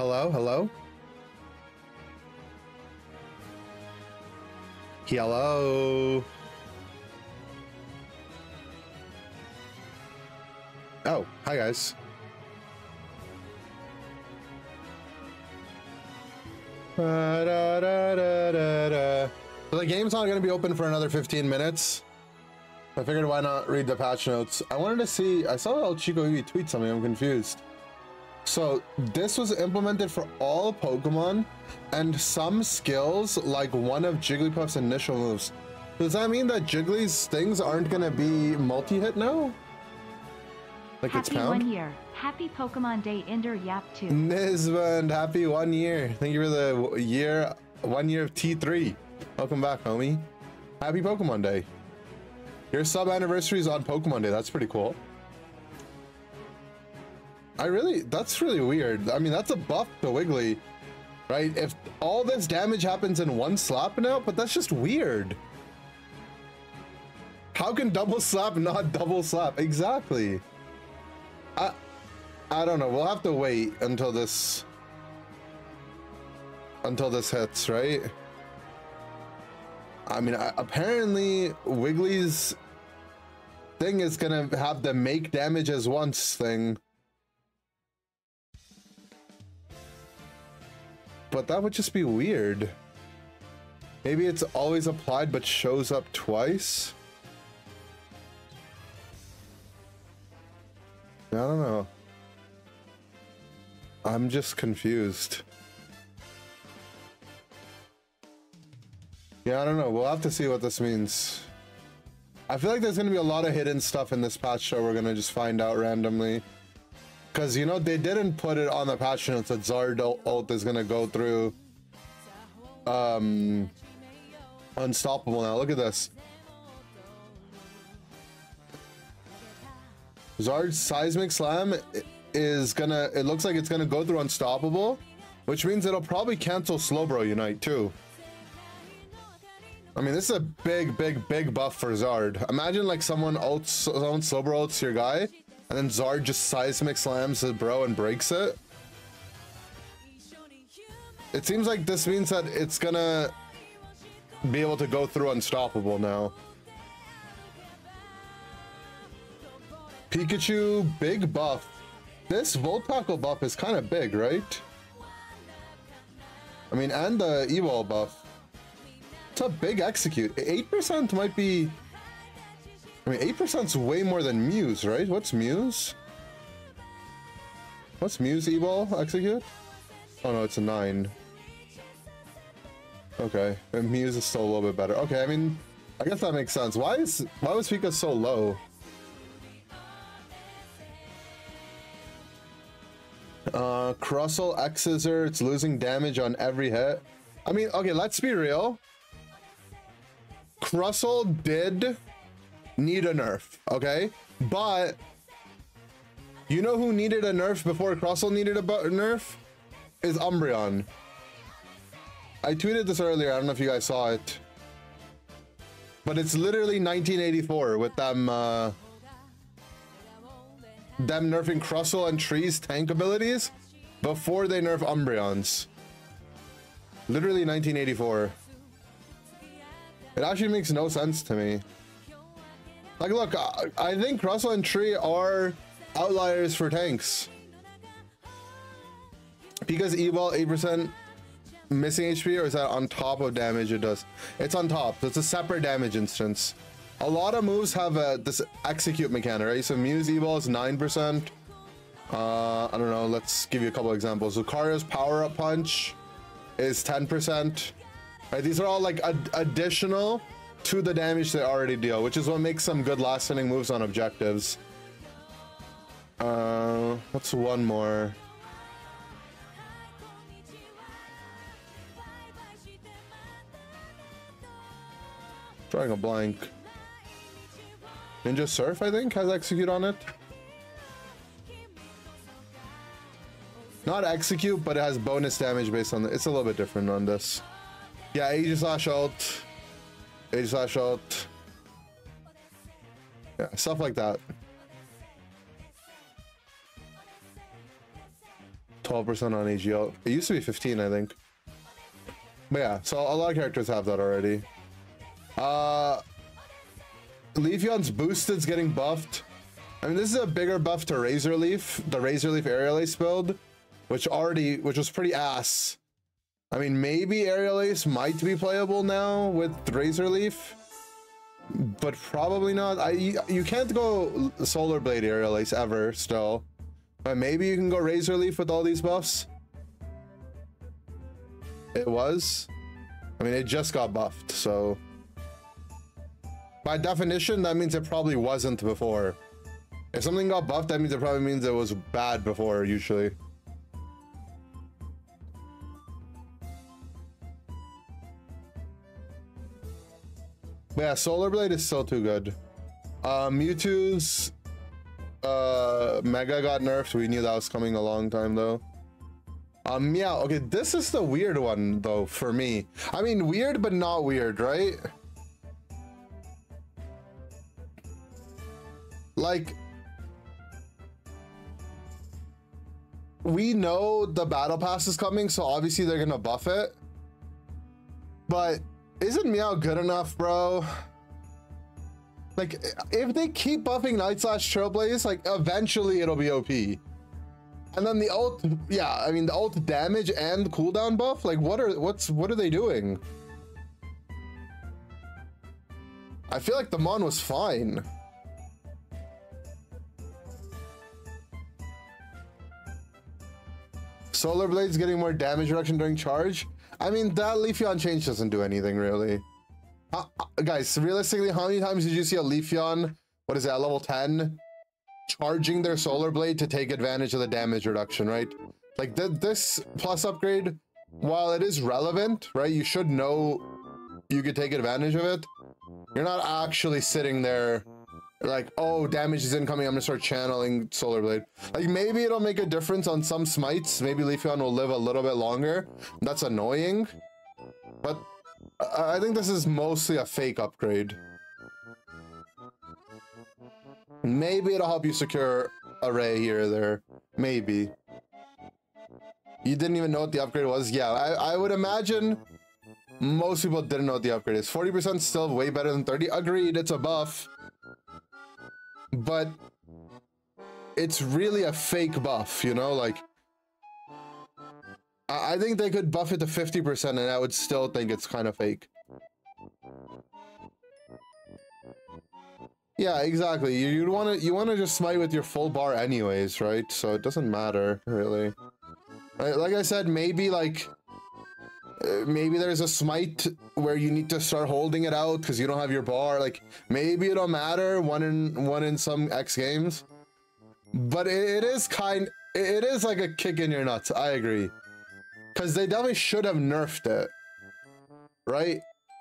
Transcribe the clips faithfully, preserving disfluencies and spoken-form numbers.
Hello, hello? Hello? Oh, hi guys. Da, da, da, da, da, da. So the game's not going to be open for another fifteen minutes. I figured why not read the patch notes. I wanted to see, I saw El Chico tweet something, I'm confused. So this was implemented for all Pokemon and some skills like one of Jigglypuff's initial moves. Does that mean that Jiggly's things aren't going to be multi-hit now? Like happy it's pound? one year. Happy Pokemon Day Inder Yap two. Nisband, happy one year. Thank you for the year, one year of T three. Welcome back, homie. Happy Pokemon Day. Your sub anniversary is on Pokemon Day. That's pretty cool. I really, that's really weird. I mean, that's a buff to Wiggly, right? If all this damage happens in one slap now, but that's just weird. How can double slap not double slap? Exactly. I, I don't know. We'll have to wait until this, until this hits, right? I mean, I, apparently Wiggly's thing is gonna have the make damage as once thing. But that would just be weird. Maybe it's always applied but shows up twice. I don't know. I'm just confused. Yeah, I don't know. We'll have to see what this means. I feel like there's going to be a lot of hidden stuff in this patch show we're going to just find out randomly. Because, you know, they didn't put it on the patch notes that Zard ult is going to go through um, Unstoppable now. Look at this. Zard's Seismic Slam is going to... It looks like it's going to go through Unstoppable, which means it'll probably cancel Slowbro Unite, too. I mean, this is a big, big, big buff for Zard. Imagine, like, someone ults, someone Slowbro ults your guy, and then Zard just Seismic Slams his bro and breaks it. It seems like this means that it's gonna be able to go through Unstoppable now. Pikachu, big buff. This Volt Tackle buff is kind of big, right? I mean, and the Evol buff. It's a big execute. eight percent might be... I mean, eight percent is way more than Muse, right? What's Muse? What's Muse Evol execute? Oh no, it's a nine. Okay, and Muse is still a little bit better. Okay, I mean, I guess that makes sense. Why is why was Pika so low? Uh, Crustle X Scissor, it's losing damage on every hit. I mean, okay, let's be real. Crustle did need a nerf, okay? But you know who needed a nerf before Crustle needed a nerf? Is Umbreon. I tweeted this earlier, I don't know if you guys saw it. But it's literally nineteen eighty-four with them uh them nerfing Crustle and Tree's tank abilities before they nerf Umbreon's. Literally nineteen eighty-four. It actually makes no sense to me. Like, look, I, I think Crustle and Tree are outliers for tanks. Because Evol eight percent missing H P, or is that on top of damage it does? It's on top. It's a separate damage instance. A lot of moves have a, this execute mechanic, right? So Muse Evol is nine percent. Uh, I don't know, let's give you a couple examples. Lucario's Power Up Punch is ten percent. Right, these are all like ad additional to the damage they already deal, which is what makes some good last-standing moves on objectives. Uh, what's one more? Drawing a blank. Ninja Surf, I think, has execute on it. Not execute, but it has bonus damage based on the, it's a little bit different on this. Yeah, Aegislash ult. Aegislash ult. Yeah, stuff like that. twelve percent on A G L. It used to be fifteen, I think. But yeah, so a lot of characters have that already. Uh, Leafeon's Boosted's getting buffed. I mean, this is a bigger buff to Razor Leaf, the Razor Leaf Aerial Ace build, which already, which was pretty ass. I mean, maybe Aerial Ace might be playable now with Razor Leaf, but probably not. I you can't go Solar Blade Aerial Ace ever still, but maybe you can go Razor Leaf with all these buffs. It was, I mean, it just got buffed, so by definition, that means it probably wasn't before. If something got buffed, that means it probably means it was bad before, usually. But yeah, Solar Blade is still too good. Uh, Mewtwo's uh, Mega got nerfed. We knew that was coming a long time, though. Um, yeah, okay, this is the weird one, though, for me. I mean, weird, but not weird, right? Like, we know the battle pass is coming, so obviously they're gonna buff it. But isn't Meow good enough, bro? Like, if they keep buffing Night Slash Trailblaze, like, eventually it'll be O P. And then the ult, yeah, I mean, the ult damage and cooldown buff, like, what are, what's, what are they doing? I feel like the Mon was fine. Solar Blade's getting more damage reduction during charge. I mean, that Leafeon change doesn't do anything, really. Uh, uh, guys, realistically, how many times did you see a Leafeon, what is it, at level ten, charging their Solar Blade to take advantage of the damage reduction, right? Like, th this plus upgrade, while it is relevant, right, you should know you could take advantage of it. You're not actually sitting there like, oh, damage is incoming, I'm gonna start channeling Solar Blade. Like, maybe it'll make a difference on some smites. Maybe Leafeon will live a little bit longer. That's annoying. But I think this is mostly a fake upgrade. Maybe it'll help you secure Array here or there. Maybe. You didn't even know what the upgrade was? Yeah, I, I would imagine most people didn't know what the upgrade is. forty percent still way better than thirty. Agreed, it's a buff. But it's really a fake buff, you know? Like, I, I think they could buff it to fifty percent and I would still think it's kind of fake. Yeah, exactly. You, you'd want to you want to just smite with your full bar anyways, right? So it doesn't matter, really. Like I said, maybe like uh, maybe there's a smite where you need to start holding it out because you don't have your bar. Like, maybe it'll matter one in one in some X games, but it, it is kind it is like a kick in your nuts. I agree, because they definitely should have nerfed it, right?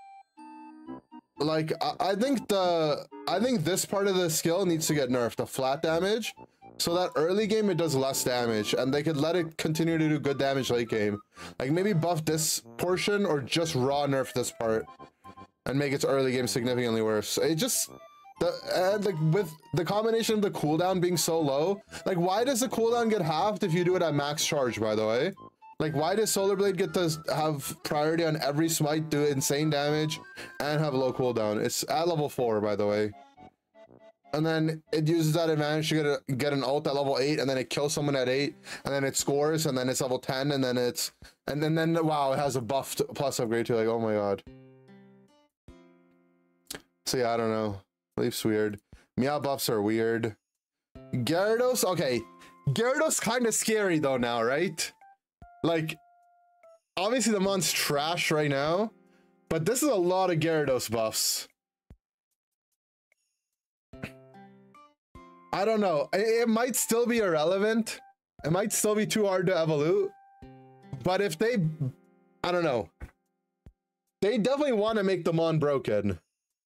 Like, I, I think the I think this part of the skill needs to get nerfed, the flat damage, so that early game it does less damage and they could let it continue to do good damage late game. Like, maybe buff this portion or just raw nerf this part and make its early game significantly worse. It just the and like with the combination of the cooldown being so low, like, why does the cooldown get halved if you do it at max charge, by the way? Like, why does Solar Blade get to have priority on every smite, do insane damage, and have low cooldown? It's at level four, by the way. And then it uses that advantage to get, a, get an ult at level eight, and then it kills someone at eight, and then it scores, and then it's level ten, and then it's... And then, then wow, it has a buffed plus upgrade too, like, oh my god. So yeah, I don't know. Leaf's weird. Meow buffs are weird. Gyarados? Okay. Gyarados kind of scary, though, now, right? Like, obviously the mon's trash right now, but this is a lot of Gyarados buffs. I don't know. It, it might still be irrelevant. It might still be too hard to evolve. But if they... I don't know. They definitely want to make the mon broken.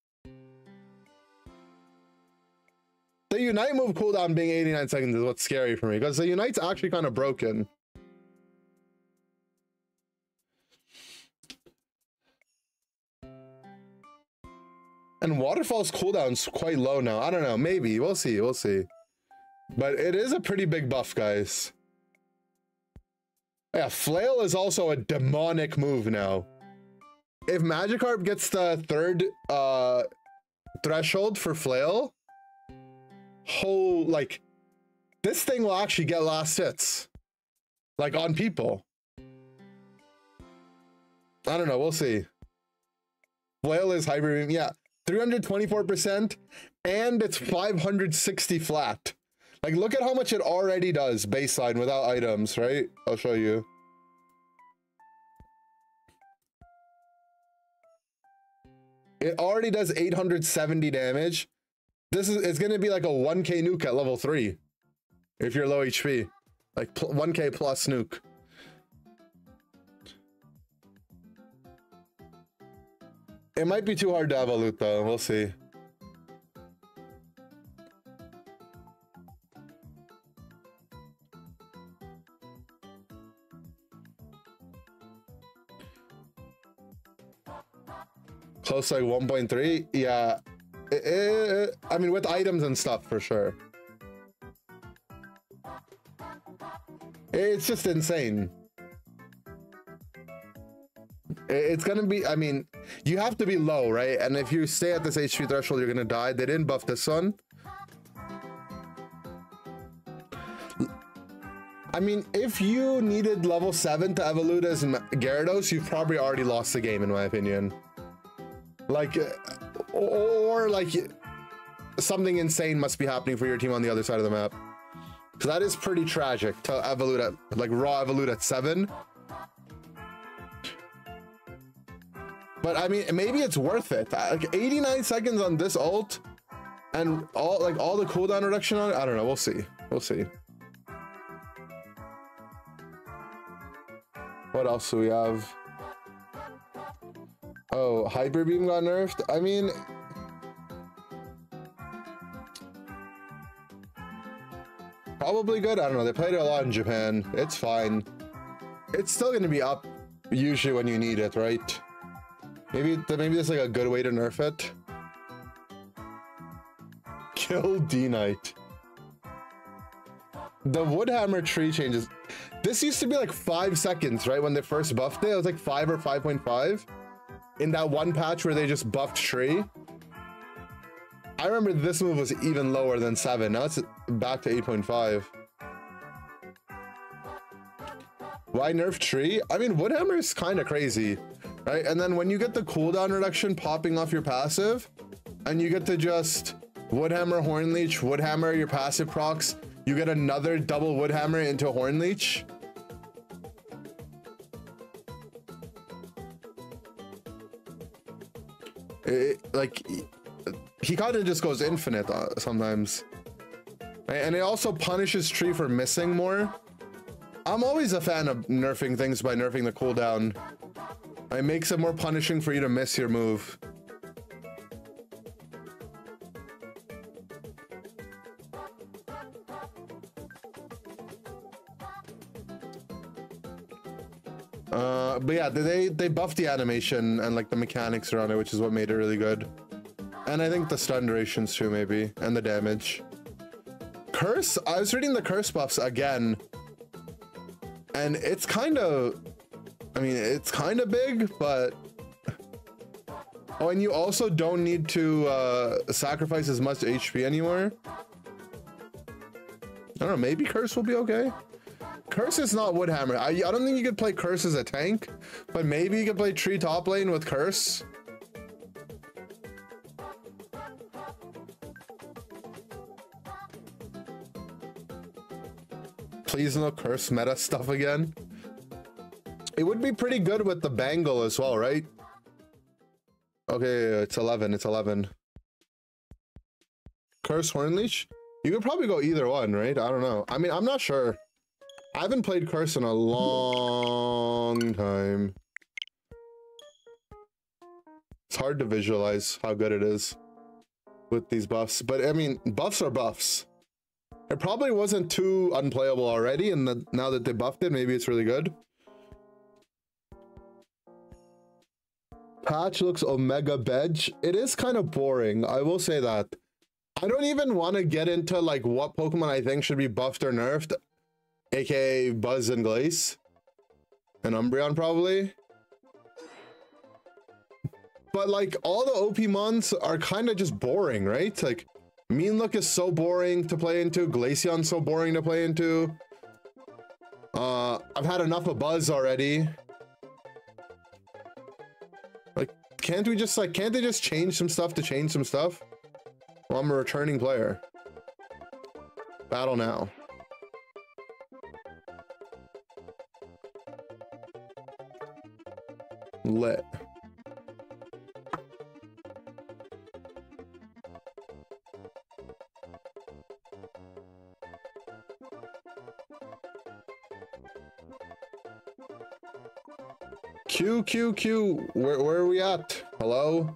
The Unite move cooldown being eighty-nine seconds is what's scary for me, because the Unite's actually kind of broken. And Waterfall's cooldown's quite low now. I don't know, maybe. We'll see, we'll see. But it is a pretty big buff, guys. Yeah, Flail is also a demonic move now. If Magikarp gets the third uh, threshold for Flail, whole, like, this thing will actually get last hits. Like, on people. I don't know, we'll see. Flail is Hyper Beam, yeah. three hundred twenty-four percent, and it's five hundred sixty flat. Like, look at how much it already does baseline without items, right? I'll show you. It already does eight hundred seventy damage. This is, it's going to be like a one K nuke at level three. If you're low H P. Like one K plus nuke. It might be too hard to evolute though, we'll see. Close to like one point three, yeah. It, it, I mean, with items and stuff for sure. It's just insane. It's gonna be, I mean, you have to be low, right? And if you stay at this H P threshold, you're gonna die. They didn't buff this one. I mean, if you needed level seven to evolute as Gyarados, you've probably already lost the game, in my opinion. Like, or like something insane must be happening for your team on the other side of the map. So that is pretty tragic to evolute at, like raw evolute at seven. But I mean, maybe it's worth it. Like eighty-nine seconds on this ult and all like all the cooldown reduction on it. I don't know. We'll see. We'll see. What else do we have? Oh, Hyper Beam got nerfed. I mean, probably good. I don't know. They played it a lot in Japan. It's fine. It's still going to be up usually when you need it, right? Maybe maybe there's like a good way to nerf it. Kill D-Knight. The Woodhammer tree changes. This used to be like five seconds, right? When they first buffed it, it was like five or five point five. In that one patch where they just buffed tree. I remember this move was even lower than seven. Now it's back to eight point five. Why nerf tree? I mean, Woodhammer is kind of crazy, right? And then when you get the cooldown reduction popping off your passive, and you get to just Woodhammer, Horn Leech, Woodhammer, your passive procs, you get another double Woodhammer into Horn Leech. It, like, he kind of just goes infinite uh, sometimes. Right? And it also punishes tree for missing more. I'm always a fan of nerfing things by nerfing the cooldown. It makes it more punishing for you to miss your move. Uh, but yeah, they they buffed the animation and like the mechanics around it, which is what made it really good. And I think the stun durations too, maybe, and the damage. Curse, I was reading the curse buffs again, and it's kind of, I mean, it's kind of big, but oh, and you also don't need to uh, sacrifice as much H P anymore. I don't know, maybe Curse will be okay. Curse is not Woodhammer. I, I don't think you could play Curse as a tank, but maybe you could play Tree top lane with Curse. Please no Curse meta stuff again. It would be pretty good with the Bangle as well, right? Okay, it's eleven, it's eleven. Curse, Horn Leech? You could probably go either one, right? I don't know. I mean, I'm not sure. I haven't played Curse in a long time. It's hard to visualize how good it is with these buffs. But I mean, buffs are buffs. It probably wasn't too unplayable already, and the, now that they buffed it, maybe it's really good. Patch looks Omega Bedge. It is kind of boring, I will say that. I don't even want to get into like what Pokemon I think should be buffed or nerfed, aka Buzz and Glace. and Umbreon probably. But like all the O P mons are kind of just boring, right? Like Mean Look is so boring to play into. Glaceon's so boring to play into. Uh, I've had enough of Buzz already. Like, can't we just like, can't they just change some stuff to change some stuff? Well, I'm a returning player. Battle now. Lit. Q, Q, Q, where, where are we at? Hello?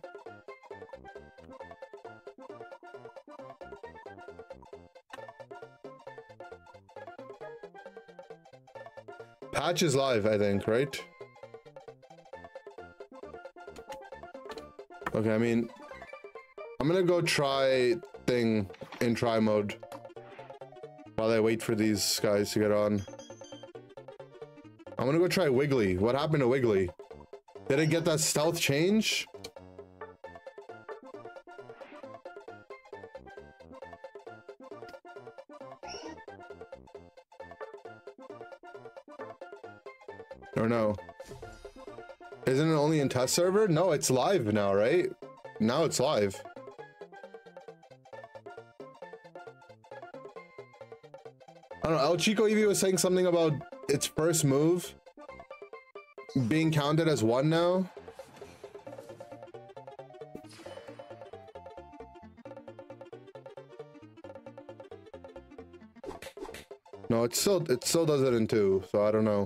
Patch is live, I think, right? Okay, I mean, I'm gonna go try thing in try mode while I wait for these guys to get on. I'm gonna go try Wiggly. What happened to Wiggly? Did it get that stealth change? Or no? Isn't it only in test server? No, it's live now, right? Now it's live. I don't know. El Chico Eevee was saying something about its first move being counted as one now. No, it still it still does it in two, so I don't know.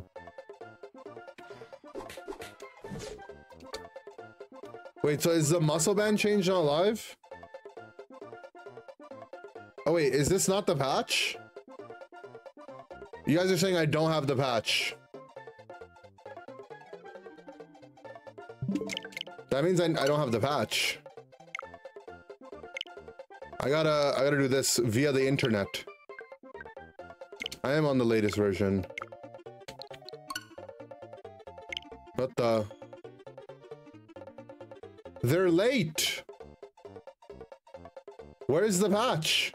Wait, so is the muscle band change not live? Oh wait, is this not the patch? You guys are saying I don't have the patch. That means I, I don't have the patch. I gotta I gotta do this via the internet. I am on the latest version. What the? They're late. Where's the patch?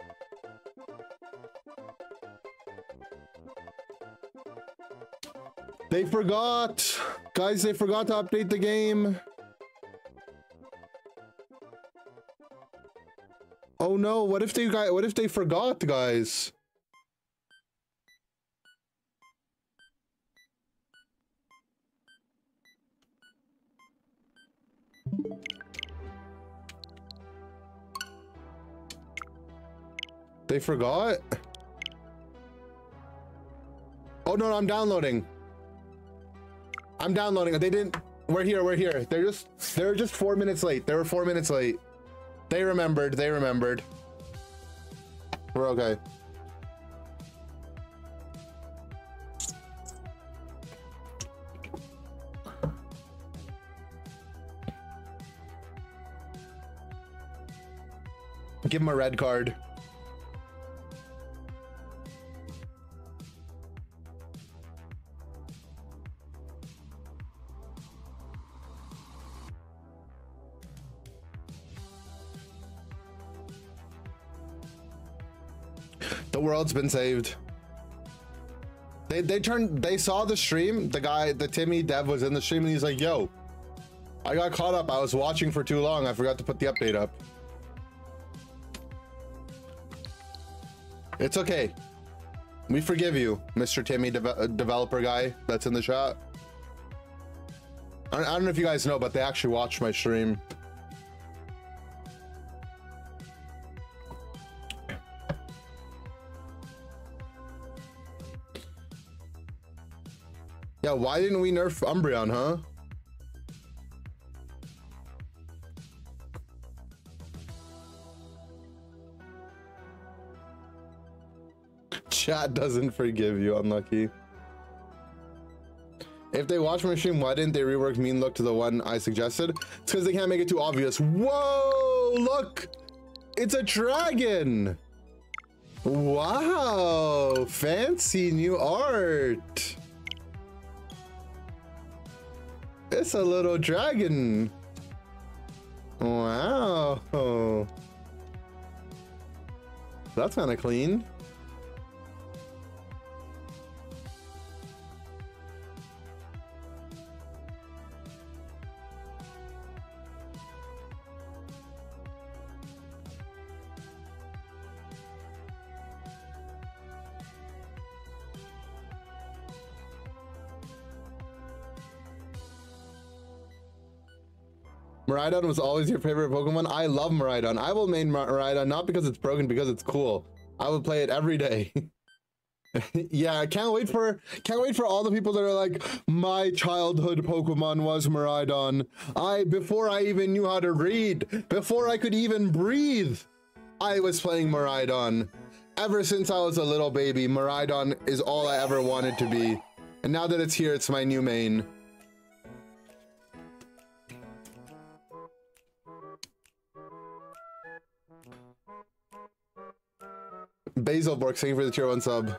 They forgot. Guys, they forgot to update the game. Oh no, what if they got what if they forgot, guys? They forgot? Oh no, no, I'm downloading. I'm downloading. They didn't. We're here. We're here. They're just. They're just four minutes late. They were four minutes late. They remembered. They remembered. We're okay. Give him a red card. The world's been saved. They they turned they saw the stream. The guy, the Timmy dev was in the stream and he's like, yo, I got caught up. I was watching for too long. I forgot to put the update up. It's okay. We forgive you, Mister Timmy de developer guy that's in the chat. I, I don't know if you guys know, but they actually watched my stream. Yeah, why didn't we nerf Umbreon, huh? Chat doesn't forgive you, unlucky. If they watch my stream, why didn't they rework Mean Look to the one I suggested? It's because they can't make it too obvious. Whoa, look! It's a dragon! Wow, fancy new art. this? A little dragon. Wow. That's kind of clean. Miraidon was always your favorite Pokemon. I love Miraidon. I will main Miraidon not because it's broken, because it's cool. I would play it every day. Yeah, I can't wait for can't wait for all the people that are like, my childhood Pokemon was Miraidon. I before I even knew how to read, before I could even breathe, I was playing Miraidon. Ever since I was a little baby, Miraidon is all I ever wanted to be. And now that it's here, it's my new main. Basilborg, thank you for the tier one sub.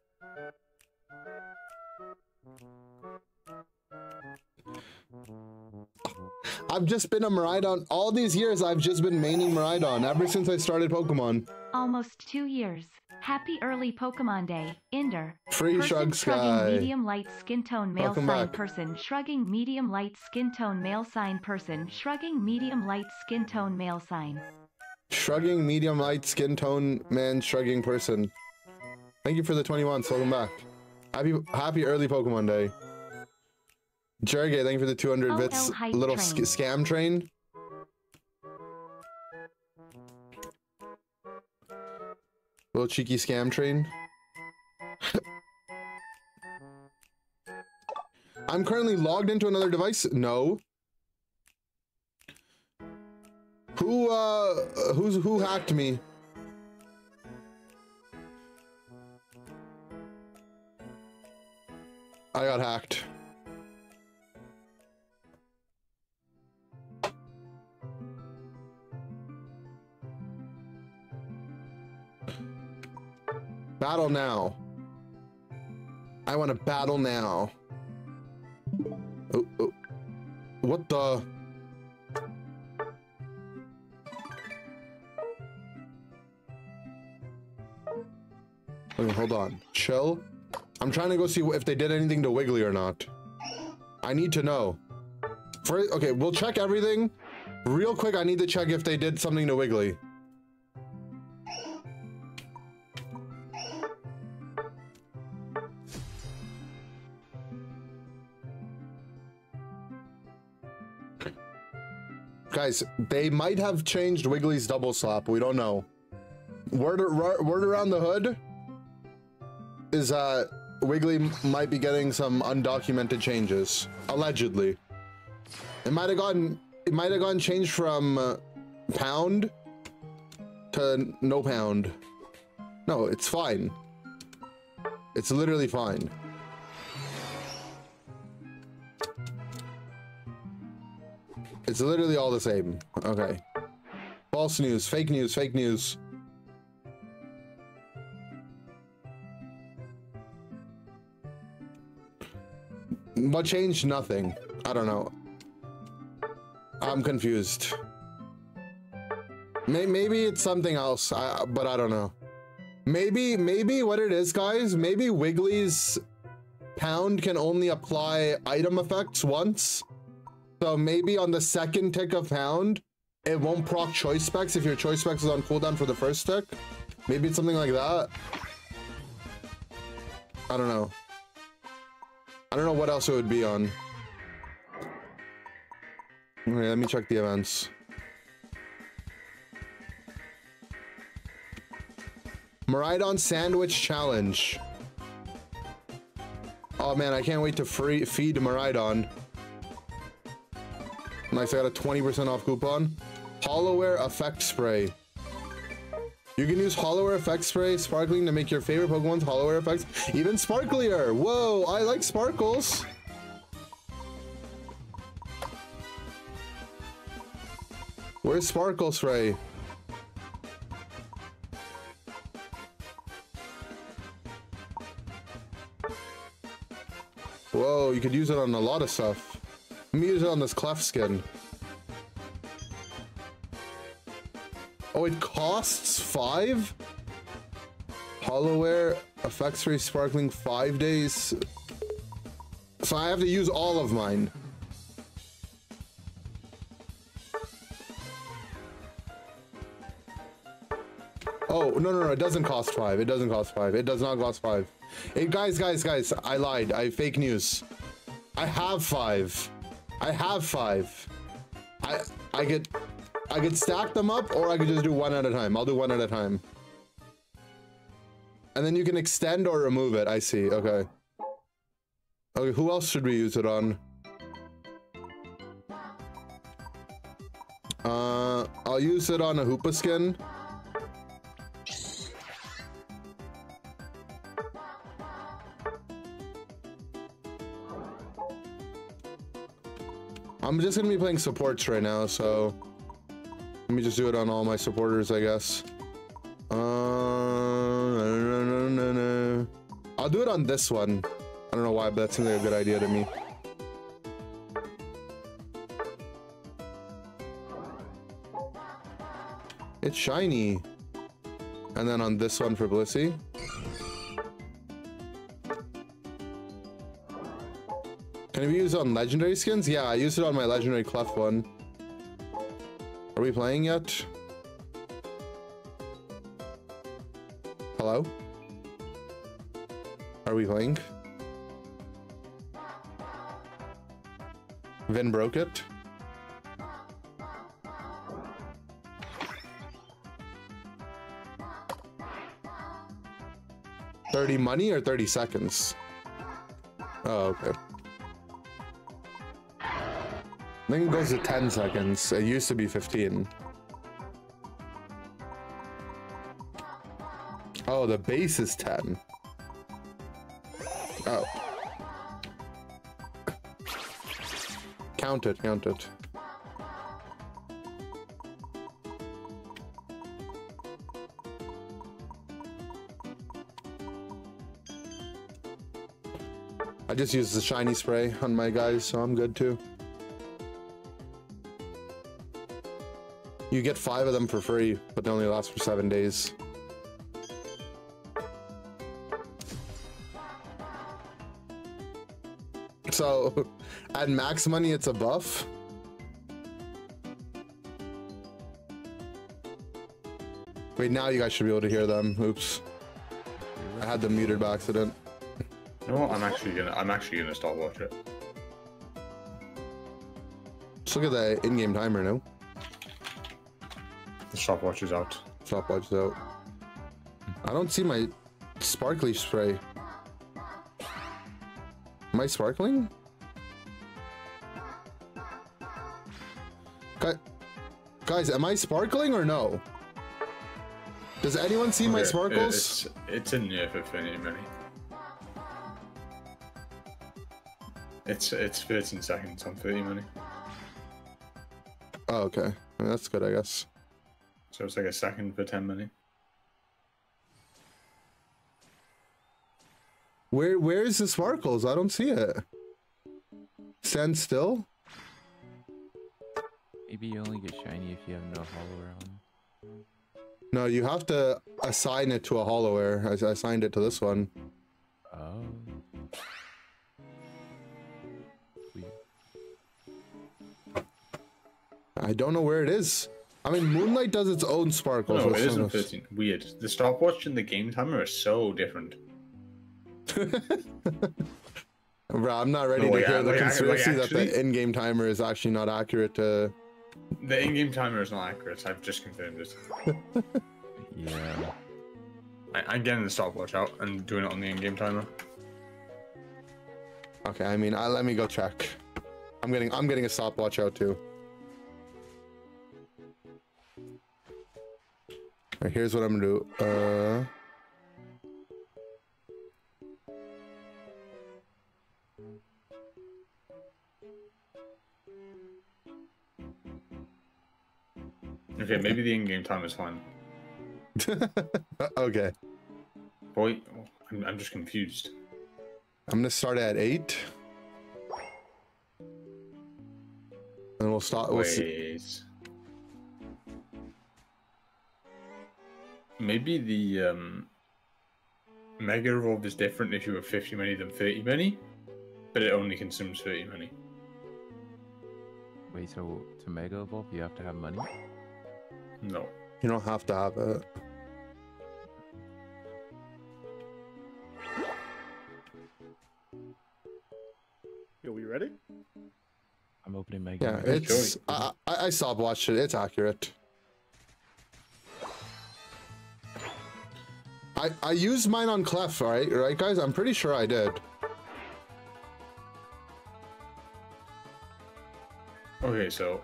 I've just been a Miraidon. All these years, I've just been maining Miraidon ever since I started Pokemon. Almost two years. Happy early Pokemon Day, Inder. Free Person Shrug shrugging Sky. medium light skin tone male Welcome sign back. person shrugging medium light skin tone male sign person shrugging medium light skin tone male sign. Shrugging medium light skin tone man shrugging person. Thank you for the twenty-one. Welcome back. Happy happy early Pokemon Day. Jergay, thank you for the two hundred O L bits. hype Little train. sc scam train. Little cheeky scam train. I'm currently logged into another device. No. Who uh who's who hacked me? I got hacked. Battle now. I want to battle now. Oh, oh. What the? Okay, hold on. Chill. I'm trying to go see if they did anything to Wiggly or not. I need to know. First, okay, we'll check everything. Real quick, I need to check if they did something to Wiggly. Guys, they might have changed Wiggly's double slap. We don't know. Word, word around the hood is that Wiggly might be getting some undocumented changes, allegedly. It might have gotten it might have gotten changed from uh, pound to no pound. No, it's fine. It's literally fine. It's literally all the same. Okay. False news, fake news, fake news. But changed nothing. I don't know. I'm confused. May maybe it's something else, I, but I don't know. Maybe, maybe what it is, guys, maybe Wiggly's pound can only apply item effects once. So maybe on the second tick of pound, it won't proc choice specs if your choice specs is on cooldown for the first tick. Maybe it's something like that. I don't know. I don't know what else it would be on. Okay, let me check the events. Miraidon Sandwich Challenge. Oh man, I can't wait to free feed Miraidon. Nice, I got a twenty percent off coupon. Hollowware Effect Spray. You can use Hollowware Effect Spray Sparkling to make your favorite Pokemon's Hollowware effects even sparklier. Whoa, I like sparkles. Where's Sparkle Spray? Whoa, you could use it on a lot of stuff. Let me use it on this clef skin. Oh, it costs five? Hollowware, effects free sparkling, five days. So I have to use all of mine. Oh, no, no, no, it doesn't cost five. It doesn't cost five. It does not cost five. Hey, guys, guys, guys, I lied. I fake news. I have five. I have five. I I could I could stack them up, or I could just do one at a time. I'll do one at a time. And then you can extend or remove it. I see. Okay. Okay, who else should we use it on? Uh, I'll use it on a Hoopa skin. I'm just gonna be playing supports right now, so let me just do it on all my supporters, I guess. Uh, no, no, no, no, no. I'll do it on this one. I don't know why, but that seems like a good idea to me. It's shiny. And then on this one for Blissey. Can it be used on legendary skins? Yeah, I used it on my legendary Clef one. Are we playing yet? Hello? Are we playing? Vin broke it. thirty money or thirty seconds? Oh, okay. I think it goes to ten seconds. It used to be fifteen. Oh, the base is ten. Oh. Count it, count it. I just used the shiny spray on my guys, so I'm good too. You get five of them for free, but they only last for seven days. So, at max money, it's a buff. Wait, now you guys should be able to hear them. Oops. I had them muted by accident. You know what? I'm actually gonna I'm actually gonna stop watching it. Just look at the in-game timer now. The stopwatch is out. Stopwatch is out. I don't see my sparkly spray. Am I sparkling? Guys, guys, am I sparkling or no? Does anyone see okay, my sparkles? It's, it's a nerf Infinity Money. It's it's thirteen seconds on thirty money. Oh, okay. I mean, that's good, I guess. So it's like a second for ten money. Where where is the sparkles? I don't see it. Stand still? Maybe you only get shiny if you have no hollower on. No, you have to assign it to a hollowware. I, I assigned it to this one. Oh. Weird. I don't know where it is. I mean, Moonlight does its own sparkles. No, it isn't thirteen. Weird. The stopwatch and the game timer are so different. Bro, I'm not ready no, to like, hear like, the conspiracy like, actually, that the in-game timer is actually not accurate to... The in-game timer is not accurate. I've just confirmed it. Yeah. I, I'm getting the stopwatch out and doing it on the in-game timer. Okay, I mean, I, let me go check. I'm getting, I'm getting a stopwatch out too. Alright, here's what I'm gonna do. Uh... Okay, maybe the in-game time is fine. Okay. Boy, I'm, I'm just confused. I'm gonna start at eight. we'll stop. We'll see. Wait. Maybe the um, Mega Evolve is different if you have fifty money than thirty money, but it only consumes thirty money. Wait, so to Mega Evolve, you have to have money? No. You don't have to have it. Yo, we ready? I'm opening Mega. Yeah, Mega. it's. I, I I stopped watching it. It's accurate. I I used mine on Clef, right? Right, guys? I'm pretty sure I did. Okay, so.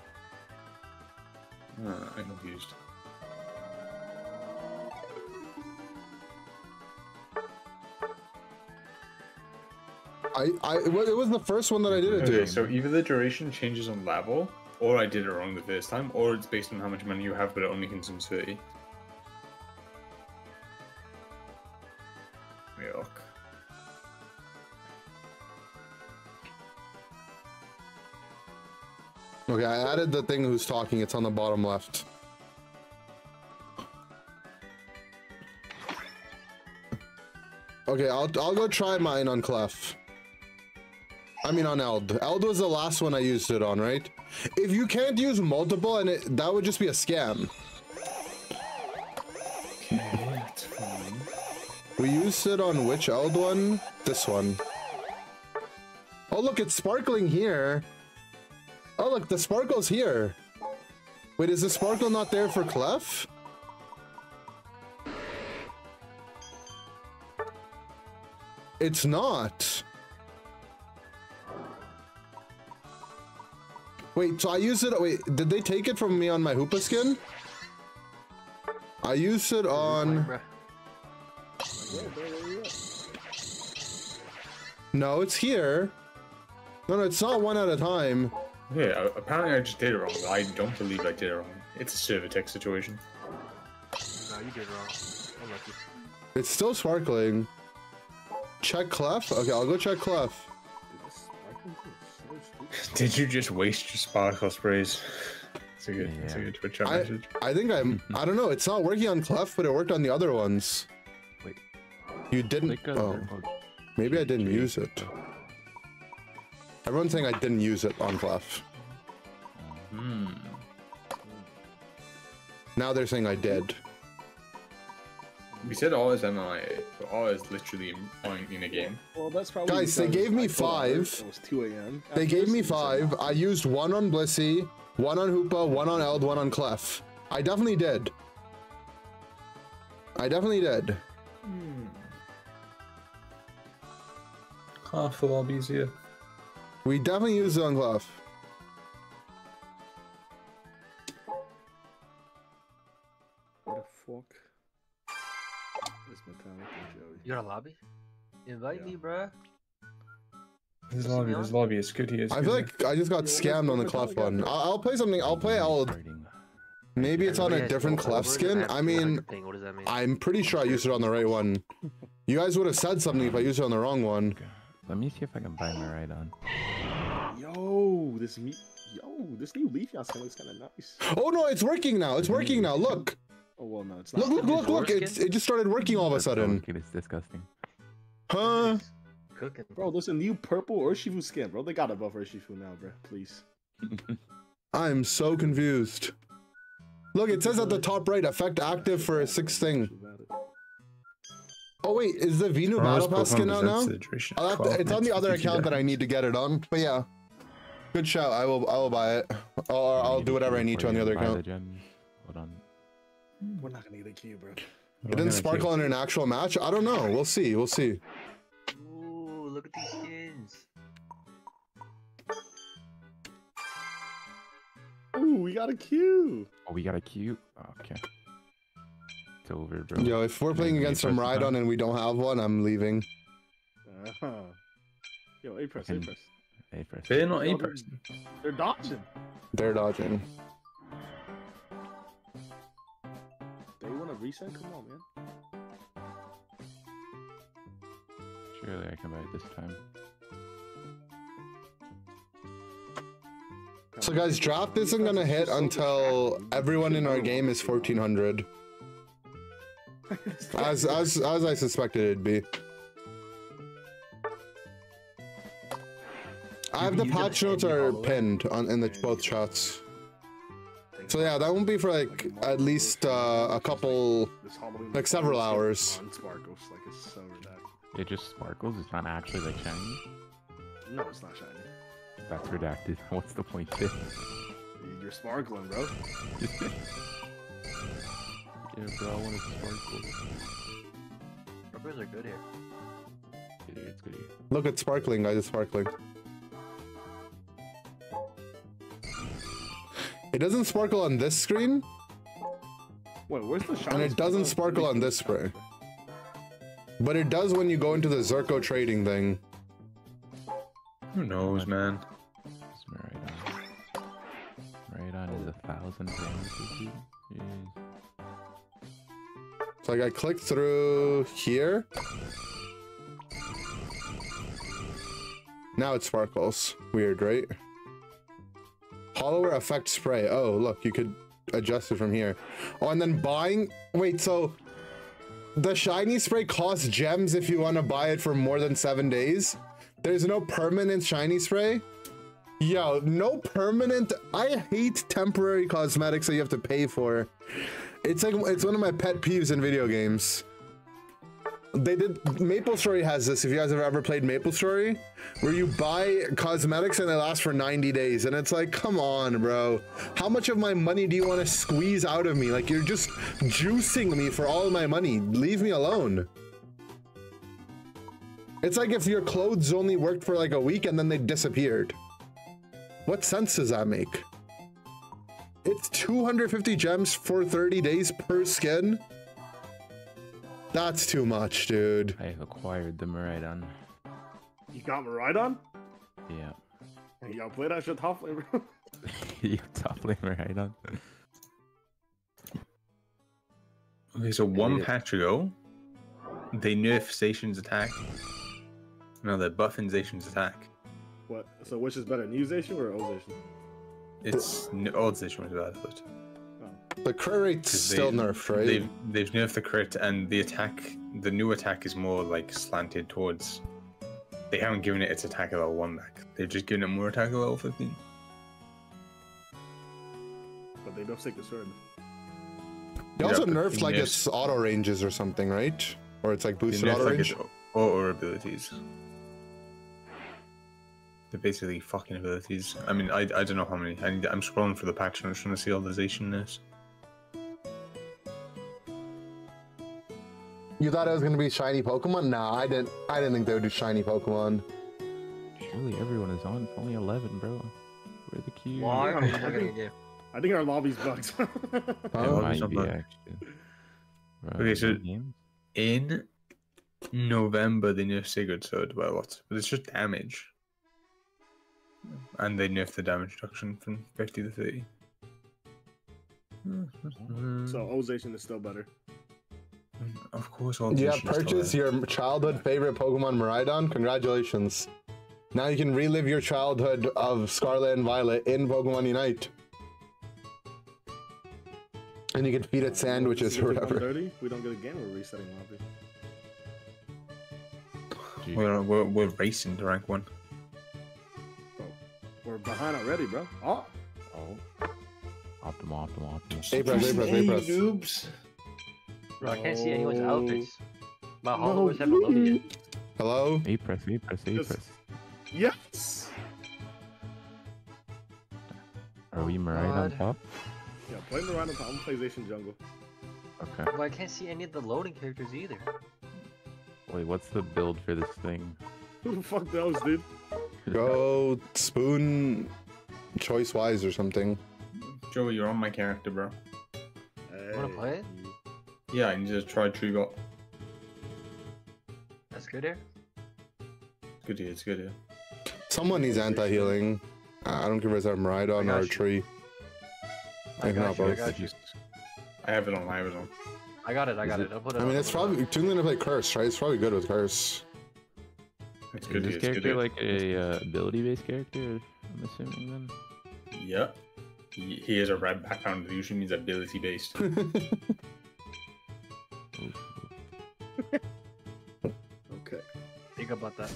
Uh, I'm confused. I I it was, it was the first one that I did it Okay, to. so either the duration changes on level, or I did it wrong the first time, or it's based on how much money you have, but it only consumes thirty. Yuck. Okay, I added the thing who's talking. It's on the bottom left. Okay, I'll I'll go try mine on Clef. I mean on Eld. Eld was the last one I used it on, right? If you can't use multiple, and it, that would just be a scam. Okay, that's fine. We used it on which Eld one? This one. Oh look, it's sparkling here. Oh look, the sparkle's here. Wait, is the sparkle not there for Clef? It's not. Wait, so I used it. Wait, did they take it from me on my Hoopa skin? I used it on. No, it's here. No, no, it's not one at a time. Yeah, apparently I just did it wrong. But I don't believe I did it wrong. It's a server tech situation. No, you did wrong. I'm lucky. It's still sparkling. Check Clef? Okay, I'll go check Clef. Dude, this sparkling thing is so stupid. Did you just waste your sparkle sprays? It's a good, it's a Yeah. good Twitch chat I, message. I think I'm. I don't know. It's not working on Clef, but it worked on the other ones. Wait. You didn't. Click on Oh, the- oh, maybe I didn't use it. Everyone's saying I didn't use it on Clef. Hmm. Now they're saying I did. We said all is M I A, so all is literally in, in a game. Well, that's probably Guys, they because gave me I pulled out five. It was two A M They gave me five. I used one on Blissey, one on Hoopa, one on Eld, one on Clef. I definitely did. I definitely did. Hmm. Half the lobbies here. We definitely used it on Clef. What the fuck? This Metallica Joey. You got a lobby? Invite Yeah. me, bruh. This lobby, this lobby is good here. I feel like I just got scammed on the Clef one. I'll, I'll play something. I'll play Eld. starting. Maybe it's on a Everybody has different to go Clef over skin. and I ask me how mean, to ping. What does that mean? I'm pretty sure I used it on the right one. You guys would have said something if I used it on the wrong one. Okay. Let me see if I can buy my right on. Yo, this me. Yo, this new Leafeon skin looks kind of nice. Oh no, it's working now. It's working now. Look. Oh well, no, it's not. Look, look, New look, look. door It's, skin? it just started working all of a That's so sudden. wicked, it's disgusting. Huh? Cooking. Bro, there's a new purple Urshifu skin, bro. They got above Urshifu now, bro. Please. I'm so confused. Look, it says at the top right, effect active for a six thing. Oh wait, is the Venu Battle Pass skin out now? I'll have to- it's on the other account that I need to get it on. But yeah, good shout. I will. I will buy it, or I'll do whatever I need to on the other Buy the account. gems. Hold on. We're not gonna get a queue, bro. It didn't sparkle in an actual match. I don't know. We'll see. We'll see. Ooh, look at these skins. Ooh, we got a queue. Oh, we got a queue. Oh, okay. It's over, bro. Yo, if we're playing Maybe against some press the Rhydon and we don't have one, I'm leaving. Uh-huh. Yo, A press, A Fucking- press. Hey, first. They're not Yo, a person. They're dodging. They're dodging. They want to reset? Come on, man. Surely I can buy it this time. So guys, draft isn't gonna hit until everyone in our game is fourteen hundred. As as as I suspected it'd be. I have the patch notes are pinned on in the both shots. So yeah, that won't be for like at least uh, a couple, like several hours. Sparkles, like it's so redacted. It just sparkles. It's not actually like shiny. No, it's not shiny. That's redacted. What's the point there? You're sparkling, bro. Yeah, bro. I want to sparkle. Sparkles are good here. Yeah, it's good here. Look at sparkling, guys. It's sparkling. It doesn't sparkle on this screen, Wait, where's the shiny? and it doesn't sparkle? sparkle on this spray. But it does when you go into the Zerko trading thing. Who knows, man? It's Miraidon. Miraidon is a thousand damage, dude. Jeez. So like I click through here. Now it sparkles. Weird, right? Hollower effect spray. Oh, look, you could adjust it from here. Oh, and then buying. Wait, so the shiny spray costs gems if you want to buy it for more than seven days. There's no permanent shiny spray. Yo, no permanent. I hate temporary cosmetics that you have to pay for. It's like it's one of my pet peeves in video games. They did MapleStory has this. If you guys have ever played MapleStory, where you buy cosmetics and they last for ninety days, and it's like, come on, bro. How much of my money do you want to squeeze out of me? Like, you're just juicing me for all of my money. Leave me alone. It's like if your clothes only worked for like a week and then they disappeared. What sense does that make? It's two hundred fifty gems for thirty days per skin. That's too much, dude. I acquired the Miraidon. You got Miraidon? Yeah. Hey, y'all play that shit top lane, bro. You top lane Miraidon. Okay, so one patch ago, they nerfed Zacian's attack. No, they're buffing Zacian's attack. What? So which is better, new Zacian or old Zacian? It's n- old Zacian was bad, but The crit rate's 'cause still they- nerfed, right? They've they've nerfed the crit, and the attack, the new attack is more like slanted towards. They haven't given it its attack at level one back. They've just given it more attack at level fifteen. But they don't stick the sword. They also Yeah, but nerfed like yes. its auto ranges or something, right? Or it's like They boosted nerfed auto like range. its auto abilities. They're basically fucking abilities. I mean, I, I don't know how many. I need, I'm scrolling for the patch notes trying to see all the Zacian nerfs. You thought it was gonna be shiny Pokemon? Nah, I didn't. I didn't think they would do shiny Pokemon. Surely everyone is on. It's only eleven, bro. Where the queue? Why are you I looking at think- your game? I think our lobby's bugged. Oh, It Oh, might it's be not actually. Bro, Okay, so- the games? In November, they nerfed Sigurd Sword by a lot, but it's just damage. And they nerfed the damage reduction from fifty to thirty. So old Zacian is still better. Of course, all you have Zacian is still purchased there. your childhood favorite Pokemon, Miraidon. Congratulations. Now you can relive your childhood of Scarlet and Violet in Pokemon Unite. And you can feed it sandwiches or whatever. thirty, we don't get a game. We're resetting lobby. Gee, We're, we're, we're racing to rank one. We're behind already, bro. Oh, Oh. Optimal, optimal, optimal. Apress, Apress, Apress. noobs. Bro, I can't see anyone's No. outfits. My No, followers haven't loaded yet. Hello? A press, A press, A Yes. press. yes. Are we Miraidon on God. top? Yeah, play Miraidon. I'm gonna play Zacian jungle. Okay. But I can't see any of the loading characters either. Wait, what's the build for this thing? Who the fuck knows, dude? Go spoon choice wise or something. Joey, you're on my character, bro. Hey. Wanna play it? Yeah, I need to try Treebot. That's good here. It's good here, it's good here. Someone needs anti-healing. Uh, I don't care if it's a I Miraidon got or a you. tree. I I can got help you, I both. got you. I have it on my Amazon. I got it, I Is got it- it. I'll put it I mean, on, it's I'll put it probably Toon's gonna play Curse, right? It's probably good with Curse. It's Is good this here, it's good character here. like a uh, ability-based character? I'm assuming then. Yeah. He, he has a red background that usually means ability based. Okay. Think about that.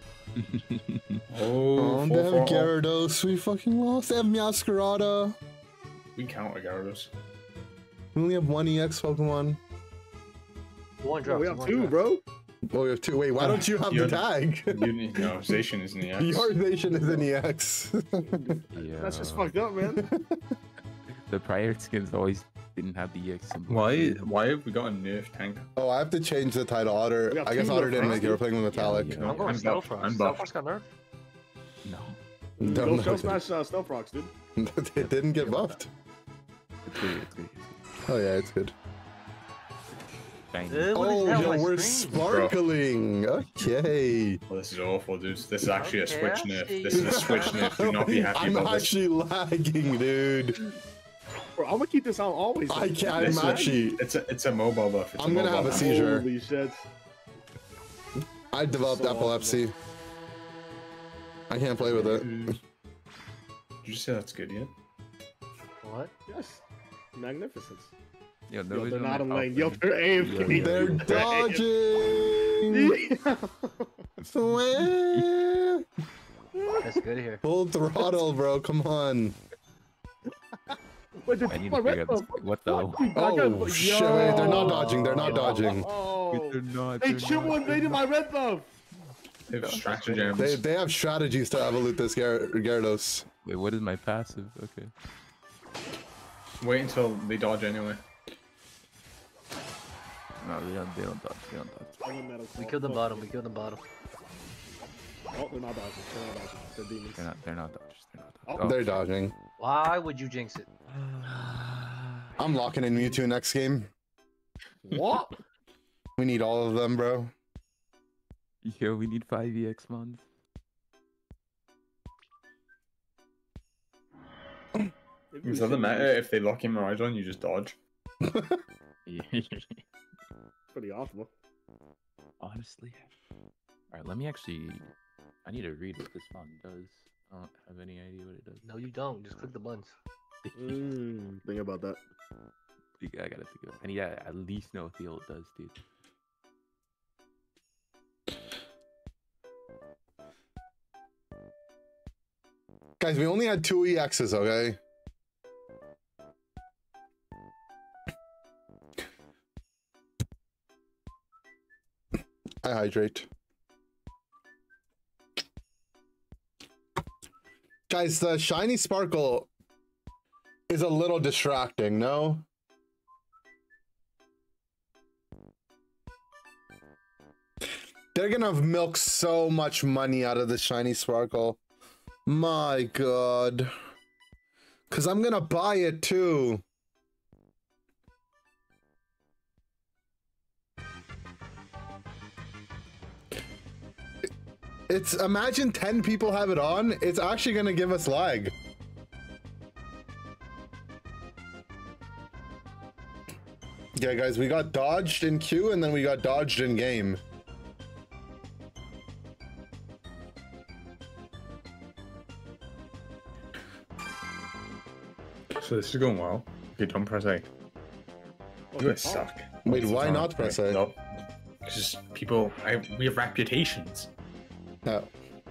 Oh, four, they have four, oh. Gyarados. We fucking lost. They have Meowscarada. We counter Gyarados. We only have one E X Pokemon. One Oh, drop. we have one two, drop. bro. Oh, we have two. Wait, why don't you have the You're- tag? You need, no, Zacian is in the X. Your nation is an E X. Yeah. That's just fucked up, man. The prior skins always didn't have the E X symbol. Why? Why have we got a nerf tank? Oh, I have to change the title. Otter. We got I guess two Otter Nerf didn't make it. We're Frosty. playing with Metallic. Yeah, No, I'm going I'm Stealth buff, Rocks. I'm Stealth buff. Rocks got nerfed. No. Don't Go know. show smash uh, Stealth Rocks, dude. It didn't get buffed. It's good. It's good. Oh yeah, it's good. Shiny. Uh, what is Oh, that on yo, my we're screen? sparkling. Okay. Well, this is awful, dude. This is actually a Okay, switch I nerf. see. This is a switch nerf. Do not be happy I'm about this. actually lagging, dude. Bro, I'm gonna keep this on always. I can't. I'm This is- actually. It's a it's a mobile buff. It's I'm gonna mobile have a buff. seizure. Holy shit. I developed So epilepsy. I can't play with it. Did you say that's good yet? What? Yes. Magnificence. Yo, Yo, was they're one not that in lane. popped Yo, in. they're A F K. Yeah, They're dodging. Swing. That's good here. Full throttle, bro. Come on. Wait, I need to figure out this. What the? Oh shit! Wait, they're not dodging. They're not dodging. Oh. They're not. Hey, they're Chimbo not, invaded they're my red buff. They have stratagems. They they have strategies to evolute this Gyar- Gyarados. not. Wait, what is my passive? Okay. Wait until they dodge anyway. No, they don't. They don't dodge. They don't dodge. I'm a metal We claw. killed the Fuck bottom. you. We killed the bottom. Oh, they're not dodging. They're not dodging. They're demons. They're not. They're not dodgers. They're not Oh, dodgers. They're dodging. Why would you jinx it? I'm locking in Mewtwo next game. What? We need all of them, bro. Yo, we need five E X mons. It doesn't matter if they lock him right on, you just dodge. Pretty optimal. Honestly. Alright, let me actually. I need to read what this mon does. I don't have any idea what it does. No, you don't. Just click the buttons. Mmm. Think about that. I gotta think about it. I need to at least know what the ult does, dude. Guys, we only had two E Xs, okay? I hydrate. Guys, the shiny sparkle is a little distracting, no? They're gonna milk so much money out of the shiny sparkle. My god. Cause I'm gonna buy it too. It's, imagine ten people have it on, it's actually gonna give us lag. Yeah, guys, we got dodged in queue and then we got dodged in game. So this is going well. Okay, don't press A. You Okay. guys suck. Wait, Most of why the not time. press Right, A? no. Because people, I, we have reputations. Yeah.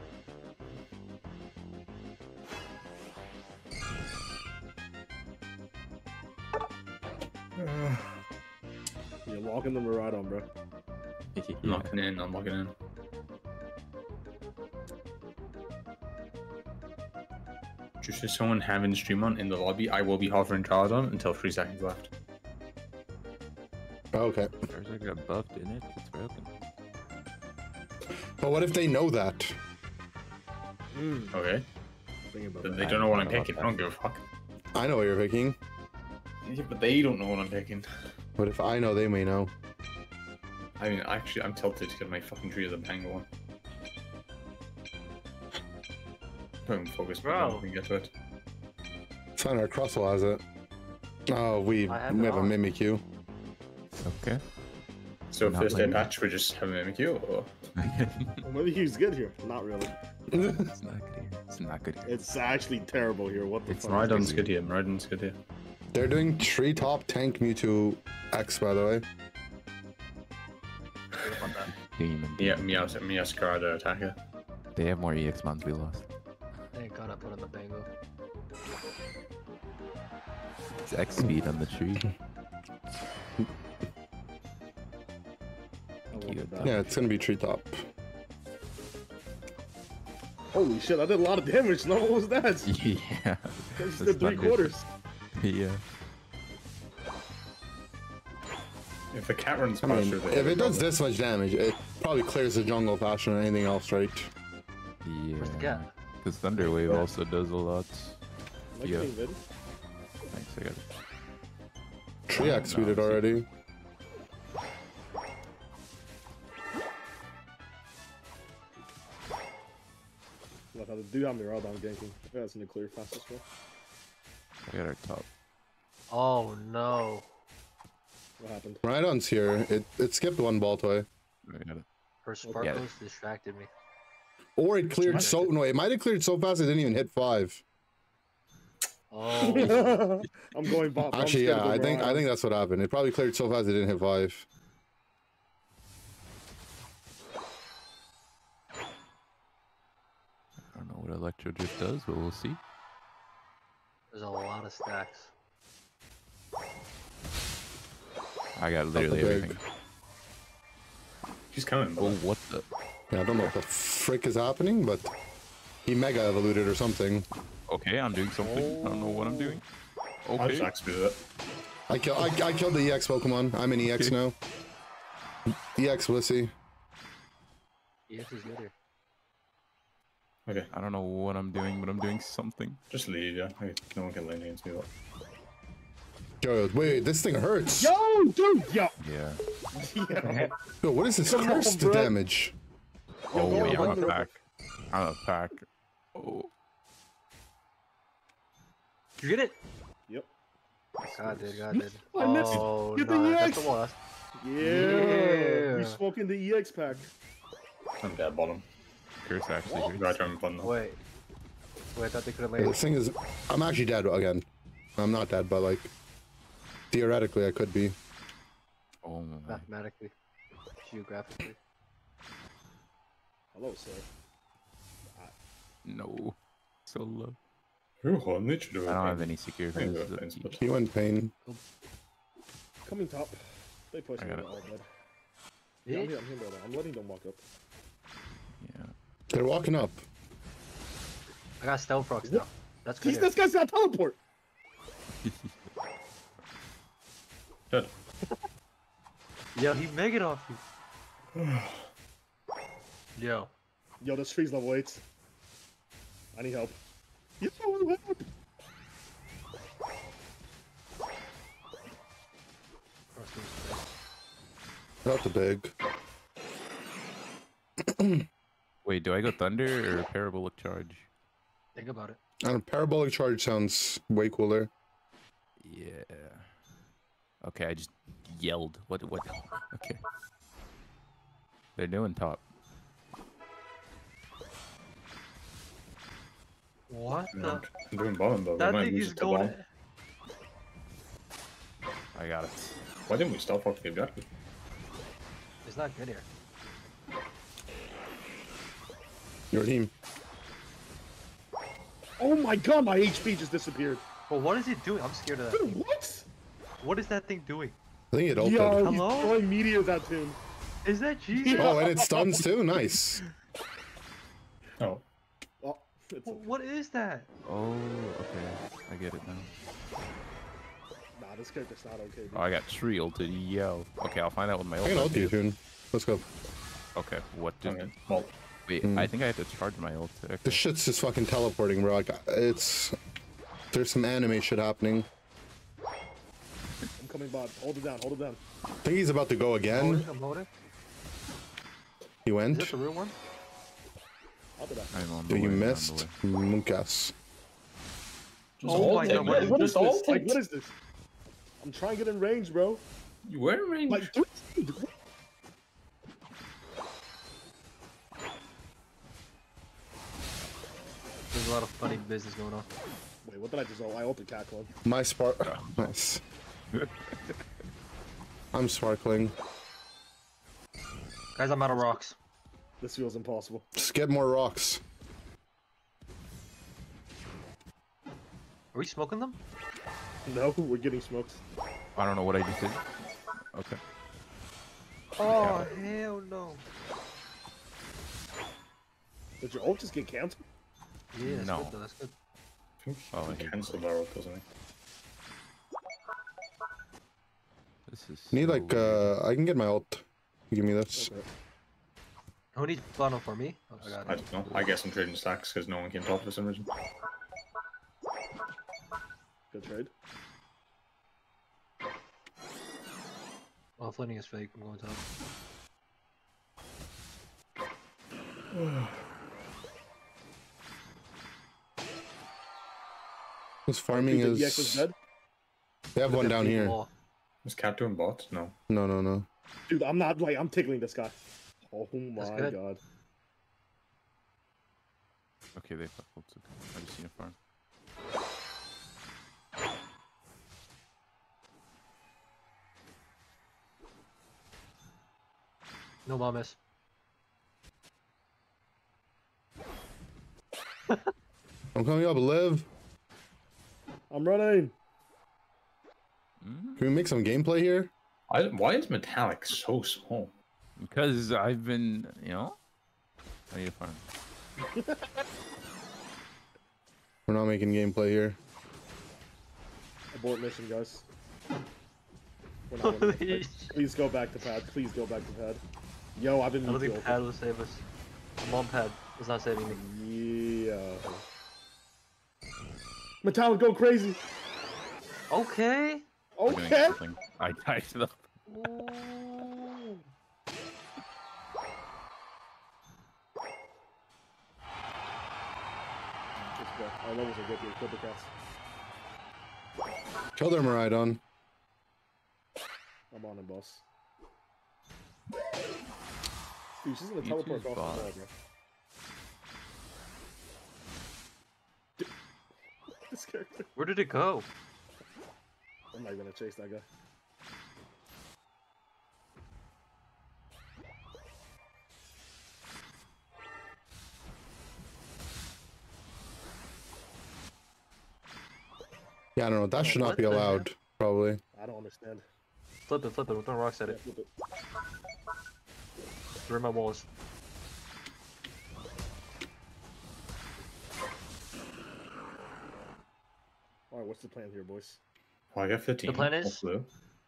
You're locking them right on, bro. I'm Yeah. locking in, I'm locking in. Just as someone having stream on in the lobby, I will be hovering Charizard until three seconds left. Okay. Charizard got buffed in it. It's broken. But what if they know that? Mm. Okay? Think about But that. they don't know what I'm picking. I don't give a fuck. I know what you're picking. Yeah, but they don't know what I'm picking. But if I know, they may know. I mean, actually, I'm tilted because my fucking tree is a Pango one. Don't even focus, Bro. but we can get to it. It's fine, our Crosswell has it. Oh, we, I have we it have a on. Mimikyu. Okay. So Not first day like- patch, we just have Mimikyu, or Well, maybe he's good here. Not really. It's not good here. It's not good here. It's actually terrible here. What the It's fuck? right is Rhydon's this? good here. Rhydon's good here. They're doing treetop tank Mewtwo X, by the way. Demon. Yeah, Meow Meowscarada attacker. They have more E X mons we lost. Thank God I put on the bango. It's X speed on the tree. I love Cute. that. Yeah, it's gonna be treetop. Holy shit! I did a lot of damage. No, what was that? I Yeah. just That's did three not good. quarters. Yeah. If the cat runs I past mean, you, if it does this much damage, it probably clears the jungle faster than anything else, right? Yeah. Where's the cat? Because Thunder Wave also does a lot. Am I Yeah. getting vid? Thanks, I got it. Tree X tweeted No, already. Look, I do have Miraidon ganking. I think that's in the clear fastest way. I got our top. Oh no. What happened? Rhydon's here. It it skipped one ball toy. I got it. Her sparkles distracted me. Or it cleared so no, it might have cleared so fast it didn't even hit five. Oh. I'm going bot. I'm Actually, scared yeah, to go I think I Miraidon. think that's what happened. It probably cleared so fast it didn't hit five. I don't know what Electro Drift does, but we'll see. There's a lot of stacks. I got literally big. everything. He's coming. Oh, But what the? Yeah, I don't know what the frick is happening, but he mega evoluted or something. Okay, I'm doing something. I don't know what I'm doing. I'll just Okay. axe it. I kill I, I killed the E X Pokemon. I'm an E X now. E X Wissy. Yes, he's good here. Okay, I don't know what I'm doing, but I'm doing something. just lead, yeah. Okay, no one can lane against me. But... Yo, wait, this thing hurts. Yo, dude, yo. Yeah. Yeah. Yo, what is this Come on, cursed bro. damage? Oh, go wait, I'm on, a bro. pack. I'm a pack. Oh. You get it? Yep. God did, God did. I missed it. Oh Get the no, E that's X. a loss. Yeah. Yeah. You smoking the E X pack. I'm dead bottom. Curse actually hurts. Right turn button. Wait. Wait, I thought they could have Yeah, landed. this thing is. I'm actually dead again. I'm not dead, but like theoretically I could be. Oh my. Mathematically. Geographically. Hello, sir. No. So low. Ooh, hold on, literally do I it. don't have any secure I can do friends. it, thanks, but- He went pain. Coming top. They push I me got it. all dead. Yeah? Yeah, I'm here, I'm here, brother. I'm letting them walk up. Yeah. They're walking up. I got stealth rocks now. That's good. He's, here. this guy's got teleport. Dead. Yo, he mega off you. Yo. Yo, this tree's level eight. I need help. Yo, help. Not the big. Wait, do I go Thunder or Parabolic Charge? Think about it. And parabolic charge sounds way cooler. Yeah. Okay, I just yelled. What? What? Okay. They're doing top. What the? I'm doing bottom, but we That might thing lose is it to going. bottom. I got it. Why didn't we stop off the objective? It's not good here. Your team. Oh my god, my H P just disappeared. But what is it doing? I'm scared of that. Dude, what? What is that thing doing? I think it opened. Yo, Hello? he's throwing meteors at him. Is that Jesus? Oh, and it stuns too? Nice. Oh, Oh, it's Wh- What is that? Oh, okay. I get it now. Nah, this character's not okay, dude. Oh, I got tree ulted. Yo. Okay, I'll find out with my I ult. can might ult be- you soon. Let's go. Okay, what did... okay. Well, Wait, Mm. I think I have to charge my ult. Okay. This shit's just fucking teleporting, bro. Like, it's. There's some anime shit happening. I'm coming bot. Hold it down, hold it down. I think he's about to go again. Loading, I'm loading. He Is went. that the real one? I'll do that. I'm on the Do you way, I'm on the missed? way. Munkas. just Oh hold my it, God, man. what is- What is Just hold this? Like, it. what is this? I'm trying to get in range, bro. You were in range. Like, dude, There's a lot of funny business going on. Wait, what did I just ult? I ulted cat clone. My spark. Nice. I'm sparkling. Guys, I'm out of rocks. This feels impossible. Just get more rocks. Are we smoking them? No, we're getting smoked. I don't know what I just did. Okay. Oh, hell no. Did your ult just get canceled? Yeah, that's No. good though, that's good. Oh, I He hate cancelled our ult, doesn't he? This is. Need so like weird. uh, I can get my ult. Give me this. Okay. Who needs Bono for me? Oh, I got I it. don't know. I guess I'm trading stacks because no one came top for some reason. Good trade. Oh, flitting is fake. I'm going top. This farming Dude, the E X is is. dead. They have one Look at down the here. wall. Was Cat doing bots? No. No, no, no. Dude, I'm not like I'm tickling this guy. Oh my good. god. Okay, they fucked ults. Okay. I just seen a farm. No bomb miss. I'm coming up, live. I'm running. Mm, Can we make some gameplay here? I, why is Metallic so small? Because I've been, you know. I need a farm. We're not making gameplay here. Abort mission, guys. We're not winning this fight. Please go back to pad. Please go back to pad. Yo, I've been. I don't think muted. pad will save us. I'm on pad. It's not saving me. Yeah. Metallic, go crazy. Okay. I'm doing Okay. something. I died to the. Ooh. Let's go. Our levels are good here. Kill the cats. Kill their Miraidon. I'm on him, boss. Dude, she's gonna You teleport two's off the bot. wall, bro. Dude. This character. Where did it go? I'm not gonna chase that guy. Yeah, I don't know. That should not What be the allowed. Probably. I don't understand. Flip it, flip it. We're throwing rocks at Yeah, it. flip it. Through my walls. Alright, what's the plan here, boys? Well, I got fifteen. The plan is- Blue.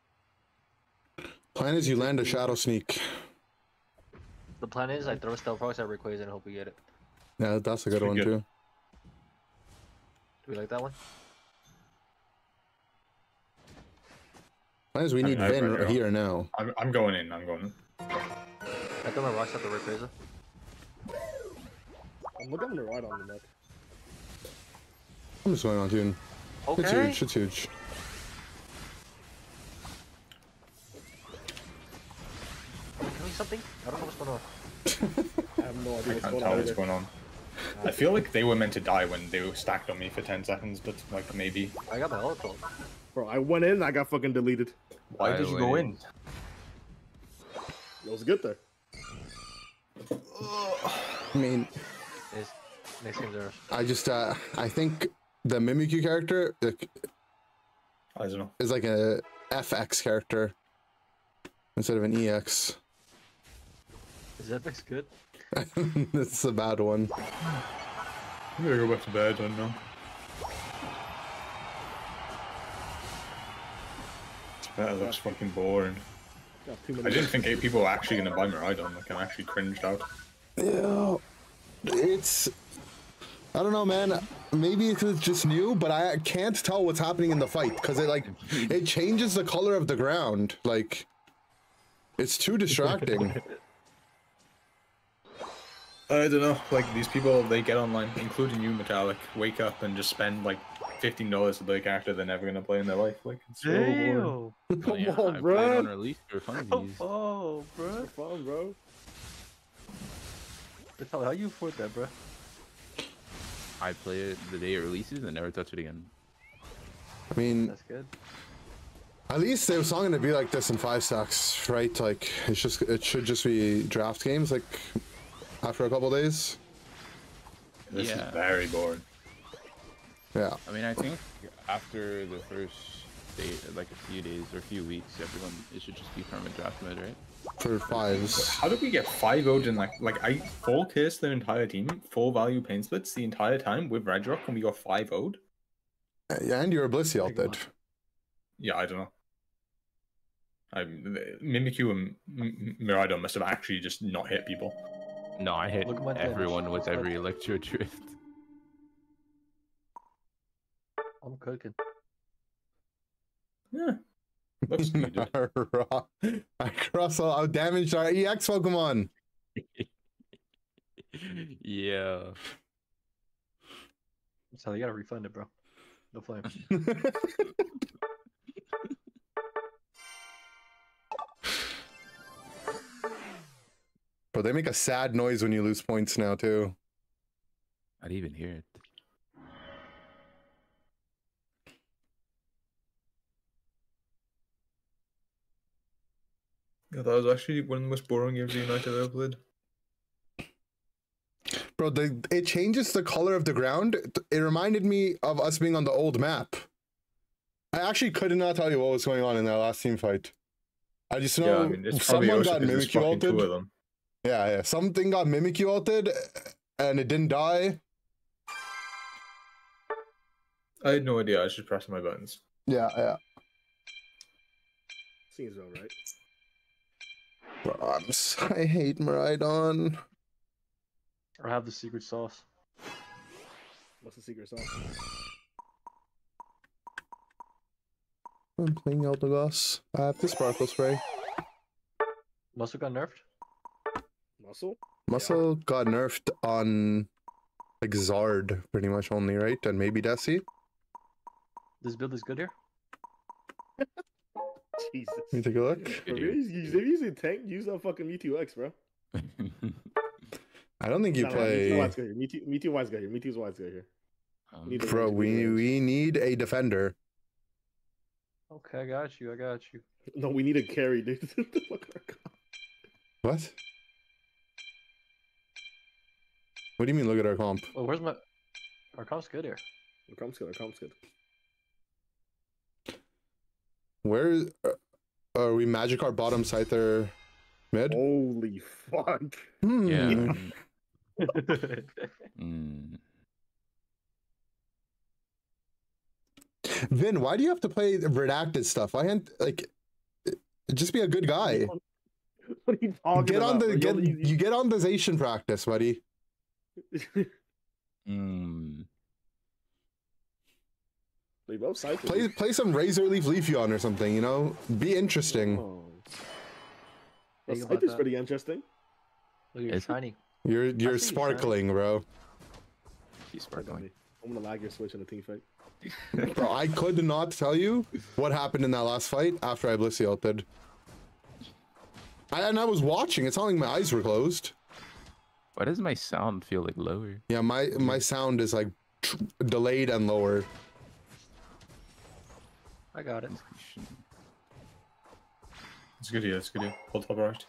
Plan is you land a shadow sneak. The plan is I throw stealth rocks at Rayquaza and hope we get it. Yeah, that's a good Pretty one good. too. Do we like that one? Plan is we I need mean, I- Vin I- right here now. I'm, I'm going in. I'm going in. I throw my rocks at the Rayquaza. I'm looking to right on the neck. I'm just going on tune. It's Okay. huge. It's huge. Are we killing something? I don't know what's going on. I have no idea I what's can't going tell on. what's either. going on. I feel like they were meant to die when they were stacked on me for ten seconds, but like maybe. I got my ult ult. Bro, I went in, I got fucking deleted. Why By did the you go way- in? It was good there. I mean, It's next game's ours. I just uh, I think the Mimikyu character like, I don't know. is like a F X character instead of an E X. Is that fix good? It's a bad one. I'm gonna go back to bed. I don't know. That looks fucking boring. Got too I many. didn't think eight people were actually gonna buy Miraidon. Like I'm actually cringed out. Yeah, it's. I don't know, man. Maybe because it's just new, but I can't tell what's happening in the fight because it like it changes the color of the ground. Like, it's too distracting. I don't know. Like these people, they get online, including you, Metallic, wake up and just spend like fifteen dollars to play a character they're never gonna play in their life. Like it's so boring. Oh, Come yeah, on, I bro. played on release for funsies. Oh, bro. For fun, bro. How you afford that, bro? I play it the day it releases and never touch it again. I mean, That's good. at least it was not going to be like this in five stacks, right? Like, it's just, it should just be draft games, like, after a couple days. This Yeah. is very boring. Yeah. I mean, I think after the first day, like a few days or a few weeks, everyone, it should just be permanent draft mode, right? For fives. How did we get five O'd in like like I full case their entire team, full value pain splits the entire time with Red Rock and we got five O'd? Yeah, and you're a Blissey out did. Yeah, I don't know. I Mimikyu and M- Miraidon must have actually just not hit people. No, I hit Look at my damage. everyone with every Electro Drift. I'm cooking. Yeah. Looks good. dude. Across all our damaged our E X Pokemon. Yeah. So you gotta refund it, bro. No flame. Bro, they make a sad noise when you lose points now too. I'd even hear it. Yeah, that was actually one of the most boring games of United I've ever played. Bro, the, it changes the color of the ground. It reminded me of us being on the old map. I actually could not tell you what was going on in that last team fight. I just know Yeah, I mean, it's probably someone also got 'cause there's Mimikyu fucking two ulted. of them. Yeah, yeah. Something got Mimikyu ulted, and it didn't die. I had no idea. I was just pressing my buttons. Yeah, yeah. Seems all right. Bro, I'm s- I hate Miraidon. Or have the secret sauce. What's the secret sauce? I'm playing Eldegoss. I have the Sparkle Spray. Muscle got nerfed? Muscle? Muscle got nerfed on like Zard, pretty much only, right? And maybe Desi. This build is good here? Jesus. Let me take a look. Bro, if you're using- if you're using tank, use that fucking Mewtwo X, bro. I don't think you Nah, nah, play. Mewtwo White's good here. Mewtwo, Mewtwo White's good here. Mewtwo White's good here. Um, Need to- Bro, we we need a defender. Okay, I got you, I got you. No, we need a carry, dude. Look at our comp. What? What do you mean? Look at our comp. Oh, where's my... Our comp's good here. Our comp's good. Our comp's good. Where uh, are we? Magikarp bottom, Scyther mid. Holy fuck. Hmm. yeah. mm. Vin, why do you have to play the redacted stuff? I can't like. Just be a good guy. What are you talking Get on about? the bro? get. You- You get on the Zacian practice, buddy. Mm. They both cycle. Play play some Razor Leaf Leafeon or something. You know, be interesting. Oh. Think The about scythe is that. pretty interesting. Look, you're Is it? shiny. You're you're see you, Shine. sparkling, bro. She's Hold on, sparkling. dude. I'm gonna lag your switch in the team fight. Bro, I could not tell you what happened in that last fight after I Blissey ulted. I, and I was watching. It's not like my eyes were closed. Why does my sound feel like lower? Yeah, my my sound is like tr- delayed and lower. I got it. It's good here. It's good here. Hold top right.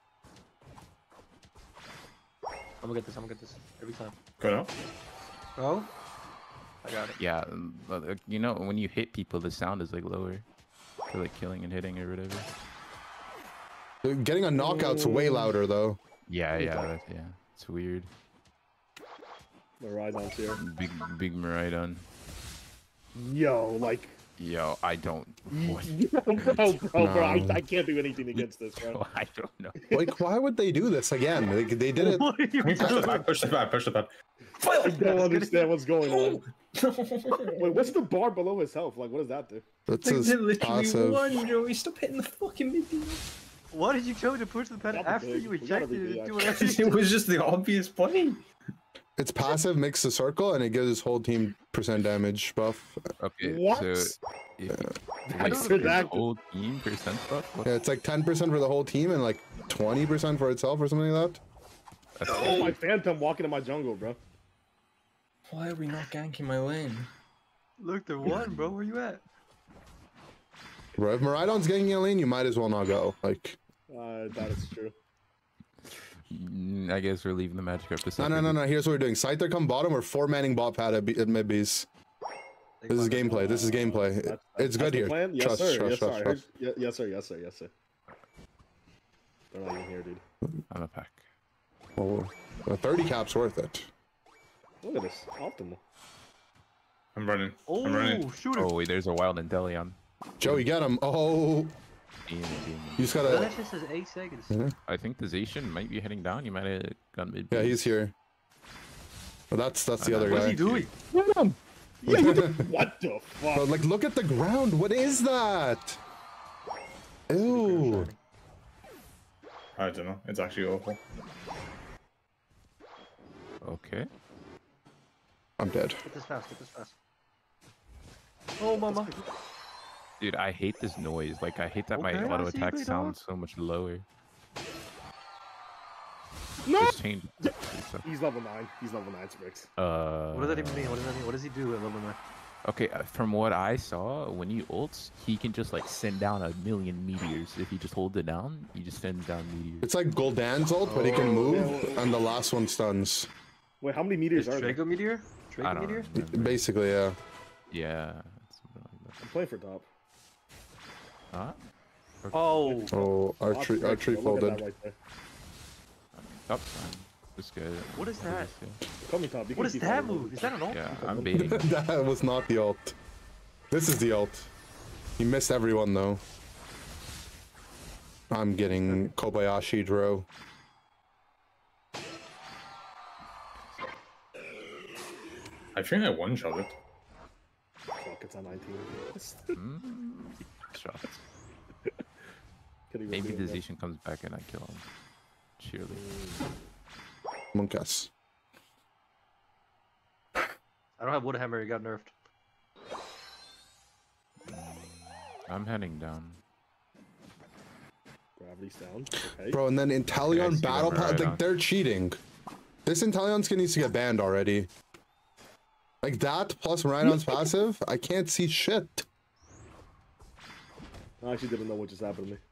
I'm gonna get this, I'm gonna get this. Every time. Go now. Oh? I got it. Yeah, um, but, uh, you know, when you hit people, the sound is like lower. For like killing and hitting or whatever. Getting a knockout's way louder though. Yeah, yeah, that, yeah. It's weird. Miraidon's here. Big, big Miraidon. Yo, like. Yo, I don't. What? bro, bro, bro, I, No. I can't do anything against this, bro. I don't know. Like, why would they do this again? Like, they did it. What are you Push the doing? back. Push the back. Push the back. I don't understand what's going on. Wait, what's the bar below his health? Like, what does that do? That's his passive. Joey. Stop hitting the fucking mid. Why did you tell to push the pen Gotta be after big. you We gotta be ejected big, it? Do actually. whatever you It was just the obvious play. Its passive makes the circle and it gives his whole team percent damage buff. Okay, What? so. If, wait, That's for the redacted. whole team percent buff? What? Yeah, it's like ten percent for the whole team and like twenty percent for itself or something like that. That's Oh, my phantom walking in my jungle, bro. Why are we not ganking my lane? Look, they're one, bro. Where you at? Bro, if Miraidon's getting a lane, you might as well not go. Like, Uh, that is true. Mm, I guess we're leaving the magic up to no, Seth. no, no, no. Here's what we're doing. Scyther come bottom. We're four manning bot pad at, B- at mid Bs. This is gameplay. This is gameplay. That's- It's that's good the here. plan? Yes, Trust, sir. trust, yes, trust, sir. I trust. heard- Ye- yes, sir. Yes, sir. Yes, sir. They're not even here, dude. I'm a pack. Oh, well, thirty caps worth it. Look at this. Optimal. I'm running. Oh, I'm running. shoot it. Oh wait, there's a wild Inteleon. Joey, get him. Oh, Demon, demon. you just That gotta. just says eight seconds. Yeah, I think the Zacian might be heading down. You might have gone mid. yeah, he's here. Well, that's that's the I other know. What is guy. he doing? Get him. Yeah, what, the, what the fuck? Bro, like, look at the ground. What is that? Ew. I don't know. It's actually awful. Okay. I'm dead. Get this fast. Get this fast. Oh, mama. Dude, I hate this noise. Like, I hate that my Okay, I auto see, attack big dog. sounds so much lower. No! Just change. He's level nine. He's level nine, Sprix. Uh. What does that even mean? What does that mean? What does he do at level nine? Okay, uh, from what I saw, when he ults, he can just like send down a million meteors. If he just holds it down, he just sends down meteors. It's like Gul'dan's ult, but he can Oh, move, yeah. and the last one stuns. Wait, how many meters Is are there? Draco Meteor? I Draco don't Meteor? remember. Basically, yeah. Yeah. something like I'm playing for top. that. Huh? Oh, Oh, archery, Look at archery that folded. right there. Top sign. This guy. What is that? Call me top. You what can is keep that following move? me. Is that an ult? Yeah, I'm baiting. him. That was not the ult. This is the ult. He missed everyone though. I'm getting Kobayashi Dro. I think I one-shot it. Fuck, it's on nineteen. Mm, shots. Could've even Maybe seen the it, though. Zacian comes back and I kill him. Surely. Monkas. I don't have Woodhammer. He got nerfed. I'm heading down. Gravity's down. Okay. Bro, and then Yeah, I Inteleon see Battle them Pass, right like on. they're cheating. This Inteleon skin needs to get banned already. Like that plus Rhino's passive, I can't see shit. I actually didn't know what just happened to me.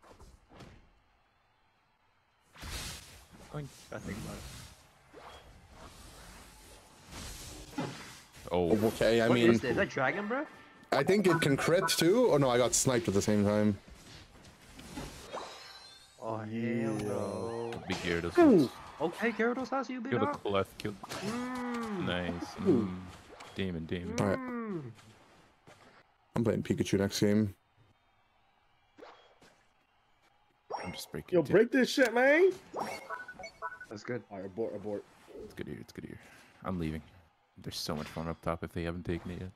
Going. I think about it. Oh, Okay, I What mean, is that? Is that Dragon, bro? I think it can crit too. Oh no, I got sniped at the same time. Oh, hell no. big Gyarados. Ooh. Okay, Gyarados has you, big Kill the dog. clef. Kill. Mm. Nice. Mm. Demon, demon. Alright, Mm. I'm playing Pikachu next game. I'm just breaking. Yo, it. break this shit, man. That's good. Alright, abort, abort. It's good here. It's good here. I'm leaving. There's so much fun up top if they haven't taken it yet.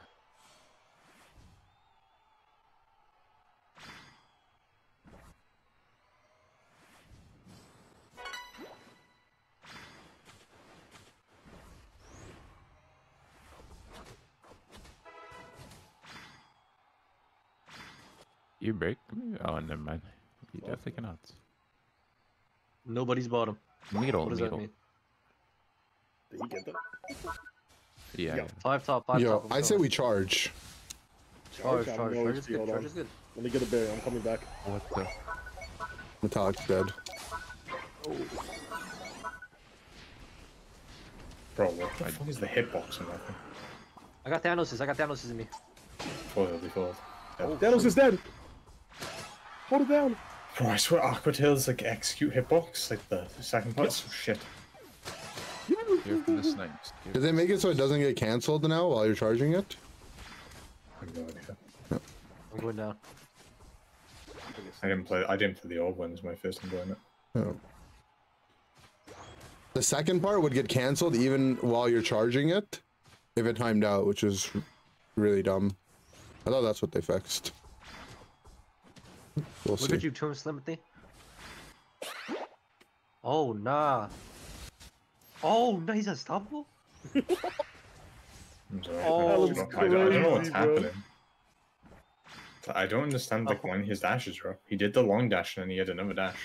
You break me? Oh, never mind. You definitely cannot. Nobody's bottom. Middle, What does middle. that mean? Did he get that? Yeah. Yo. yeah. Five top, five Yo, top. I say we charge. Charge, I have charge, no charge H is P, good. hold Charge on. is good. Let me get a berry. I'm coming back. What the? Metallic's dead. Bro, what the fuck is the hitbox on that thing? I got Thanos. I got Thanos in me. Foiled, he foiled. Oh, Thanos is dead. Hold it down. Bro, I swear Aqua Tail's like execute hitbox, like the second part. So shit. Here from the snipes. Here. Did they make it so it doesn't get cancelled now while you're charging it? I have no idea. I'm going down. I didn't play. I didn't play the old ones. My first time playing it. Oh. The second part would get cancelled even while you're charging it if it timed out, which is really dumb. I thought that's what they fixed. We'll Look see. at you, Tomb Slimothy. Oh, nah. Oh, no, he's unstoppable? I'm sorry. Oh, I, that don't looks know- I don't, I don't know what's crazy, bro. happening. I don't understand like when his dashes were up. He did the long dash and then he had another dash.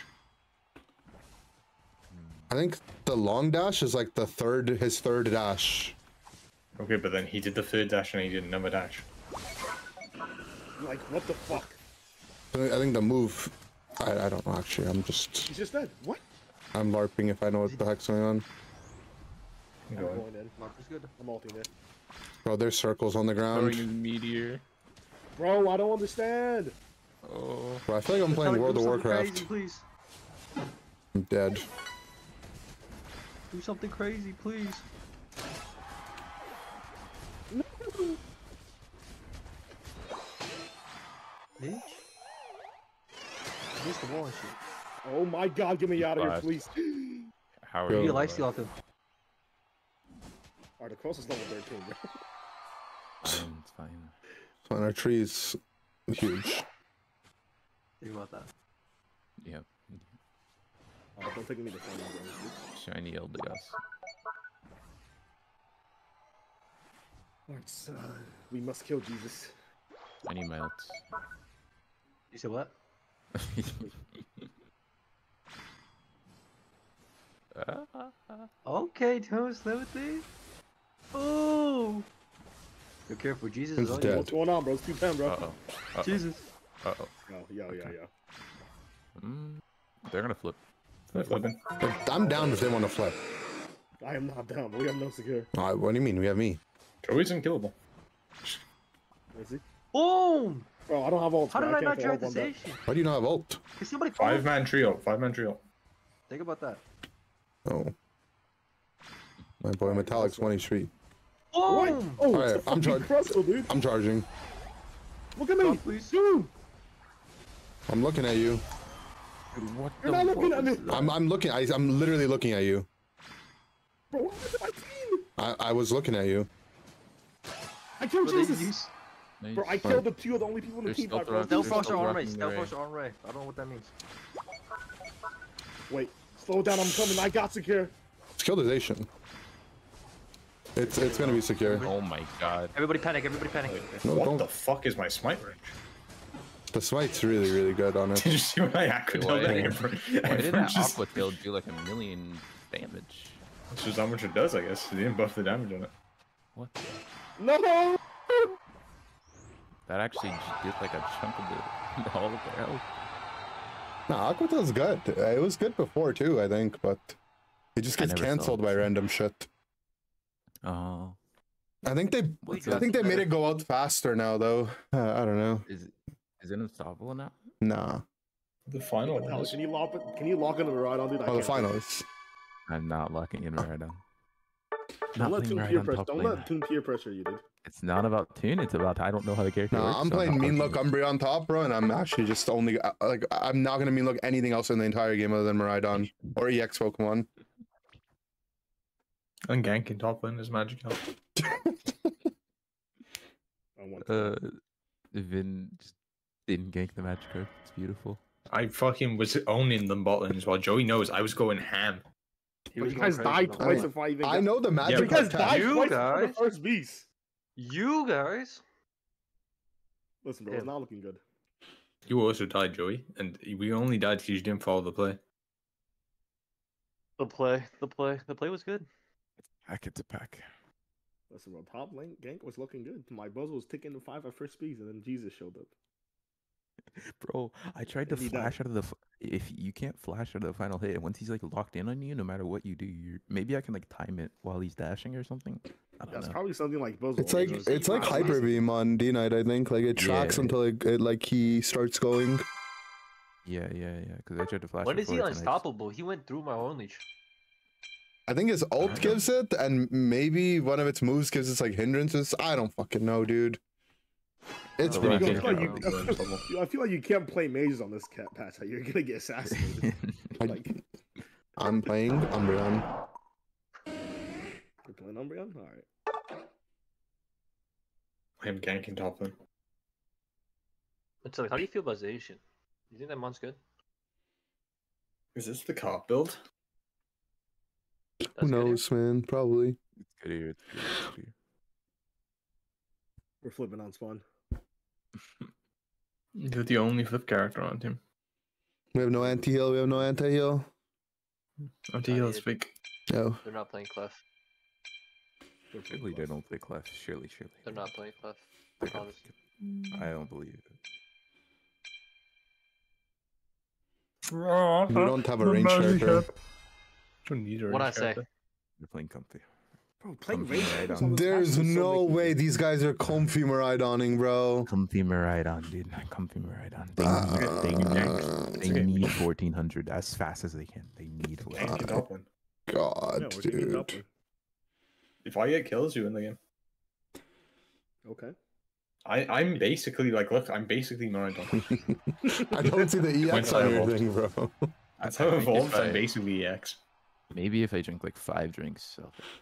I think the long dash is like the third, his third dash. Okay, but then he did the third dash and he did another dash. Like, what the fuck? I think- I think the move. I, I don't know actually. I'm just. He's just dead. What? I'm LARPing if I know what the heck's going on. I'm Go on. going in. Mark is good. I'm ulting it. Bro, there's circles on the ground. Throwing a meteor. Bro, I don't understand. Oh. Bro, I feel like I'm playing Kelly, World do of something Warcraft. Crazy, please. I'm dead. Do something crazy, please. Bitch. Missed the wall and shit. Oh my god, get me out of here, Flash. please. How are Yo. You you? get life steal off him. Alright, the closest level thirteen, bro. Fine, it's fine. And our tree's huge. Think about that. Yep. Oh, don't take me to find bro. Shiny Eldegoss. Alright, so we must kill Jesus. I need my ults. You said what? Okay, Toast, let me think. Oh! Be careful, Jesus It's is on dead. you. What's going on, bro? It's two ten, bro. Uh-oh. Uh-oh. Jesus. Uh-oh. Yo, yo, yo, yo. Mm, they're gonna flip. They're flipping. I'm down if they want to flip. I am not down. We have no secure. Uh, what do you mean? We have me. Joey's unkillable. Is he? Boom! Bro, I don't have ults. How bro. did I can't not put drive ult the on that. station? Why do you not have ult? Can somebody Five follow? man trio. Five man trio. Think about that. Oh. My boy Metallic's one H P. What? Boom! Oh, Alright, it's the I'm fucking charged. Presto, dude. I'm charging. Look at me. Stop, please. Dude, I'm looking at you. Dude, what you're not looking at me. I'm I'm looking. I, I'm literally looking at you. Bro, what happened to my team? I, I was looking at you. I killed Bro, they Jesus. use- Nice. Bro, I killed the two of the only people in the There's team. stealth bro. rock. Stealth There's Frost stealth or on rock Ray. in the Stealth Ray. Frost or on Ray. I don't know what that means. Wait, slow down. I'm coming. I got secure. It's killization. It's it's gonna be secure. Oh my god. Everybody panic, everybody panic. No, what don't. the fuck is my smite range? The smite's really really good on it. Did you see what I aqua Why dealt did- Everett? Why did Everett that just... Aqua Tail do like a million damage? That's just how much it does, I guess. They didn't buff the damage on it. What the? No. That actually just did like a chunk of the, all of their health. Nah, Aquatail's good. Uh, It was good before too, I think, but it just I gets never saw cancelled it. by random shit. Oh. I think they What's I that? think they made it go out faster now though. Uh, I don't know. Is it, is it unstoppable now? Nah. The final Hell, one was... can you lock it? Can you lock into the ride on, dude? I Oh, the can't. finals. I'm not locking in right on. Don't Not let playing Toon right peer on pressure. top Don't lane. let Toon peer pressure you, dude. It's not about tune, it's about I don't know how the character Nah, works. I'm so playing not Mean pushing Look it. Umbria on top, bro, and I'm actually just only uh, like I'm not gonna Mean Look anything else in the entire game other than Miraidon or E X Pokemon. And gank in top lane is magic help. I want to. Uh, Vin just didn't gank the magic card. It's beautiful. I fucking was owning them bot lane as well. Joey knows I was going ham. He But was you going guys crazy, died though. twice I- if I even. I got- know the magic You guys attack. died You twice before the guys- first beast. You guys. Listen, bro, Yeah. it's not looking good. You also died, Joey, and we only died because you didn't follow the play. The play, the play, the play was good. Pack it's a pack. Listen, bro, top lane gank was looking good. My buzz was ticking to five at first speeds, and then Jesus showed up. Bro, I tried to And he flash died. out of the. f- If you can't flash out of the final hit, and once he's like locked in on you, no matter what you do, you're maybe I can like time it while he's dashing or something. I don't That's know. probably something like buzz. It's like Just- it's like Wow. Hyper Beam on D Knight, I think. Like it tracks Yeah. until it, it like he starts going. Yeah, yeah, yeah. Because I tried to flash. When it is he forwards and I just- unstoppable? He went through my own leech. I think his ult know. gives it, and maybe one of its moves gives us like hindrances. I don't fucking know, dude. It's Oh, I pretty feel, good. like you, I feel like you can't play mages on this cat patch. You're gonna get assassinated. like, I'm playing Umbreon. you're playing Umbreon? Alright. I'm ganking top lane. It's like, how do you feel about Zacian? You think that mon's good? Is this the cop build? Who That's good here? knows, man? Probably. It's good here. It's good here, it's good here. We're flipping on spawn. You're the only flip character on team. We have no anti-heal. We have no anti-heal. Until I you need- speak. No. They're not playing Clef. Surely they don't play Clef. Surely, surely. They're not playing Clef. They don't. Honestly. I don't believe it. We don't have a range character. Don't need a What'd I range say? character. They're playing comfy. Bro, playing Comfy range Miraidon. characters on this There's patch is so no making- way these guys are comfy Miraidon-ing, bro. Comfy Miraidon, dude. Comfy Miraidon. They Uh, need, they need, they okay. need fourteen hundred as fast as they can. They need fourteen Tank hundred. and Doppler. Yeah, God, we're taking dude. Doppler. If I get kills, you win the game. Okay. I, I'm basically like, look, I'm basically Miraidon. I don't see the E X When on your evolved. thing, bro. That's how I think evolved. if I'm I- basically E X. Maybe if I drink like five drinks, I'll think.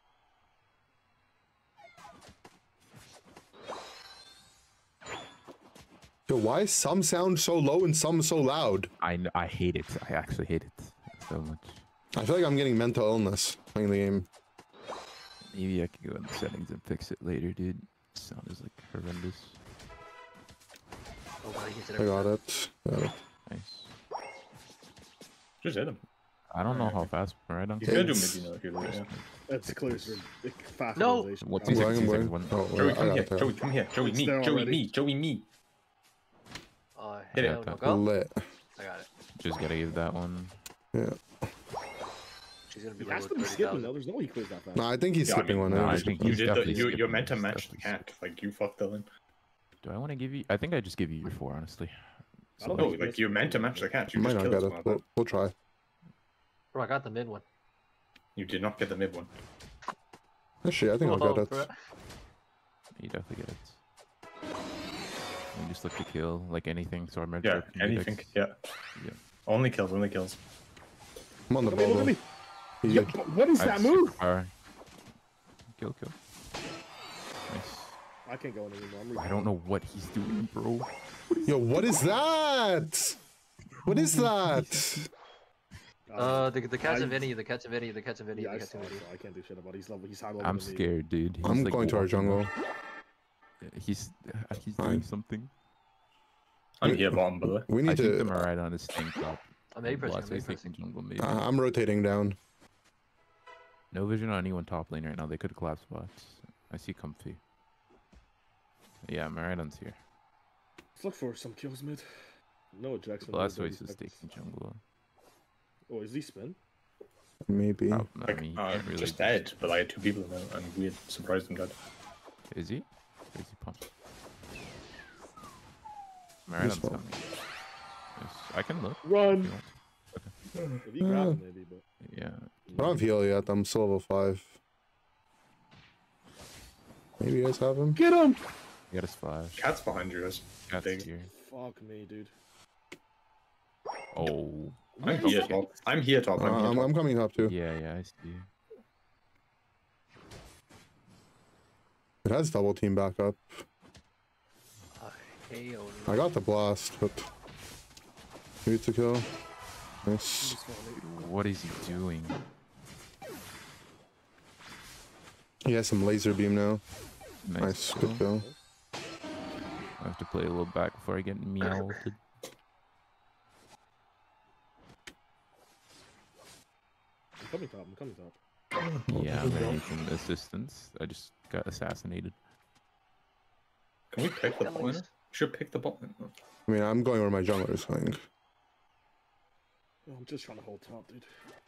Yo, why is some sound so low and some so loud? I kn- I hate it. I actually hate it so much. I feel like I'm getting mental illness playing the game. Maybe I could go in the settings and fix it later, dude. Sound is like horrendous. Oh god, he hits it I every got time. it. Got it. Nice. Just hit him. I don't know how fast Miraidon He's gonna do It's- mid, you know, if you look at him. That's clear. for like, fast No! realization. What's I'm Two going, I'm seconds, going. two seconds, Oh, Joey, wait, I come here. got Joey, that. come here. Joey, It's me. there Joey, already. me. Joey, me. Oh, Hit it. hell, no Okay. go. Lit. I got it. Just gotta give that one. Yeah. She's gonna be He like has to be thirty skipping thousand. though. There's no way he clears that fast. No, I think he's Yeah, I skipping mean, one. no, I I think. think You he's did the, definitely you, you're skipping. meant to He's match the definitely cat. Like, you fucked Dylan. Do I want to give you? I think I just give you your four, honestly. I don't No, think like, you're meant to match the cat. You Might just not killed get him. it. We'll, we'll try. Bro, I got the mid one. You did not get the mid one. Actually, I think I'll Whoa, get it. bro. You definitely get it. You just look to kill, like anything. So I'm Yeah, anything. Yeah. Yeah. Only kills, only kills. I'm on the Look at me, look at bubble. me. Yeah, but what is that move? Kill, kill. Nice. I can't go in anymore. I'm I don't know what he's doing, bro. Yo, what is that? What is that? Uh, the the cat's I- in Vinny, the cat's in Vinny, the cat's in Vinny, Yeah, the I, cat's saw, in I, Vinny. saw. I can't do shit about it. He's level. He's high level. I'm than me. scared, dude. He's I'm like going to our walking jungle. up. He's uh, he's Fine. doing something. I'm here bottom, by the way. We I need think the to. Miraidon is tank top. I'm A pressing, Blast I'm A is pressing. taking jungle, maybe. Uh, I'm rotating down. No vision on anyone top lane right now. They could collapse spots. I see Comfy. Yeah, Miraidon's here. Let's look for some kills mid. No Jackson. Blastoise is taking jungle. Oh, is he spin? Maybe. Oh, no, I Like, mean, you uh, can't really just dead, but I had two people now, and we had surprised them dead. Is he? Or is he pumped? This Miraidon's one. coming. Yes, I can look. Run. If you want. If he grab him, maybe, but Yeah. I don't have heal yet. I'm still level five. Maybe you guys have him. get him. You got a splash. Cat's behind you, guys. Cat's big. here. Fuck me, dude. Oh. I'm here top. I'm here top. Uh, I'm here I'm, top. I'm coming up too. Yeah, yeah, I see. It has double team backup. Uh, hey, oh, I got the blast, but maybe it's a kill. Nice. What is he doing? He has some laser beam now. Nice. Nice, kill. good kill. I have to play a little back before I get meowed. I'm coming top. I'm coming top. Yeah, I'm gonna need some assistance. I just got assassinated. Can we pick the At bot? least. Should pick the bot. I mean, I'm going where my jungler is going. Oh, I'm just trying to hold top, dude.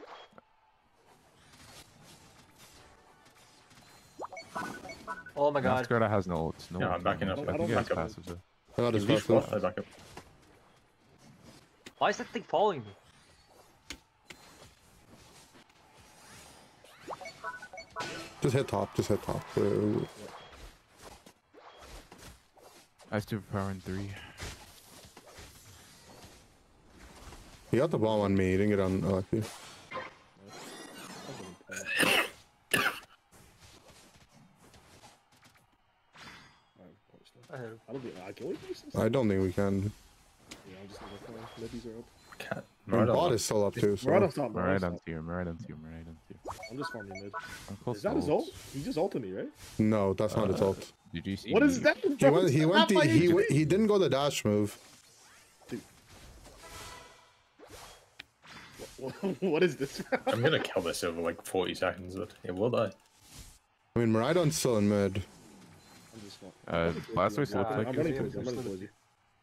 Oh my god. Masquerada has no ults. No Yeah, ults, I'm backing no up. ults. I I don't think he has back up. passive though. I got his If he's passive. fluff, I back up. Why is that thing following me? Just hit top. Just hit top. Uh, I have superpower in three. He got the bomb on me. He didn't get on Alexi. I hit him. I don't think I can we place this? I don't think we can. Yeah, I'm just gonna go for it. Libbies are up. Cat. And Murder. bot is still up too. So. Murato's top. Murato's Miraidon's top. here. Miraidon's here. Miraidon's here. I'm just farming mid. I'm close Is that to his ults. ult? He just ulted me, right? No, that's not his Uh, ult. Did you see? What is me? that? He bro? went. He It's went. half The, my he H P. went, he didn't go the dash move. What is this? I'm gonna kill this over like forty seconds, but it will die. I mean, Miraidon's still in mid. I'm just not. Uh, Blastoise looked Yeah, like I'm he running was towards you. I'm running towards you.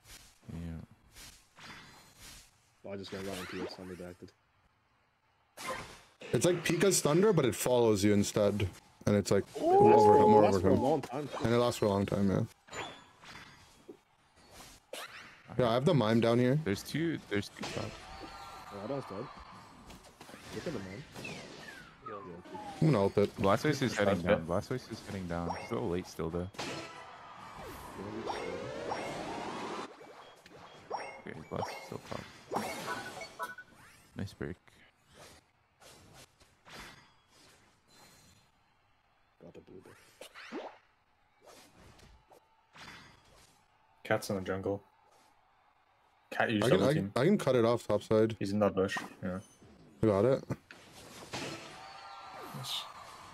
Yeah. Oh, I just got right into it. Somebody acted. It's like Pika's Thunder, but it follows you instead. And it's like It more lasts for- overcome, it more lasts for a overcome. long time. And it lasts for a long time, yeah. Yeah, I have the mime down here. There's two. There's two top. Oh, I don't dead. Look at the man. Yo, I'm gonna ult it. Blastoise is heading That's down. it. Blastoise is heading down. It's a little late still though. Okay, Blastoise still top. Nice break. Got the blue buff. Cat's in the jungle. Cat, you I just can, double I, team. can- I can cut it off top side. He's in that bush. Yeah. You got it. Yes.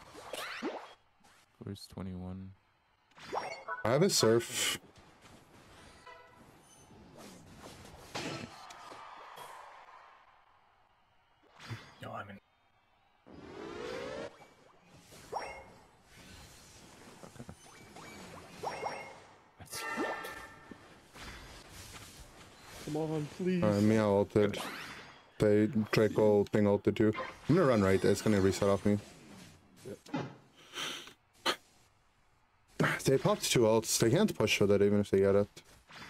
Where's twenty-one? I have a surf. Yo, I'm in. That's Come on, please. Alright, Meow ulted. They Draco thing ulted too. I'm gonna run right. It's gonna reset off me. They popped two ults. They can't push with it even if they get it.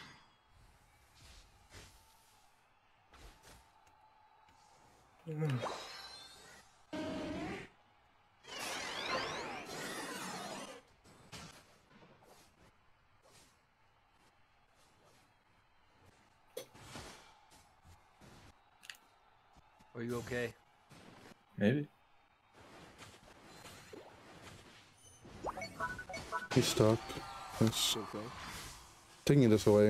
are you okay? Maybe. He's stuck. Nice. Okay. Taking this away.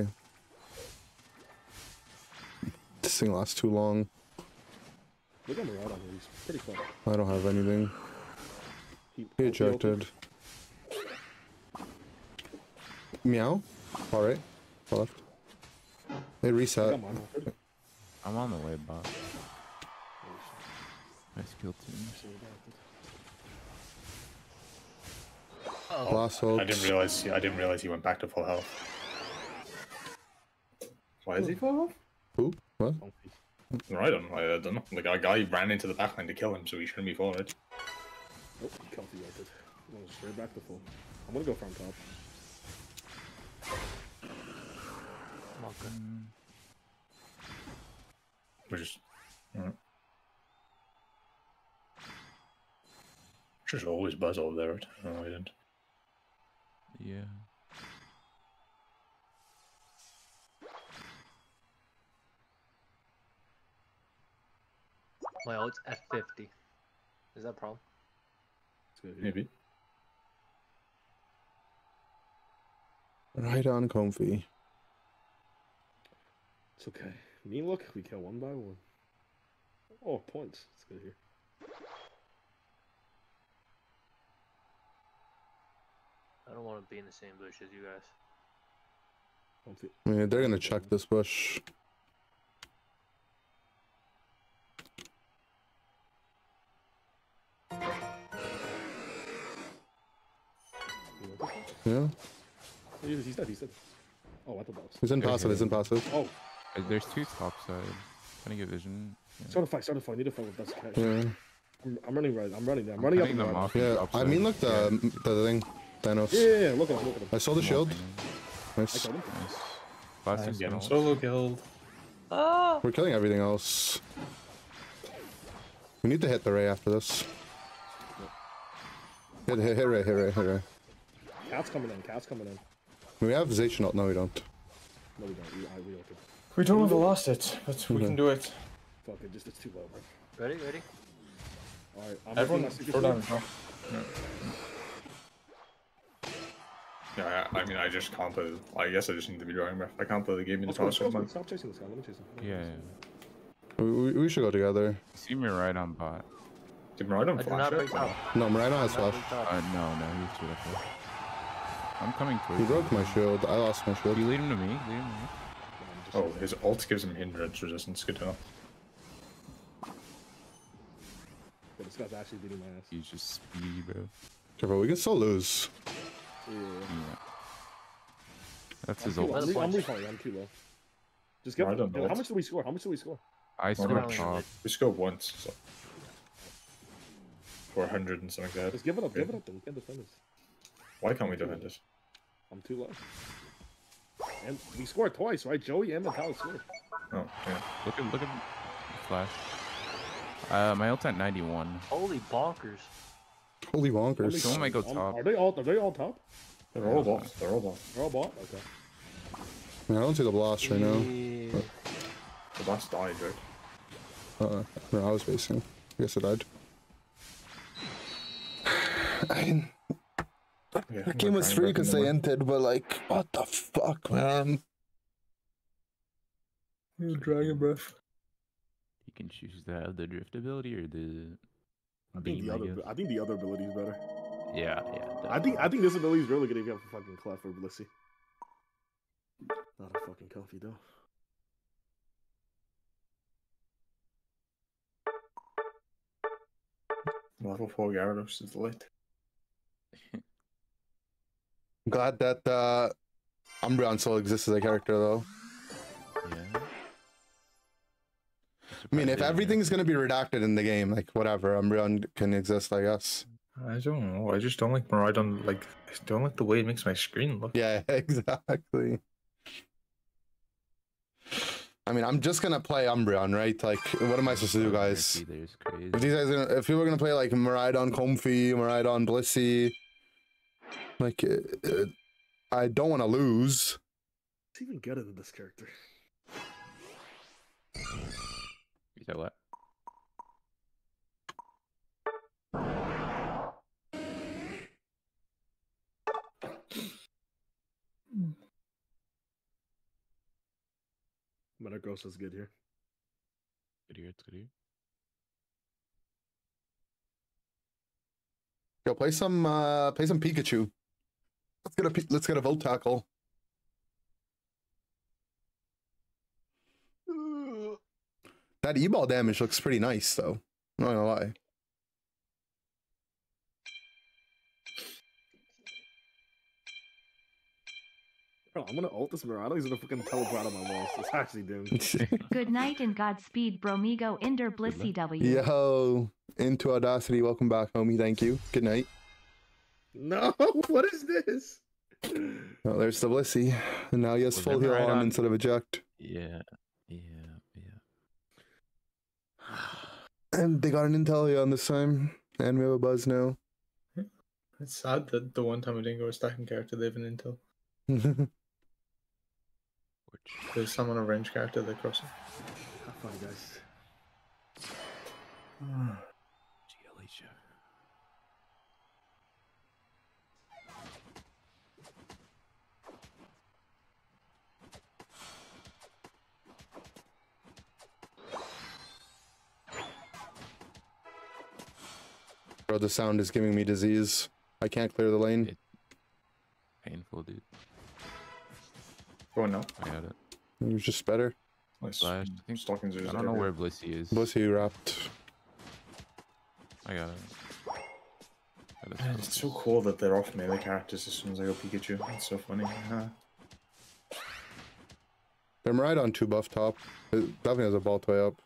This thing lasts too long. Look at Miraidon here. He's pretty fun. I don't have anything. He, He he ejected. Meow. Alright. Left. They ulted. reset. Got mine ulted. I'm on the way, Bob. Nice kill team. Oh, Blast ult. I didn't realize. I didn't realize he went back to full health. Why is he full health? Who? What? Funky. I don't know. I don't know. The guy, guy ran into the backline to kill him, so he shouldn't be full, right? Nope, he Kelpie ulted. I'm going straight back to full. I'm gonna go from top. okay. Which is. Alright. Just always buzz over there, right? No, I didn't. Yeah. My ult's at fifty. Is that a problem? It's good here. Maybe. Right on comfy. It's okay. Me look, we kill one by one. Oh, points. It's good here. I don't want to be in the same bush as you guys. Comfy. I mean, they're gonna check this bush. You want this one? Yeah. Oh, he's he's dead, he's dead. Oh, I thought that was. He's in passive. He's in passive. Oh, Uh, There's two top side. Trying to get vision. Yeah. start a fight, start a fight. Need to fight with best catch. Yeah. I'm, I'm running right. I'm running there. I'm I'm running up cutting and them right. off. from Yeah. top I side. mean, look the the thing. Thanos. Yeah, yeah, yeah. Look at him, look at him. I saw the Yeah. shield. I Nice. killed him. Nice. I'm Blastoise getting ult. solo killed. Ah! We're killing everything else. We need to hit the ray after this. Hit, hit, hit ray, hit ray, hit ray. Cat's coming in, cat's coming in. We have Zation ult. No, we don't. No, we don't. We, I, we opened. We don't have lost it, but we can do it. Fuck it, just it's too low, bro. Ready? Ready? Alright, I'm Everyone, making my throw secret down. sword. No. Yeah, I, I mean, I just can't play. I guess I just need to be drawing breath. I can't play the game in the Let's go, let's process, go, man. stop chasing this guy. Let me chase him. Yeah, yeah. We, we, we should go together. See me right on bot. Did Miraidon I did flash not it? break top. No, Miranda has I did not flash. break top. Uh, no, no, he's too left. there. I'm coming towards He you. broke my shield. I lost my shield. You lead him to me. Lead him to me. Oh, his ult gives him hindrance resistance. Good to know. But this guy's actually beating my ass. He's just speedy, bro. Careful, we can still lose. Yeah. Yeah. That's I'm his too low. ult. I'm, I'm recalling. I'm too low. Just give. I don't Dude, know. how much did we score? How much did we score? I Well, scored no. top. We scored once, so four hundred and something like that. Just give it up. Give it up. Then we can defend this. Why can't we defend it? I'm too low. And we scored twice, right? Joey and Metallic scored. Oh, yeah. Look at look at flash. Uh, my ult's at ninety-one. Holy bonkers. Holy bonkers. Someone might go Um, top. Are they all? Are they all top? They're all bot. They're all bot. They're all bot. Okay. I don't see the blast right now. Yeah. The boss died, right? Uh, no, I was basing. I guess I died. I mean, Yeah, that game was free because they ended, but like, what the fuck, man? Dragon breath. You can choose that the drift ability or the I think beam. the I other. guess. I think the other ability is better. Yeah, yeah. I think. I think this ability is really good if you have a fucking clef or Blissey. Not a fucking comfy though. Level four Gyarados is lit. I'm glad that uh, Umbreon still exists as a character, though. Yeah. I mean, if everything's gonna be redacted in the game, like whatever, Umbreon can exist, I guess. I don't know. I just don't like Miraidon. Like, I don't like the way it makes my screen look. Yeah, exactly. I mean, I'm just gonna play Umbreon, right? Like, what am I supposed to do, guys? There's crazy. If these guys, are gonna, if people are gonna play like Miraidon Comfy, Miraidon Blissey, like, uh, uh, I don't want to lose. Let's even get into this character. You said what? Metagross is good here. Good here. It's good here. Go play some, uh, play some Pikachu. Let's get a, Pi- let's get a Volt Tackle. That E-ball damage looks pretty nice, though. I'm not gonna lie. Bro, I'm gonna ult this Miraidon. He's gonna fucking teleport out of my walls. It's actually doomed. Good night and Godspeed, Bromigo Inder Blissy W. Yo, into Audacity, welcome back, homie. Thank you. Good night. No, what is this? Oh, there's the Blissey. And now he has Was full that heal right on on? instead of eject. Yeah. Yeah. Yeah. And they got an Inteleon this time. And we have a Buzz now. It's sad that the one time I didn't go a stacking character, they have an Intel. Which There's some on a range character they're crossing. Have fun, guys. G L H. Bro, the sound is giving me disease. I can't clear the lane. It- Painful, dude. Go on now. I got it. It was just better. Nice. Flash. I think. Stockings are I just don't know everywhere. where Blissey is. Blissey wrapped. I got it. Got it. Man, it's so cool that they're off melee characters as soon as I go Pikachu. It's so funny. Uh, They're right on two buff top. It definitely has a ball way up.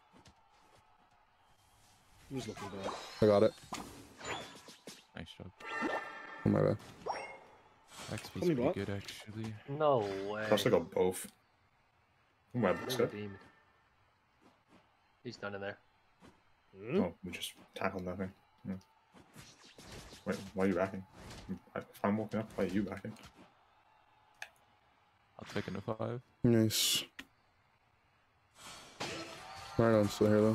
I'm just looking back. I got it. Nice job. Oh my bad. X P's Tell me pretty what? good, actually. No way. Plus I got both. Oh, my looks Ooh, good. beam. He's done in there. Hmm? Oh, we just tackled nothing. Yeah. Wait, why are you backing? If I'm walking up, why are you backing? I'll take it to five. Nice. Right on still here though.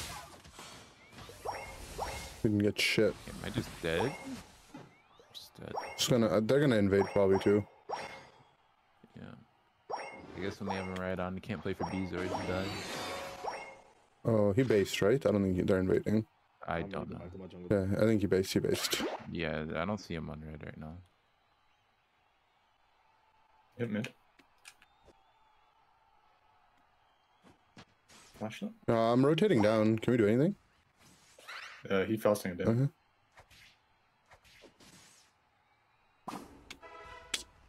We didn't get shit. Am I just dead? I'm just dead. Just gonna. Uh, they're gonna invade probably too. Yeah. I guess when they have him right on, you can't play for Bees or he dies. Oh, he based right? I don't think he, they're invading. I I'm gonna don't go know. back to my jungle. Yeah, I think he based. He based. Yeah, I don't see him on red right now. Hit mid. Flash that? Uh, I'm rotating down. Can we do anything? Uh, he fell sting it down. Uh-huh.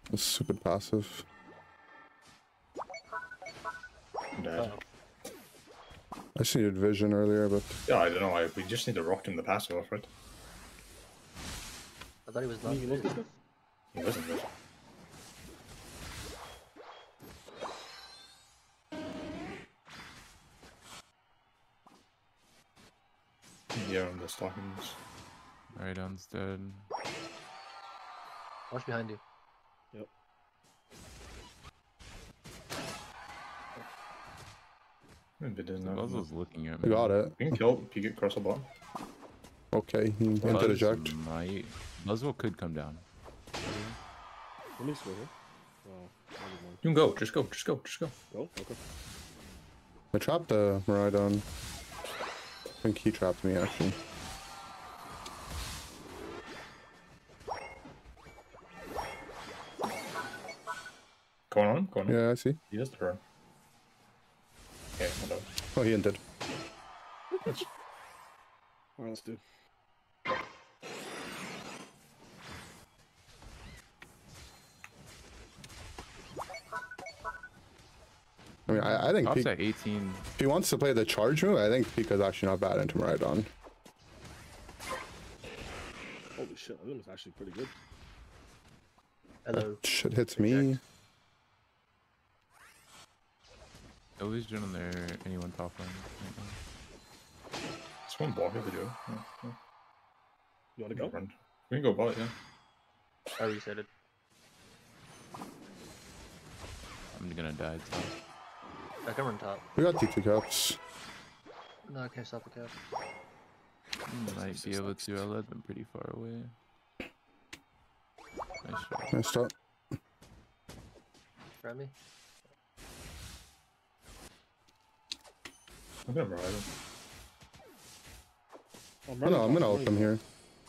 This stupid passive. I'm dead. Oh. I just needed vision earlier, but Yeah, I don't know. I, we just need to rock him the passive off, right? I thought he was not. You look at this? He wasn't good. Yeah, on the stockings. Rhydon's dead. Watch behind you. Yep. Maybe it doesn't have Buzzle's looking at I me. got it. You can kill you get cross the bottom. Okay, he Buzz entered eject. might. Buzzwell could come down. Let me swing it. Oh, never mind. You can go, just go, just go, just go. Oh, okay. I trapped the Miraidon. I think he trapped me actually. Going on, going on. Yeah, I see. He has the turn. Okay, hold on. Oh, he entered. Alright, let's do. I mean, I, I think Top's Pika, at eighteen. if he wants to play the charge move, I think Pika's actually not bad into Miraidon. Holy shit, I think it's actually pretty good. Hello. Shit hits me. Always on there. Anyone top lane right now. It's one block if we do. Yeah, yeah. You wanna go? Run. We can go bot, yeah. I reset it. I'm gonna die. Top. I can run top. We got T two cups. No, I can't stop the cap. Might be able to. I led them pretty far away. Nice shot. Nice start. Grab me. I'm gonna ride him. I'm Oh, no, I'm gonna ult running them here.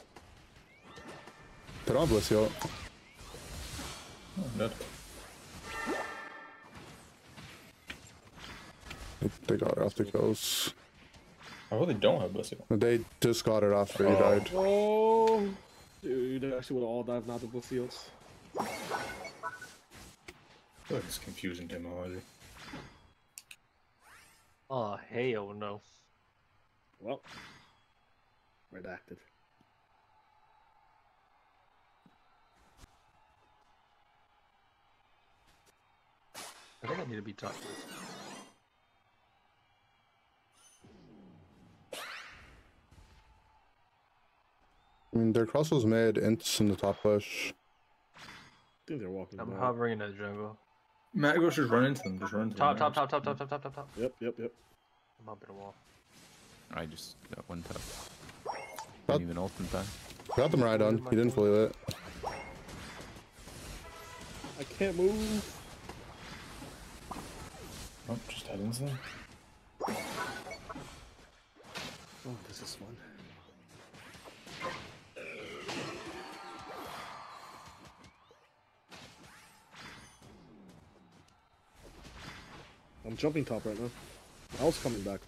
They don't have Blissey ult. Oh, I'm dead. They, they got it after kills. I really don't have Blissey. They just got it after he Oh. died. Oh, dude, they actually would have all died not the blue fields. I feel like it's confusing him already. Oh, hell no. Well, redacted. I think I need to be top first. I mean, their cross was made, Ints in the top push. I think they're walking. I'm back. hovering in the jungle. Magos just run into them, just run into Top, them. top, top, top, top, top, top, top, top. Yep, yep, yep. I'm up in a wall. I just got one top. But- Didn't even ult in time. Got them right on. He didn't fully lit. I can't move. Oh, just head into them. Oh, this is fun. I'm jumping top right now. Al's coming back.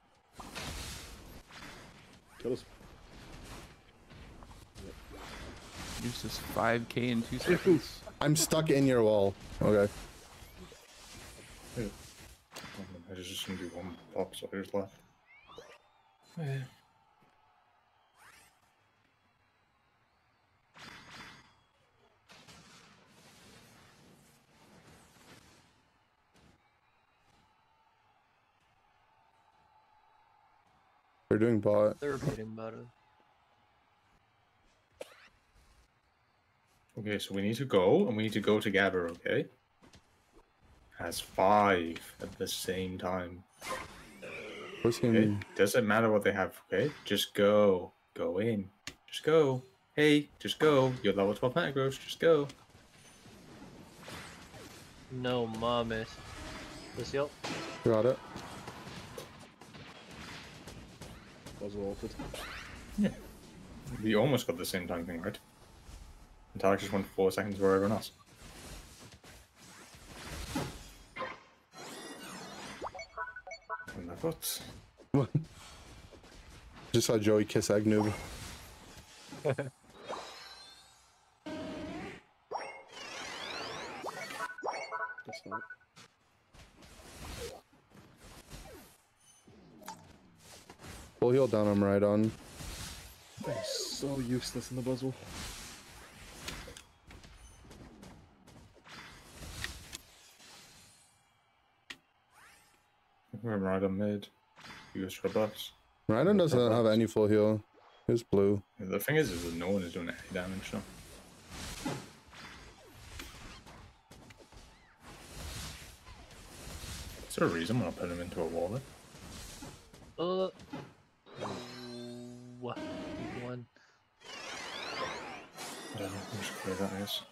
Kill us. Use this five K in two seconds. I'm stuck in your wall. Okay. Yeah. I just just gonna do one pop, so here's left. Oh, yeah. They're doing bot. They're getting better. Okay, so we need to go, and we need to go together, okay? As five at the same time. What's he Okay? in? Doesn't matter what they have, okay? Just go. Go in. Just go. Hey, just go. You're level twelve Metagross, just go. No mames. This yelp. Got it. Was ulted. Yeah. We almost got the same time thing, right? Metallic just went four seconds for everyone else. And I thought... Just saw Joey kiss Egg Noob. Stop. Full heal down, I'm right on. I'm so useless in the puzzle. We're right on mid. You guys robust. Rhydon doesn't have any full heal. He's blue. The thing is, is that no one is doing any damage now. Is there a reason why I put him into a wall then? Uh. What? One. I don't know. I'm just clear that, I guess.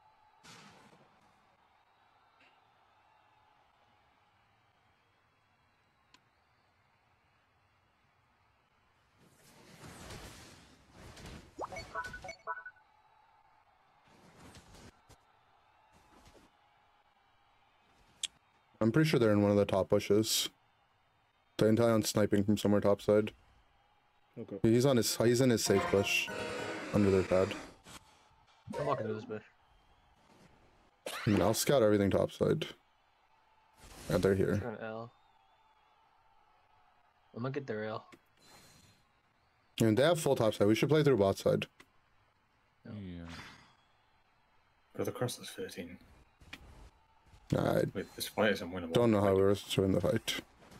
I'm pretty sure they're in one of the top bushes. The Inteleon's sniping from somewhere topside. Okay. He's on his he's in his safe bush. Under their pad. I'm walking to this bush. And I'll scout everything topside. Yeah, they're here. Turn L. I'm gonna get their L. And they have full topside. We should play through bot side. Yeah. Go across this thirteen. I Wait, this fight is unwinnable. don't know how we were to win the fight.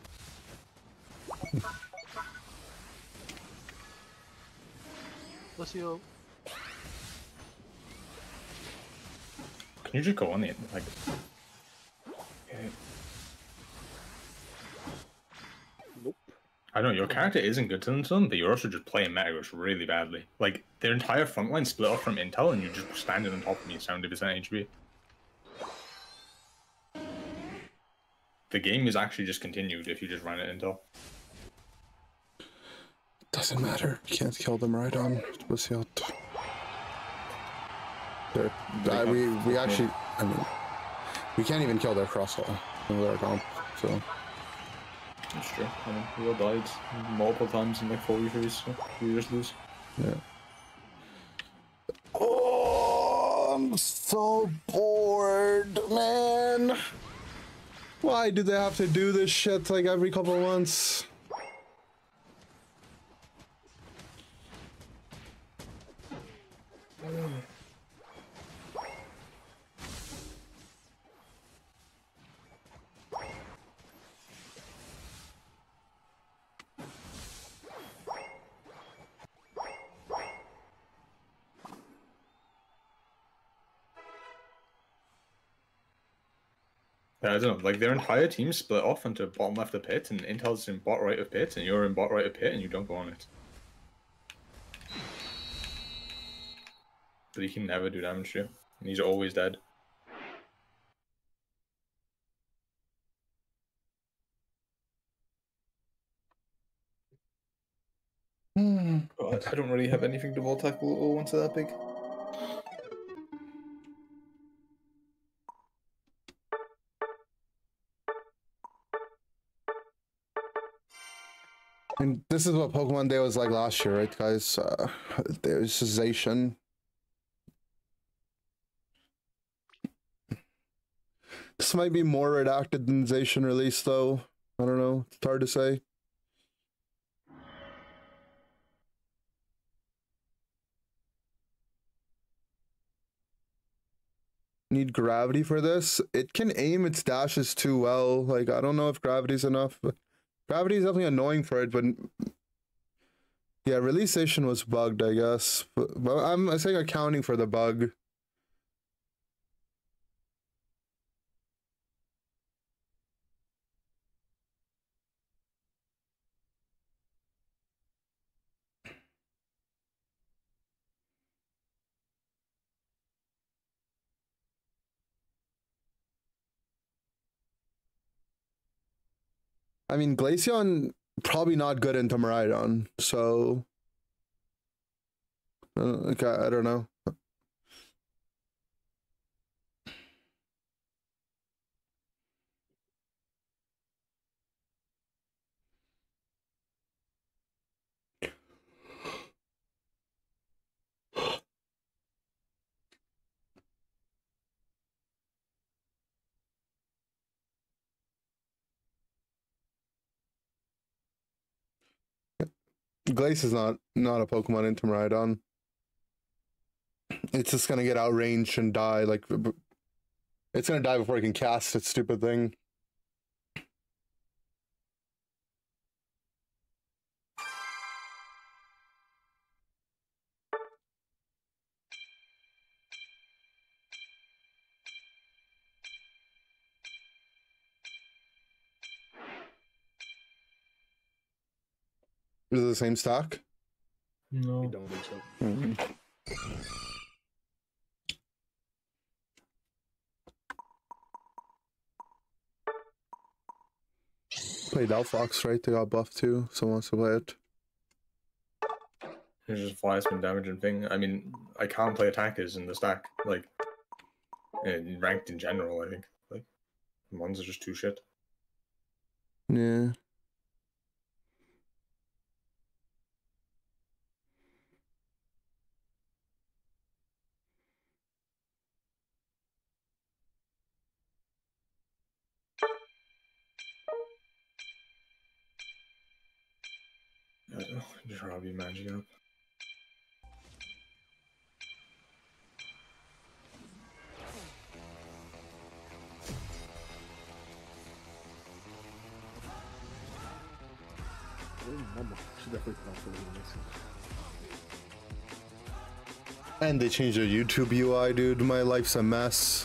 Let's go. Can you just go on it? Like, okay. Nope. I don't know, your character isn't good to them, but you're also just playing Metagross really badly. Like, their entire front line split off from Intel, and you're just standing on top of me, seventy percent H P. The game is actually just continued if you just ran it Intel. Doesn't matter. You can't kill them right on. Pussy out. They're, uh, we we actually. I mean, we can't even kill their crosshaul. Their comp. So. That's true. I mean, we all died multiple times in like four v threes, so we just lose. Yeah. Oh, I'm so bored, man. Why do they have to do this shit like every couple of months? Yeah, I don't know, like their entire team split off into bottom left of pit, and Intel's in bot right of pit, and you're in bot right of pit, and you don't go on it. But he can never do damage to you, and he's always dead. Hmm. But I don't really have anything to wall tackle or once they're that big. And this is what Pokemon Day was like last year, right, guys? Uh, there's Zacian. This might be more redacted than Zacian release, though. I don't know. It's hard to say. Need gravity for this? It can aim its dashes too well. Like, I don't know if gravity's enough. But gravity is definitely annoying for it, but yeah, releaseation was bugged, I guess. But, but I'm, I'm saying accounting for the bug. I mean, Glaceon probably not good into Miraidon, so uh, okay, I don't know. Glace is not not a Pokemon into Miraidon. It's just gonna get outranged and die. Like, it's gonna die before it can cast its stupid thing. Is it the same stock? No. I don't think so. Mm-hmm. Play Delphox, right? They got buffed too. Someone wants to play it. It's just fly spin damaging thing. I mean, I can't play attackers in the stack. Like, in ranked in general, I think. Like, ones are just too shit. Yeah. I don't know. Just rather be managing up. Mama. Should definitely put off the little missing. And they changed their YouTube U I, dude. My life's a mess.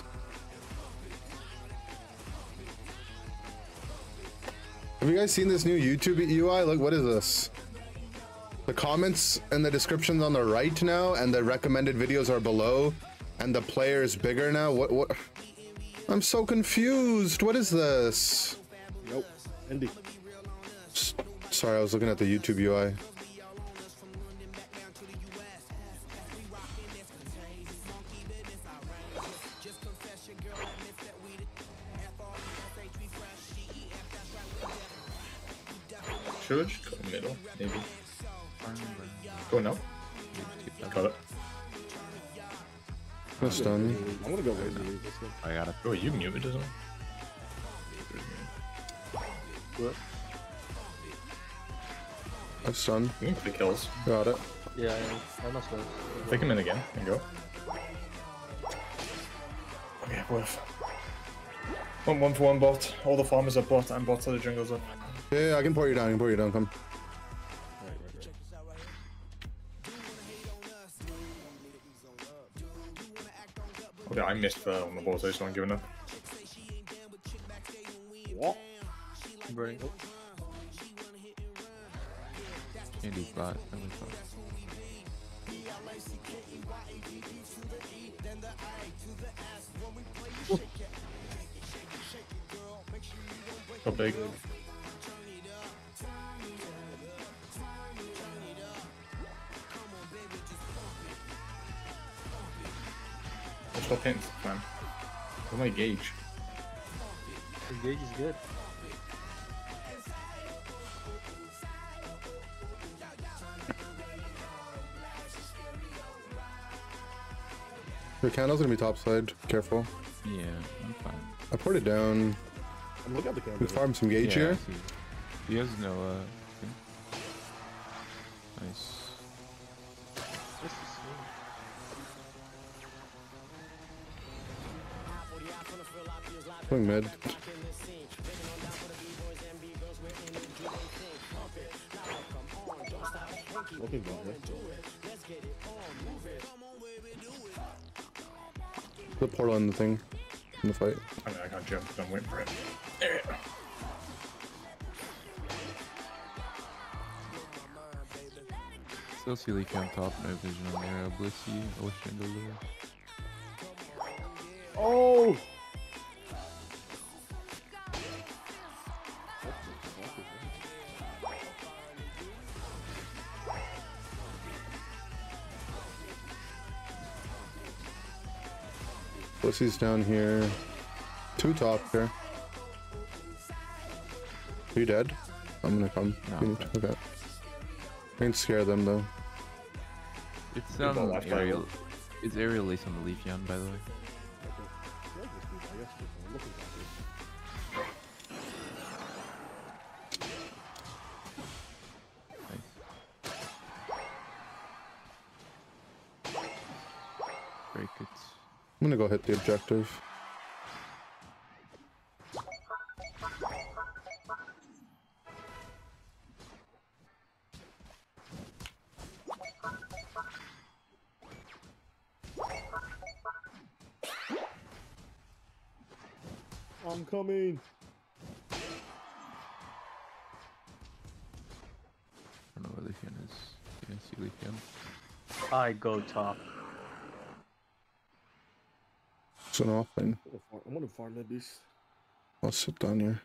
Have you guys seen this new YouTube U I? Look, what is this? The comments and the descriptions on the right now, and the recommended videos are below, and the player is bigger now. What? What? I'm so confused. What is this? Nope. Indy. S- Sorry, I was looking at the YouTube U I. Should we just go in the middle, maybe? Go now. Got it. That's done. I'm gonna go Razor Leaf this one. I got it. Oh, you muted, doesn't it? What? That's done. You can play kills. Got it. Yeah, I, I must have. Take him in again and go. Okay, worth. One one for one bot. All the farmers are bot and bots are the jungles up. Yeah, yeah, I can pour you down. I can pour you down. Come. Right, right, right. Okay, I missed the on the ball, so I'm giving up. What? Burning. Oh, Candy's bot. That was fun. Go big. Stop hitting, man. Oh my gauge. his gauge is good. Your candle's gonna be topside. Careful. Yeah, I'm fine. I poured it down. I'm looking at the camera. We farmed some gauge yeah, I here. see. He has no, uh... thing. Nice. This is Going mid. Looking good, right? The portal in the thing. In the fight. I mean, I can't jump, so I'm waiting for it. There we go. Still see Leafy on top, no vision on there. Blissey, Ocean Galore. Oh! Blissey's down here. Two top here. Are you dead? I'm gonna come. No, You need to- okay. I can scare them though. It's Good ball um left by aerial. It's aerial lace on the Leafeon, by the way. Nice. break it. I'm gonna go hit the objective. I'm coming. I don't know where Leafeon is. You can see Leafeon. I go top. It's an off thing. I want to farm that beast. I'll sit down here.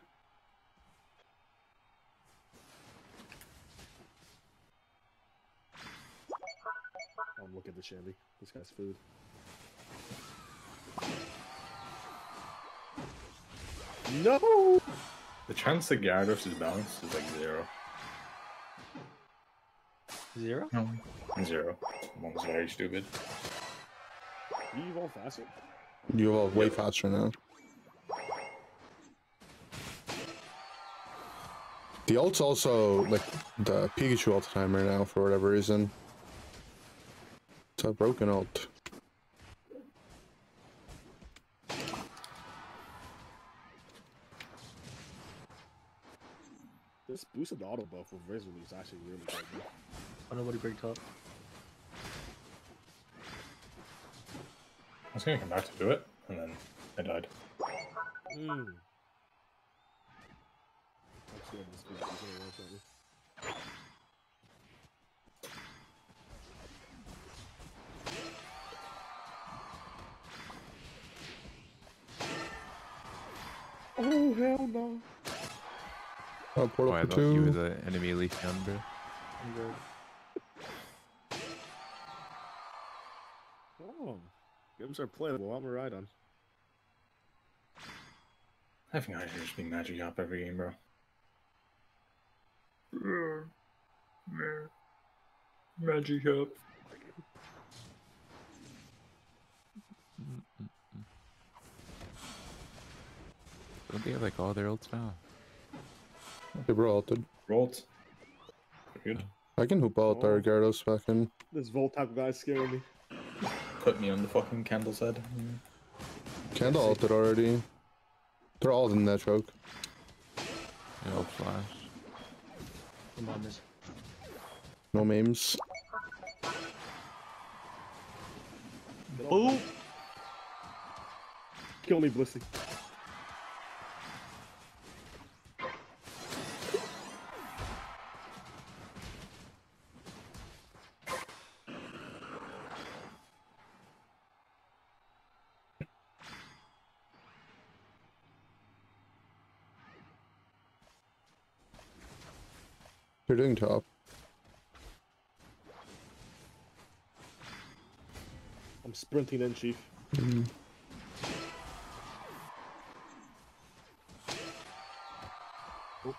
Oh, look at the shandy. This guy's food. No! The chance that Gyarados is balanced is like zero. Zero? Zero. One's very stupid. You evolve faster. You evolve way faster now. The ult's also like the Pikachu ult timer now for whatever reason. It's a broken ult. This boosted auto buff with Razor is actually really good. Man. Oh, nobody break top. I was gonna come back to do it, and then I died. Mm. Actually, this boost is gonna work on me. Oh, hell no. Oh, portal Oh, I for thought you were two. the enemy Leafeon, bro. I'm good. Oh. Games are playable. I'm a ride on. I think I should just be magic up every game, bro. Magic up. Don't they have like all their ults now? They were ulted. Rolled. Good. I can hoop out there, Gyarados back in. This Volt type guy's scaring me. Put me on the fucking candle's head. Candle ulted already. They're all in that choke. Yeah, ult flash. Come on, this. No memes. Boom! Kill me, Blissey. They're doing top. I'm sprinting in, Chief. Mm. Oh.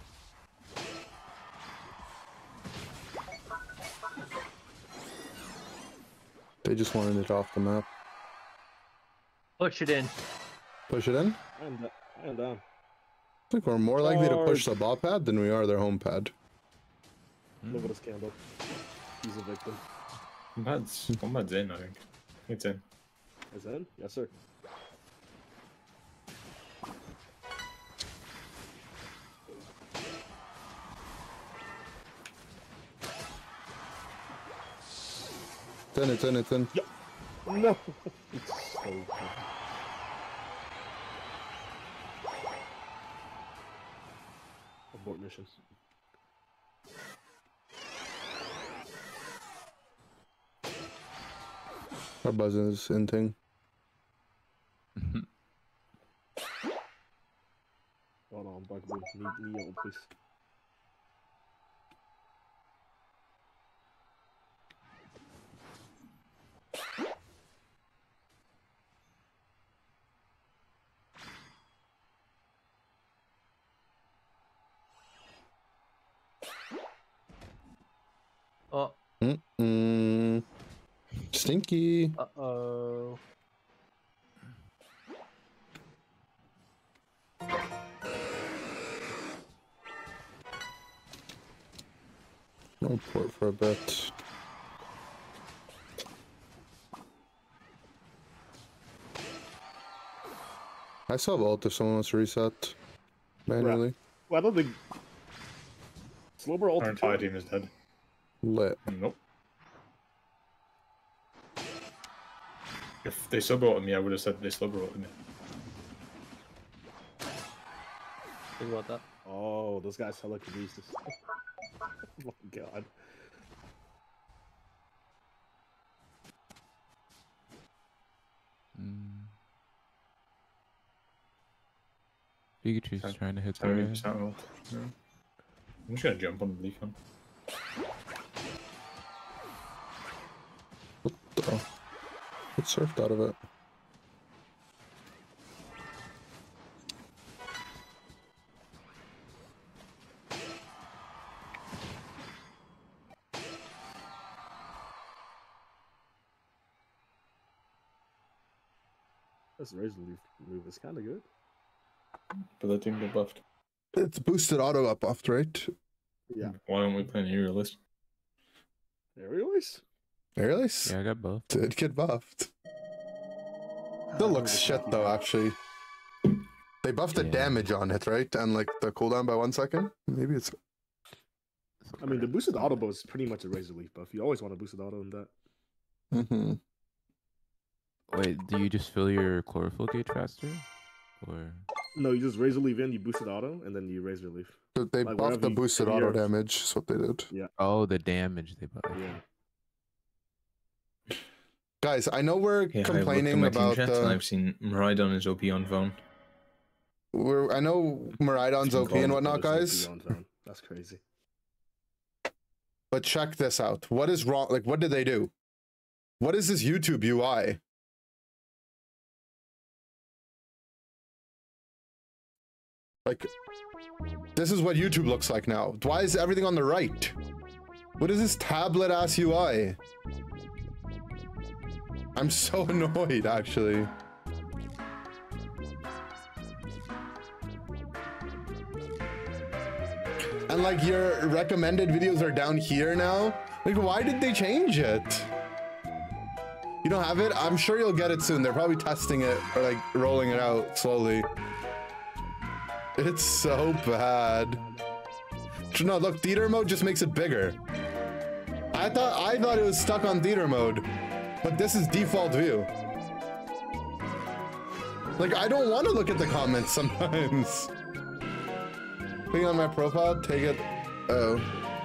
They just wanted it off the map. Push it in. Push it in? I am, da I am down. I think we're more likely to push Charge. the bot pad than we are their home pad. Look at this candle. He's a victim. Combat's, combat's in, I think. It's in. Is that in? Yes, sir. It's in, it's in, it's in. No! It's so good. Abort mission. Our buzz is in thing. Hold on, Bugaboo. Need Neo, please. Oh, Mm-mm. Stinky. uh-oh. No port for a bit. I still have ult if someone wants to reset manually. Well, I don't think Slowbro Our ulted entire too. team is dead. Lit. Nope. If they sub ulted me, I would have said they sub ulted me. Think about that. Oh, those guys hella Kinesis. Oh my god. Mm. Pikachu's Ten- trying to hit the seventy red. percent ult. Yeah. I'm just gonna jump on the leaf one. Oh. Get surfed out of it. This Razor Leaf move is kind of good. But that didn't get buffed. It's boosted auto up buffed, right? Yeah. Why don't we play an aerialist? Aerialist? Aerialist? Yeah, I got both. Did get buffed. Still looks shit though, actually. They buffed the Yeah. damage on it, right? And like the cooldown by one second? Maybe it's... I mean, the boosted auto bow is pretty much a Razor Leaf buff. You always want a boosted auto in that. Mm-hmm. Wait, do you just fill your chlorophyll gauge faster? Or No, you just Razor Leaf in, you boosted auto, and then you Razor Leaf. They Like, buffed wherever the you- boosted wherever auto you're- damage, is what they did. oh, the damage they buff. Yeah. Guys, I know we're Yeah, complaining I looked at my about team chat and the... I've seen Miraidon is O P on phone. We're, I know Miraidon's O P and whatnot, guys. That's crazy. But check this out. What is wrong? Like, what did they do? What is this YouTube U I? Like, this is what YouTube looks like now. Why is everything on the right? What is this tablet ass U I? I'm so annoyed, actually. And like your recommended videos are down here now. Like, why did they change it? You don't have it? I'm sure you'll get it soon. They're probably testing it or like rolling it out slowly. It's so bad. No, look, theater mode just makes it bigger. I thought I thought it was stuck on theater mode, but this is default view. Like, I don't want to look at the comments sometimes. Click on my profile, take it. Oh.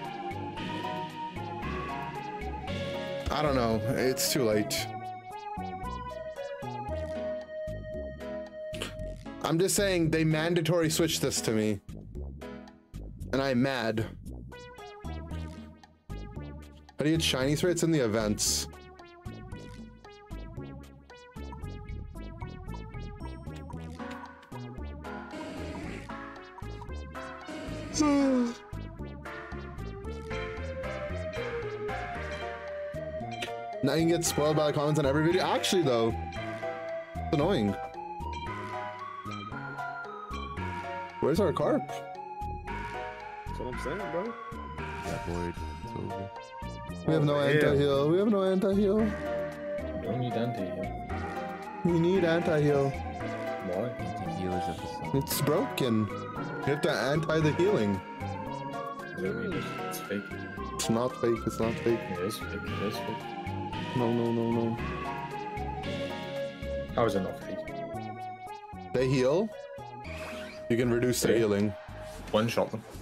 I don't know. It's too late. I'm just saying they mandatory switched this to me. And I'm mad. How do you get shiny sprays in the events? Now you can get spoiled by the comments on every video. Actually, though, it's annoying. Where's our carp? That's what I'm saying, bro. That void. It's over. We have no Oh, anti-heal. We have no anti-heal. You don't need anti-heal. We need anti-heal. Why? Anti-heal is at the side. It's broken. You have to anti the healing. Does that mean it's, it's fake? It's not fake. It's not fake. It is fake. It is fake. No, no, no, no. How is it not fake? They heal. You can reduce their Okay. healing. One shot them.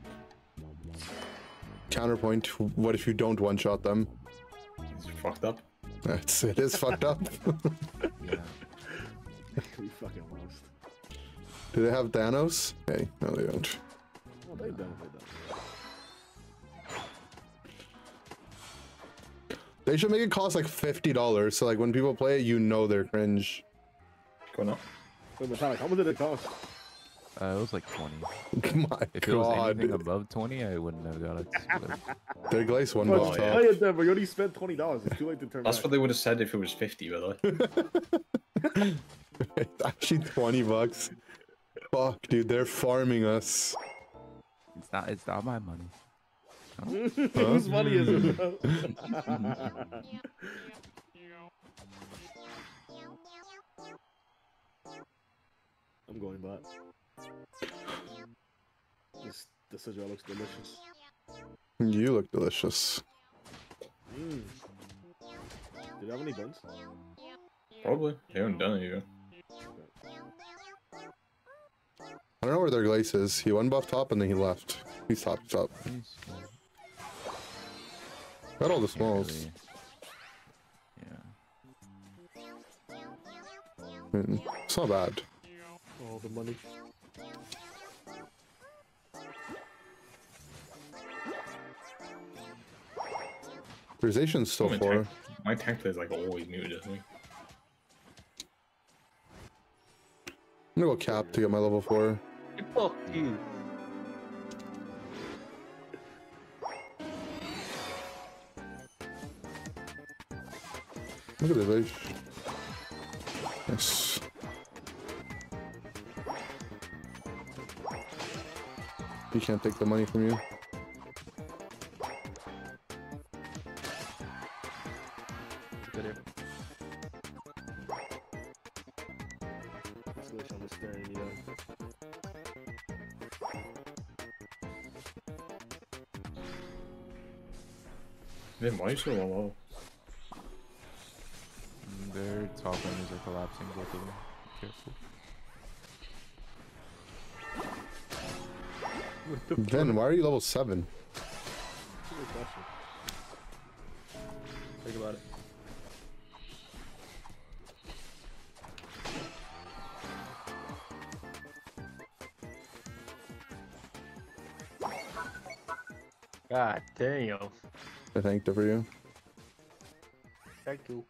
Counterpoint. What if you don't one-shot them? It's fucked up. That's it. Is fucked up. Yeah. We fucking lost. Do they have Thanos? Hey, no, they don't. Oh, they done. They done. They should make it cost like fifty dollars. So like when people play it, you know they're cringe. Go on. Wait, Metallic, how much did it cost? Uh, it was like twenty. My If it was God. anything above twenty, I wouldn't have got it. But Their glaze one Well, buff yeah. top. oh, yeah, Denver, you already spent twenty dollars. It's too late to turn That's back. what they would have said if it was fifty, by the way. It's actually twenty bucks. Fuck, dude, they're farming us. it's not. It's not my money. Whose money is it, bro? I'm going back. This this Sidra looks delicious. You look delicious. Mm. Do you have any buns? Probably. They haven't done it yet. I don't know where their glaze is. He went buff top and then he left. He's top top. Got all the smalls. Really- Yeah. I mean, it's not bad. All the money. Authorization's still My four. tank, my tank plays like always muted, doesn't he? I'm gonna go cap to get my level four. Fuck you. Look at the fish. Yes. He can't take the money from you. Good here. Let's wish I'm staring you. Then why are you so low? Mm, Their top enemies are collapsing, both of them. Careful. Ben, why are you level seven? Good question. Think about it. God damn. I thanked it for you. Thank you.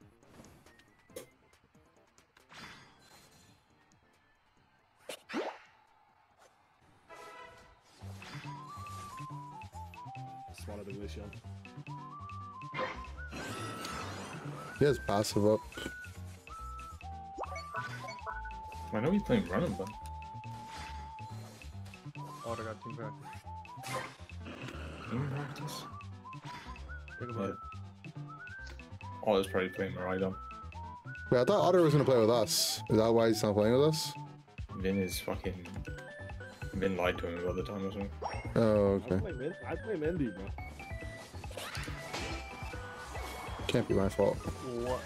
Swallow the wish, young. He has passive up. I know he's playing running, but Oh, I got team practice. team practice. Think about Yeah. it. Oh, he's probably playing Maridon. Wait, I thought Otter was gonna play with us. Is that why he's not playing with us? Vin is fucking. Vin lied to him about the time or something. Oh, I okay. play Min I play Mendy, bro. Can't be my fault. What?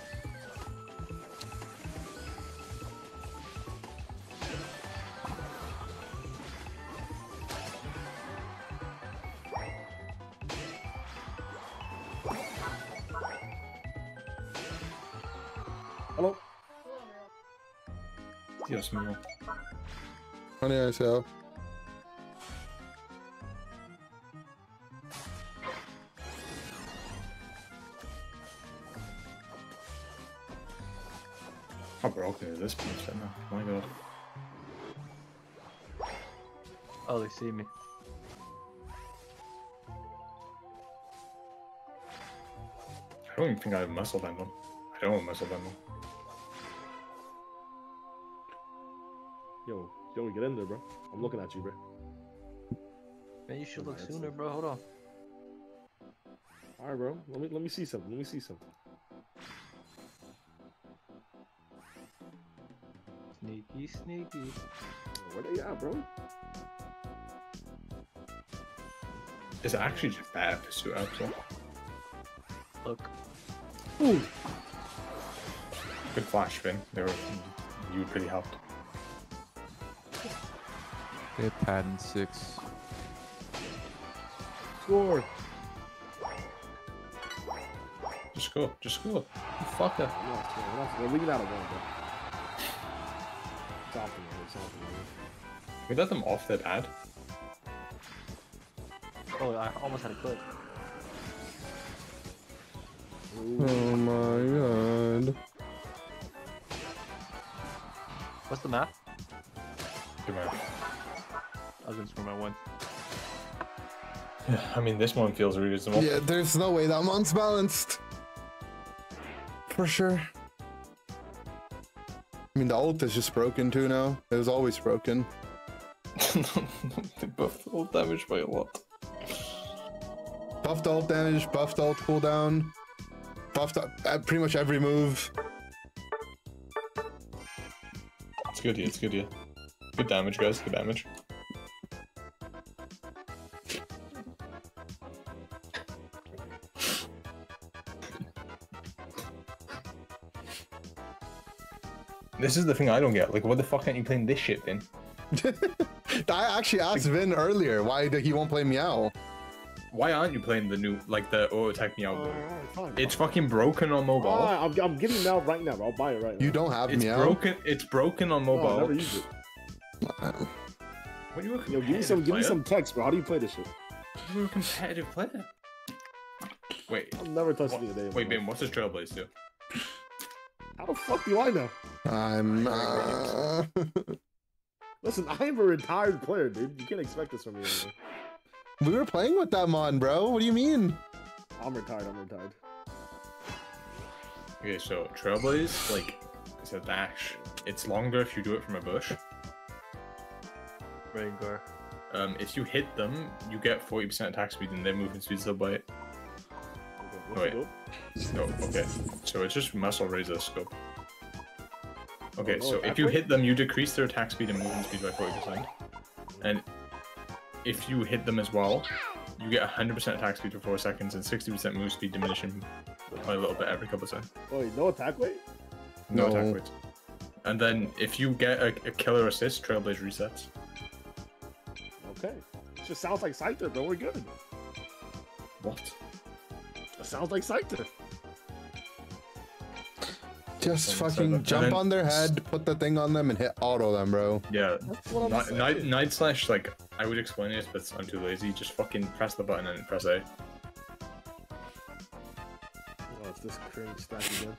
Hello? Dios mío. Honey, I say, oh. How broken is this punch then? Oh my god. Oh, they see me. I don't even think I have muscle bend on. I don't have muscle bend on. Yo, yo, get in there, bro. I'm looking at you, bro. Man, you should look Alright, sooner, so- bro. Hold on. Alright, bro. Let me let me see something. Let me see something. Sneaky, sneaky. Where they at, bro? It's actually just bad pursuit actually. Look. Ooh. Good flash, Vin. They were, you really helped. They have pattern six. Score. Just go, just go. You fucker. We're not scoring. We're not scoring. We can out of one, bro. It's off the road. It's off the road. We let them off their pad. Oh, I almost had a clip. Ooh. Oh my god. What's the map? Good man. I was gonna score my one. Yeah, I mean, this one feels reasonable. Yeah, there's no way that one's balanced. For sure. I mean, the ult is just broken too now. It was always broken. They buffed all damage by a lot. Buffed ult damage, buffed ult cooldown, buffed uh, pretty much every move. It's good, yeah, it's good, yeah. Good damage, guys. Good damage. This is the thing I don't get. Like, what the fuck aren't you playing this shit, Vin? I actually asked Vin earlier why he won't play Meow. Why aren't you playing the new, like, the auto attack Meow? Alright, fine. It's fucking broken on mobile. Alright, I'm, I'm getting Meow right now, bro. I'll buy it right now. You don't have It's Meow? broken. It's broken on No, mobile. I never used it. When you were a Yo, give me some, give me player, some text, bro. How do you play this shit? You were a competitive player. Wait. I've never touched What, it a day. wait, Ben. What's this Trailblaze do? How the fuck do I know? I'm. Uh... Listen, I am a retired player, dude. You can't expect this from me anymore. We were playing with that mon, bro. What do you mean? I'm retired. I'm retired. Okay, so Trailblaze, like, it's a dash. It's longer if you do it from a bush. Rengar. Um, if you hit them, you get forty percent attack speed and their movement speed's up by it. Okay, what's Wait. it No, okay. So it's just muscle razor scope. Okay, Oh, so that if you way? hit them, you decrease their attack speed and movement speed by forty percent. And if you hit them as well, you get one hundred percent attack speed for four seconds and sixty percent move speed diminishing by a little bit every couple of seconds. do? Wait, no attack weight? No, No. attack weight. And then if you get a, a killer assist, Trailblaze resets. Okay. It just sounds like Scyther, bro. We're good. What? It sounds like Scyther. Just And so fucking the- jump and then- on their head, put the thing on them, and hit auto them, bro. Yeah. That's what I'm Night, saying. night, night slash, like, I would explain it, but I'm too lazy. Just fucking press the button and press A. Oh, it's this cringe stack again.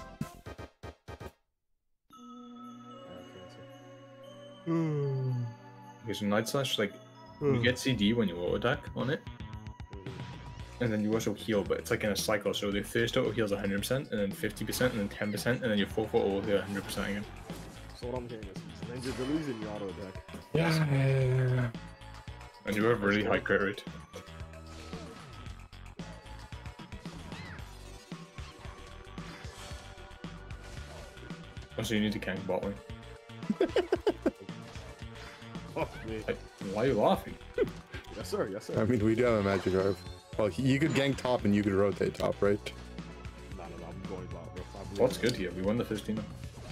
Okay, so night slash, like, you get C D when you auto attack on it, and then you also heal, but it's like in a cycle. So the first auto heals one hundred percent, and then fifty percent, and then ten percent, and then your fourth auto will heal one hundred percent again. So what I'm hearing is Ninja Deluge and you auto attack. Yeah. And you have really high crit rate. Also, you need to gank bot lane. Fuck me. Like, why are you laughing? Yes, sir. Yes, sir. I mean, we do have a magic orb. Well, you could gank top and you could rotate top, right? No, no, no. I'm going bot, bro. I'm What's good here? We won the fifteen.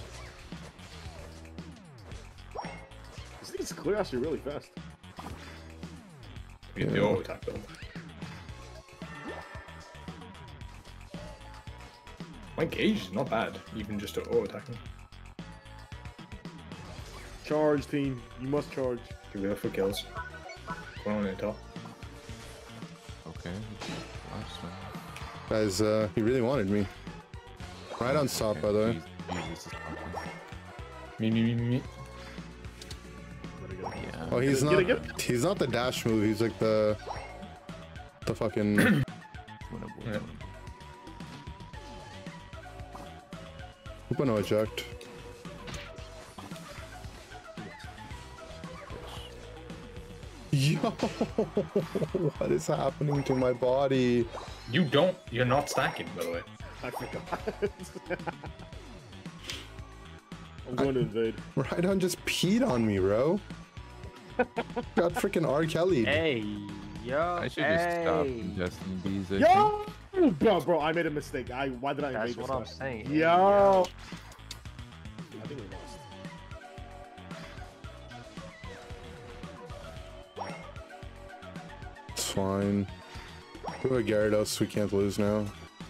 This thing's clear actually really fast. We get the Yeah. auto attack though. My gauge is not bad, even just to auto attacking. Charge, team. You must charge. Give it up for kills. Going on in top. Okay. Last one. Guys, uh, he really wanted me. Right on stop, by the way. Jesus, Jesus is pumping. Me, me, me, me, me. Yeah. Oh, he's Get not. it, get it. He's not the dash move. He's like the, the fucking. Winnable. Yeah. Hope I know eject. Yo, what is happening to my body? You don't. You're not stacking, by the way. I forgot. I'm going to invade. Rhydon just peed on me, bro. Got freaking R. Kelly. Hey, yo. I should just stop hey. ingesting these. I Yo! Bro, bro, I made a mistake. I Why did I That's invade what this I'm guy? saying. Yo! I think we lost. It's fine. We have a Gyarados we can't lose now.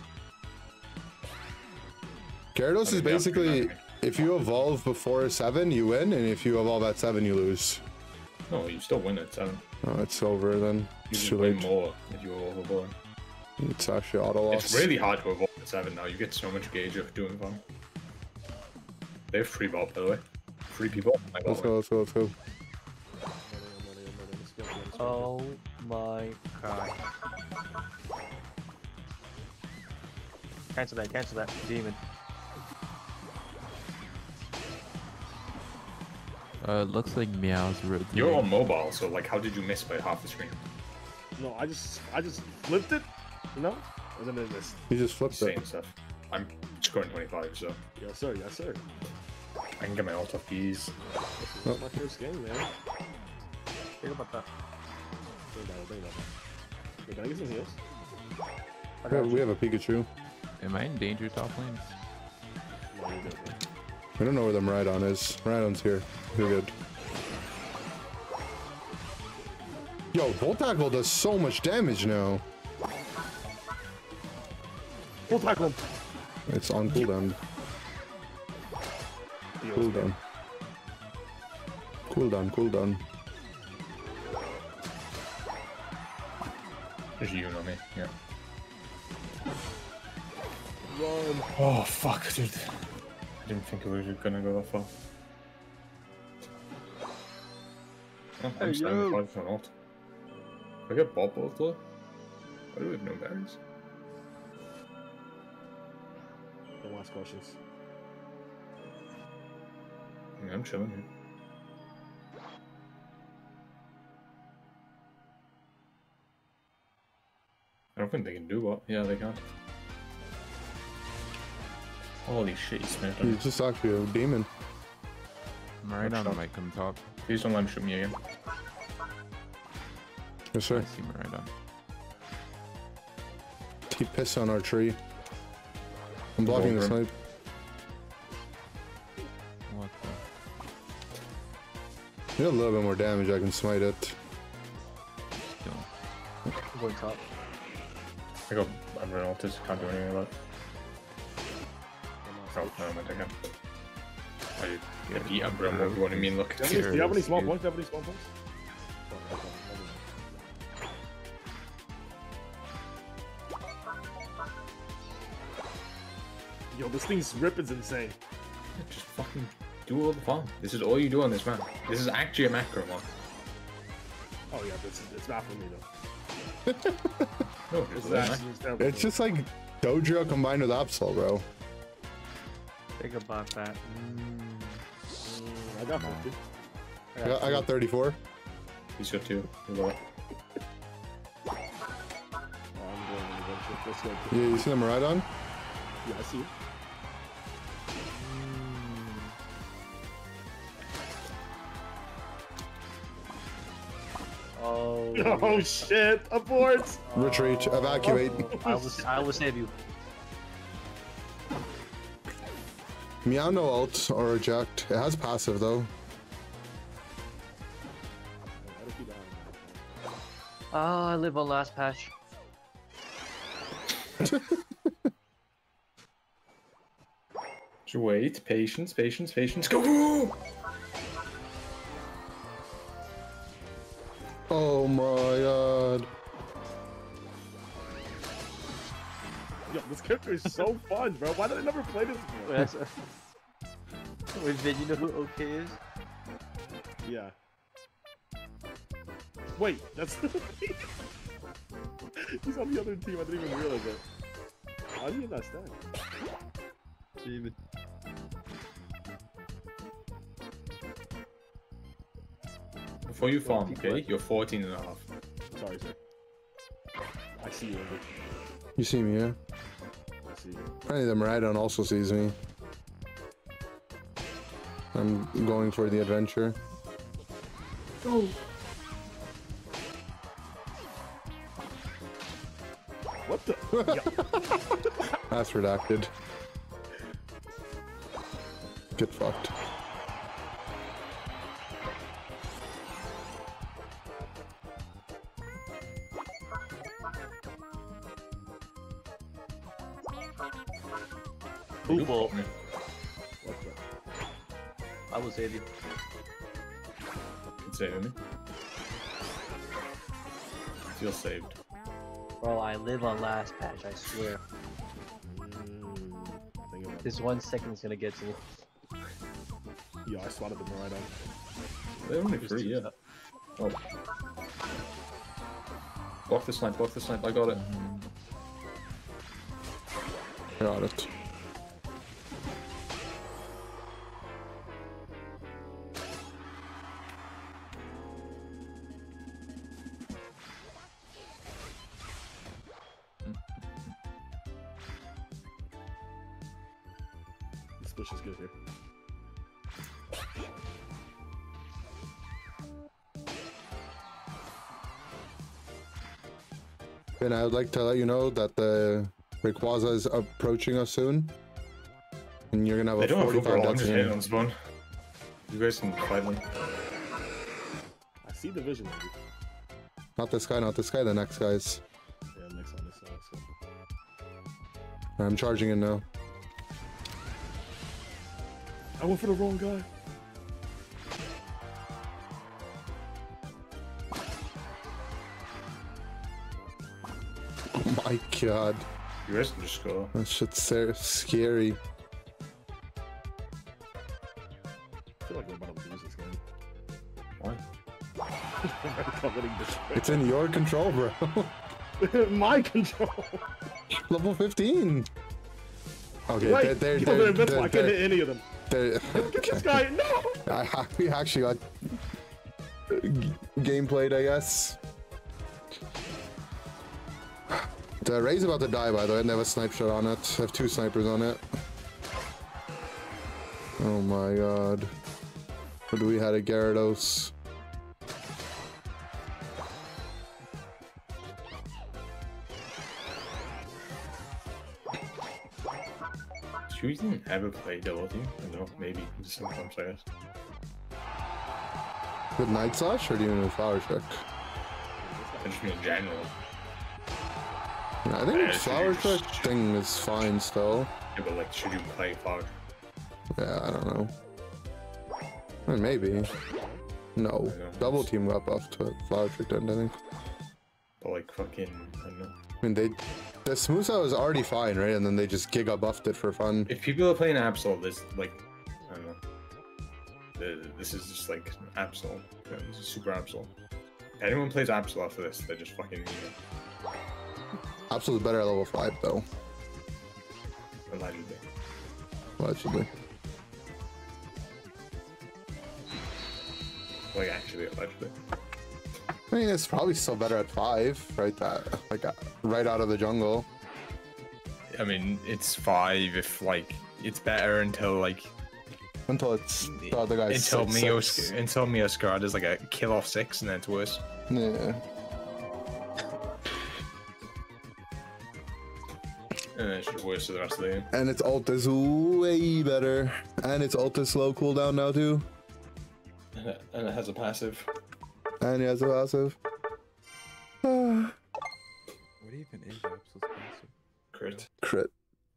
Gyarados is I mean, yeah, basically, pretty much. if you evolve before seven, you win, and if you evolve at seven, you lose. No, you still win at seven. Oh, it's over then. You It's can too win late. more if you overboard. It's actually auto loss. It's really hard to evolve at seven now. You get so much gauge of doing fun. They have free ball, by the way. Free people. My Let's ball. go, let's go, let's go. Oh my god. Cancel that, cancel that. Demon. Uh, looks like Meow's rotating. You're on mobile, so like, how did you miss by half the screen? No, I just, I just flipped it, you know? And then it missed. He just flipped Same it. stuff. I'm scoring twenty-five, so. Yes, sir. Yes, sir. I can get my ult off these. This is my first game, man. Think about that. Think about it, think about it. Wait, can I get some heals? We have, we have a Pikachu. Am I in danger top lane? No, you're good, man. I don't know where the Maridon is. Maridon's here. You're good. Yo, Volt Tackle does so much damage now. Full tackle him. It's on cooldown. Cooldown. Cooldown, cooldown. There's you on me, yeah. Run. Oh fuck, dude. I didn't think it was gonna go that far. Oh, I'm Hey, standing yo. five for an ult. I get Bob ult though. Why do we have no berries? Don't ask questions. Yeah, I'm chilling here. I don't think they can do what? Yeah, they can. Holy shit, he smashed him. He's just actually a demon. Maridon shot. might come top. Please don't let him shoot me again. Yes, sir. I see Maridon. He pissed on our tree. I'm blocking the Over. snipe. What the? You have a little bit more damage, I can smite it. Kill him. I'm going top. I got Ember ulted, can't do anything about it. Oh, no, I'm gonna take him. I yeah, the Ember and what you want to mean, look. Do you have any, do you have any small Dude. points? Do you have any small points? Oh, okay, never mind. Yo, this thing's rip is insane. Just fucking do all the farm. This is all you do on this map. This is actually a macro mod. Oh yeah, this is, it's not for me though. No, This it's is not. actually it's terrible It's for me. just like Dojo combined with Absol, bro. Think about that. Mm. Mm, I got fifty. I got, I got thirty-four. He's got two. You got it. Oh, I'm going in adventure. Let's go. Yeah, you see the Maridon? Yeah, I see you. Oh. Oh shit! Abort! Retreat, evacuate. I will. I will save you. Meow no ult or eject. It has passive though. Oh, I live on last patch. Just wait, patience, patience, patience. Go! Go! Oh my god. Yo, this character is so fun, bro. Why did I never play this before? That's a... Wait, Vin, you know who OK is? Yeah. Wait, that's he's on the other team. I didn't even realize it. Why do you have that stack? David. Before you farm, okay? You're fourteen and a half. Sorry, sir. I see you, Andy. You see me, yeah? I see you. Apparently the Maridon also sees me. I'm going for the adventure. Go! What the? Yeah. That's redacted. Get fucked. Blue ball. What the? I will save you. Can save me. Feel saved. Bro, I live on last patch, I swear. Mm, think about This one second's gonna get to me. it. Yeah, I swatted them right on. They're only free, yeah. Oh. Block the snipe, block the snipe, I got it. Got it. This bush is good here. And I would like to let you know that the Rayquaza is approaching us soon. And you're gonna have They a don't have forty-five football, I'm death just hitting soon. on spawn. You guys can fight them. I see the vision, maybe. Not this guy, not this guy, the next guy's. Yeah, next on this side. So. I'm charging in now. I went for the wrong guy. Oh my god. You guys can just go. That shit's so scary. I feel like we're about to lose this game. Why? It's in your control, bro. My control. Level fifteen. Okay, Right. they're, they're, Yo, they're, that's they're, why I can't they're, hit any of them. they're, Look at this guy. No. I, we actually got game played, I guess. The Ray's about to die, by the way, and they have a snipe shot on it. I have two snipers on it. Oh my god. What do we had a Gyarados? Should we even ever play double team? I don't know, maybe. Just sometimes, I guess. With Night Slash, or do you want to Flower Trick? I just mean in general. Yeah, I think Yeah, the should Flower you Trick just- thing is fine still. Yeah, but like, should you play Flower? Yeah, I don't know. I mean, maybe. No. Double team got buffed to Flower Trick didn't, I think. But like, fucking, I don't know. I mean, they... The Smoothsaw was already fine, right? And then they just Giga buffed it for fun. If people are playing Absol, this, like, I don't know. The, this is just like Absol. Yeah, this is super Absol. If anyone plays Absol after this, they're just fucking, you know, Absolutely better at level five, though. allegedly. Allegedly. Like, actually, allegedly. I mean, it's probably still better at five, right? That like uh, right out of the jungle. I mean, it's five if, like, it's better until, like, Until it's the other guy's until six, Mio, six. until Mio Scarred is like a kill off six, and then it's worse. Yeah. And then it's just worse for the rest of the game. And its ult is way better. And its ult is slow cooldown now, too. And it, and it has a passive. And he has a passive. Ah. What even is Absol's passive? Crit. Crit.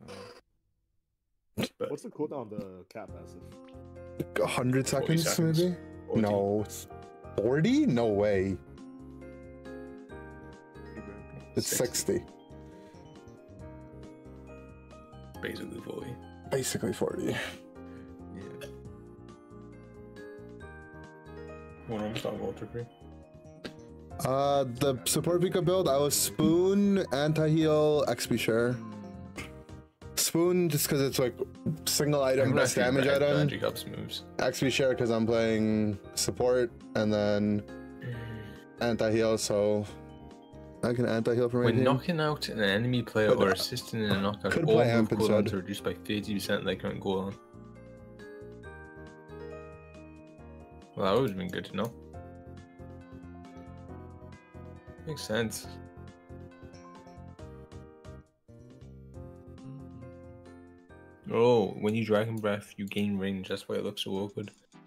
But What's the cooldown of the cat passive? Like a hundred forty seconds, seconds. maybe? forty. No. It's forty? No way. It's sixty. sixty. Basically forty. Basically forty. Yeah. One of them start water free. Uh, the support Pika build, I was Spoon, Anti-Heal, X P Share. Spoon, just because it's like single item, best damage item. Magic helps moves. X P Share, because I'm playing support, and then Anti-Heal, so I can Anti-Heal from When right here. knocking out an enemy player Could- or assisting in a knockout, could all play move Amp cooldowns instead. are reduced by fifty percent like current cooldown. Well, that would have been good to know. Makes sense. Oh, when you Dragon Breath, you gain range. That's why it looks so awkward.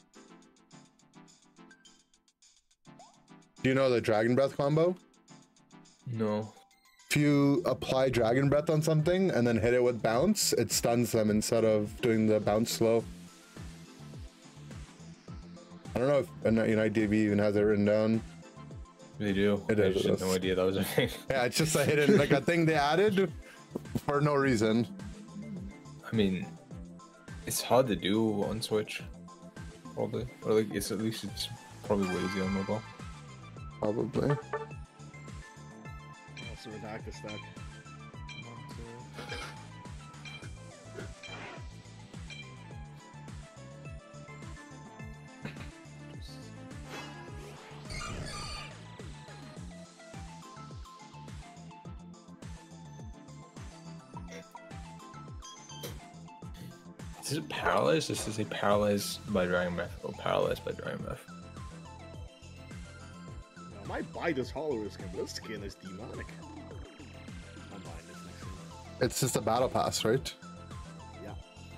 Do you know the Dragon Breath combo? No. If you apply Dragon Breath on something and then hit it with bounce, it stuns them instead of doing the bounce slow. I don't know if Unite D B even has it written down. They do. It I is, just it had no is. idea that was a thing. Yeah, it's just a hidden, like a thing they added for no reason. I mean, it's hard to do on Switch, probably. Or like, it's at least it's probably way easier on mobile. Probably. Also, redact the stack. Is it paralyzed? This is a paralyzed by Dragon Breath or paralyzed by Dragon Breath. I might buy this Hollow skin, but this skin is demonic. I'm buying this next skin. It's just a battle pass, right? Yeah.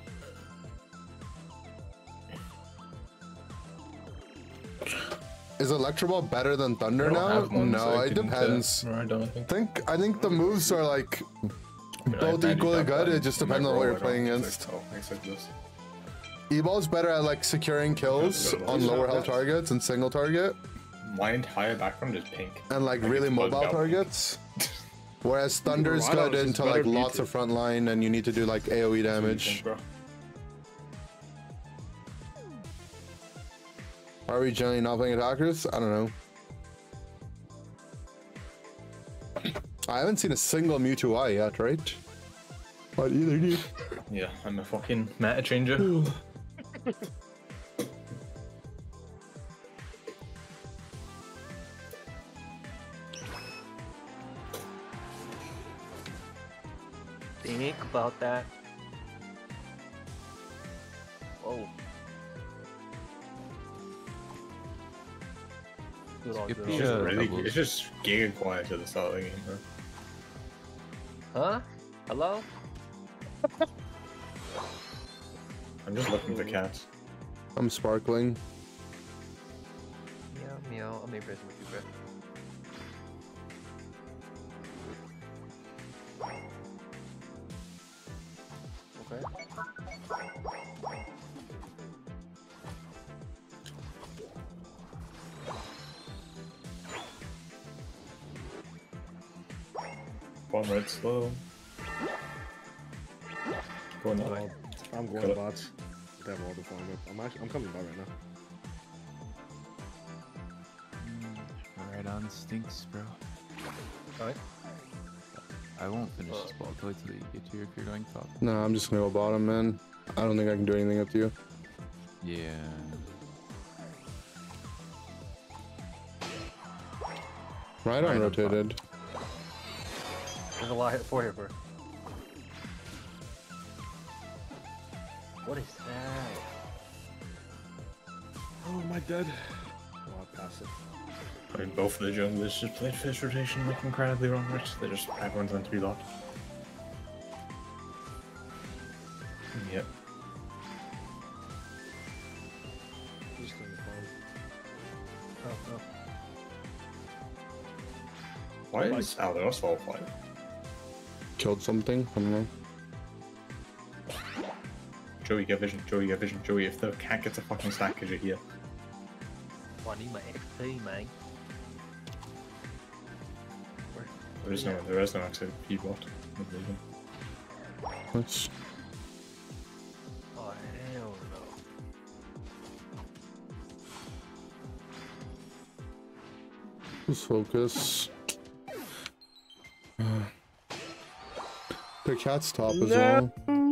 Is Electro Ball better than Thunder I don't now? have one, No, so I it couldn't, uh, depends. I don't, I I think. think I think the moves are like I mean, both I- I equally did that good. It one. just On my depends on what roll, you're I playing don't against. expect- oh, expect this. E-Ball's better at like securing kills Yeah, on it's lower not health bad. targets and single target, My entire background is pink. and like Like, really it's bugged mobile out. targets. Whereas Thunder's Murato's good just into better like lots muted. of front line, and you need to do like A O E What do you damage. think, bro? Are we generally not playing attackers? I don't know. I haven't seen a single Mewtwo I yet, right? What either do you? Yeah, I'm a fucking meta changer. Think about that. Whoa. Good on Skip good the, It's on. just uh, really, doubles. it's just giga quiet at the start of the game, huh? Huh? Hello? I'm just looking for cats. I'm sparkling. Meow meow. I'm impressed with you, bro. Okay. One red slow. Going that way. I'm going Got it. bots. They have all the farm up. I'm actually I'm coming bot right now. Right on stinks, bro. Alright. I won't finish Uh, this ball till till you get here if you're going top. No, I'm just gonna go bottom, man. I don't think I can do anything up to you. Yeah. Right Right on on rotated. There's a lot of for here, bro. What is that? Oh, am I dead? Oh, I passed it. I mean, both of the junglers just played first rotation like incredibly wrong, right? They're just, everyone's meant to be locked. Yep. I'm just going to farm. Oh, oh. Why is Alderos all five? Killed something. I don't know. Joey, get vision. Joey, get vision. Joey, if the cat gets a fucking stack because you're here. Oh, I need my X P, man. Where? There is no, there is no exit P-bot. Let's Oh, hell no. just focus. The cat's top as well.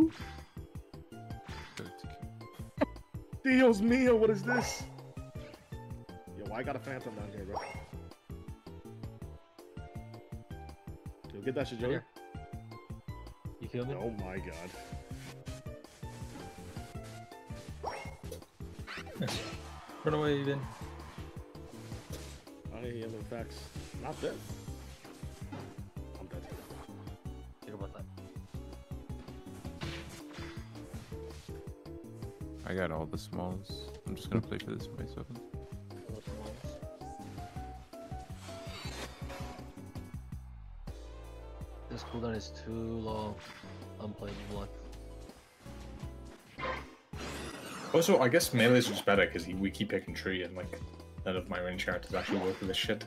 Dios mio, what is this? Yo, I got a phantom down here, bro. Yo, get that shit, Joey. Here. You kill me? Oh my god. Run away, then. I ain't hear no facts. Not dead. I'm dead. Think about that. I got all the smalls. I'm just gonna play for this base weapon. Those ones. This cooldown is too long. I'm playing blood. Also, I guess melee is just better because we keep picking tree and like none of my range characters actually work with this shit.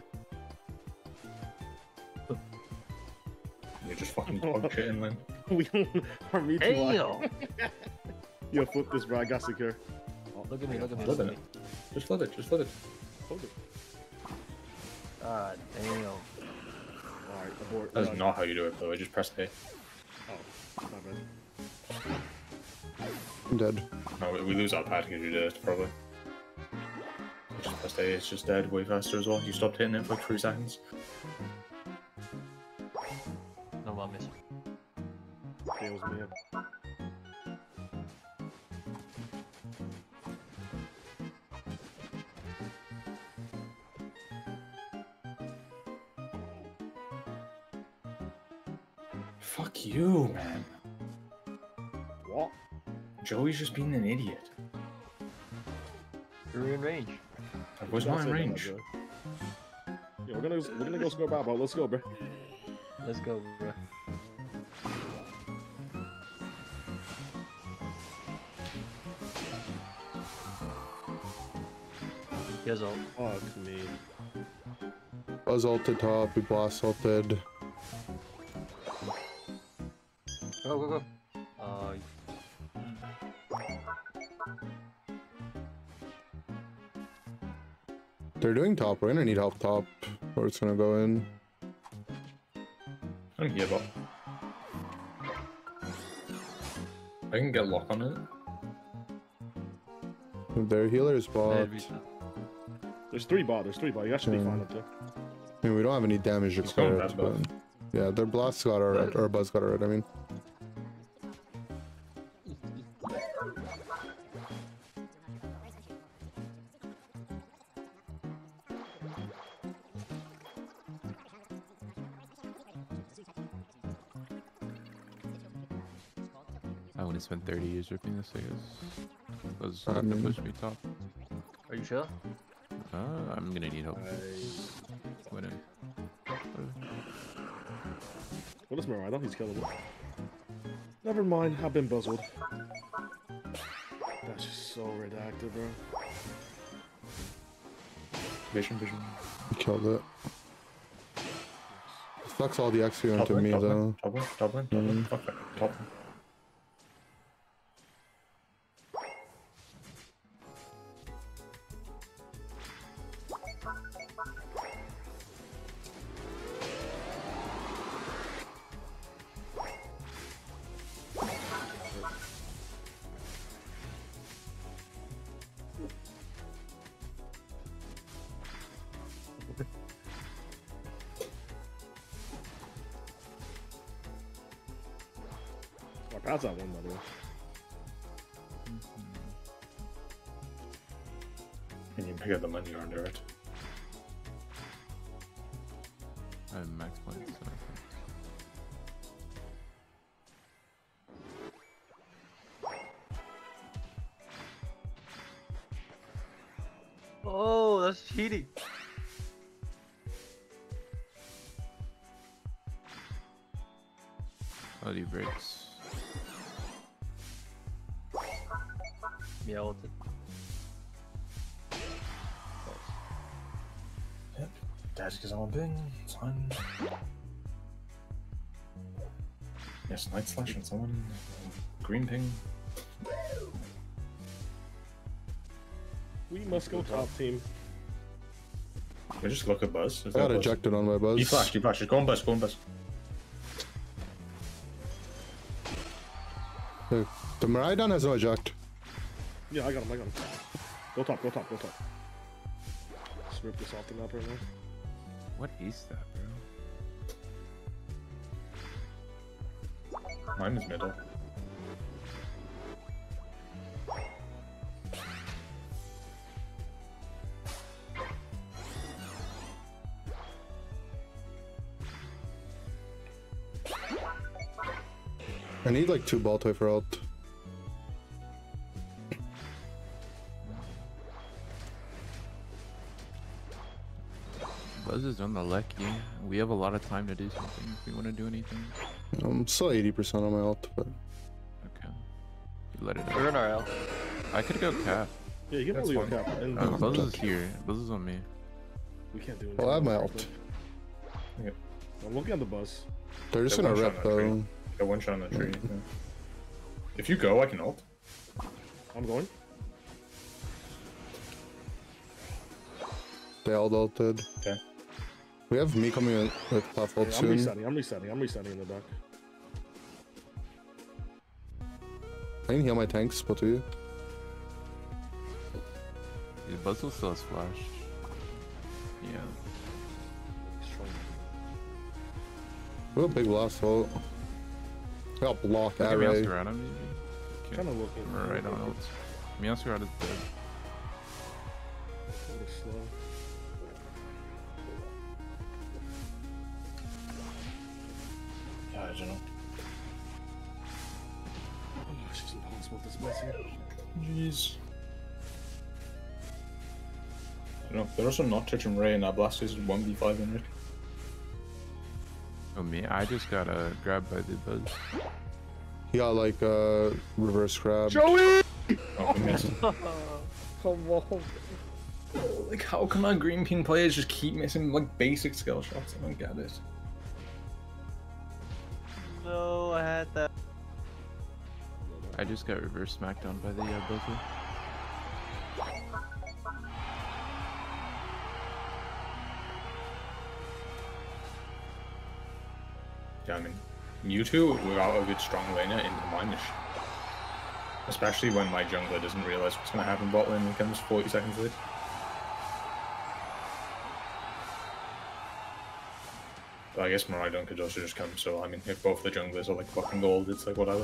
You're just fucking dog shit in line. We are me too. Hey high. Yo, flip this, bro. I got secure. Oh, Look at me, look at me, Flip look at it. me. Just flip it, just flip it. Hold it. God damn. Alright, abort. That's Uh, not how you do it, though. I just press A. Oh, my bad. I'm dead. No, we- we lose our pad because you did it, probably. Just press A, it's just dead way faster as well. You stopped hitting it for like three seconds. No, I miss. Dios mio. Fuck you, man. What? Joey's just being an idiot. You're in range. I was not in range. Yeah, we're gonna we're gonna go score Bobo. Let's go, bro. Let's go, bro. He has ult. Fuck me. Buzz ulted top, we blast ulted. Go, go, go. Uh, They're doing top, we're gonna need help top, or it's gonna go in. I don't give up. I can get lock on it. Their healer is bot. bad reason. There's three bot. There's three bot. You guys should be Hmm. fine up there. I mean, we don't have any damage It's going required. bad, But... Yeah, their blast got our red, or buzz got our red, I mean. I want to spend thirty years ripping this, I guess. Those I uh, mean- push me top. Are you sure? Uh, I'm gonna need help. I... Winning. What is Miranda? He's killing me. Never mind. I've been buzzled. That's just so redacted, bro. Vision, vision. Killed it. Sucks all the X P Top onto one, me top though. one, top one, top one, top one. Mhm. Fuck it, top one. Our Pat's at one, by the way. And you pick up the money under it. I have max points. So I think. Oh, that's cheating. Oh, he breaks. Yeah, ulted. Yep. That's because I'm a bing. It's fine. Yes, night slash and someone. Green ping. We must go top team. We just look at Buzz. I got ejected on my buzz. He flashed, he flashed. Go on Buzz, go on Buzz. The, the Miraidon has no eject. Yeah, I got him. I got him. Go top. Go top. Go top. Just rip this off the map right now. What is that, bro? Mine is middle. I need like two Baltoy for ult. Buzz is on the lucky. We have a lot of time to do something if we want to do anything. I'm still eighty percent on my ult, but Okay. You let it We're out. in R L. I could go cap. Yeah, you can That's probably go fine. cap. And Uh, Buzz is here. Buzz is on me. we can't do anything. I'll have my else, ult. I'm looking at the bus. They're just They're gonna one rip shot on a though. tree. Got one shot on the tree. Yeah. If you go, I can ult. I'm going. They all ulted. Okay. We have me coming in with puff ult Yeah, I'm soon. resetting. I'm resetting. I'm resetting in the back. I can heal my tanks, both of you. Yeah, Buzz will still has flash. Yeah. We have a big blast ult. Help block that Maybe ray. Meowscarada maybe? Okay. Kind of looking. We're right on ult. Meowscarada is dead. Really slow. Yeah, I don't know. Jeez. No, they're also not touching Ray, and our Blastoise is one v five in Rick. Oh me, I just got uh, grabbed by the buzz. He got like a uh, reverse grab. Joey! Oh, we missed. Come on. Like, how come our Green Ping players just keep missing like basic skill shots? I don't get it. No, I had that. I just got reverse smacked on by the uh, buzzer. Yeah, I mean, Mewtwo without a good strong laner into Minish. Especially when my jungler doesn't realize what's going to happen bot lane and comes forty seconds late. But I guess Miraidon could also just come, so I mean, if both the junglers are like fucking gold, it's like whatever.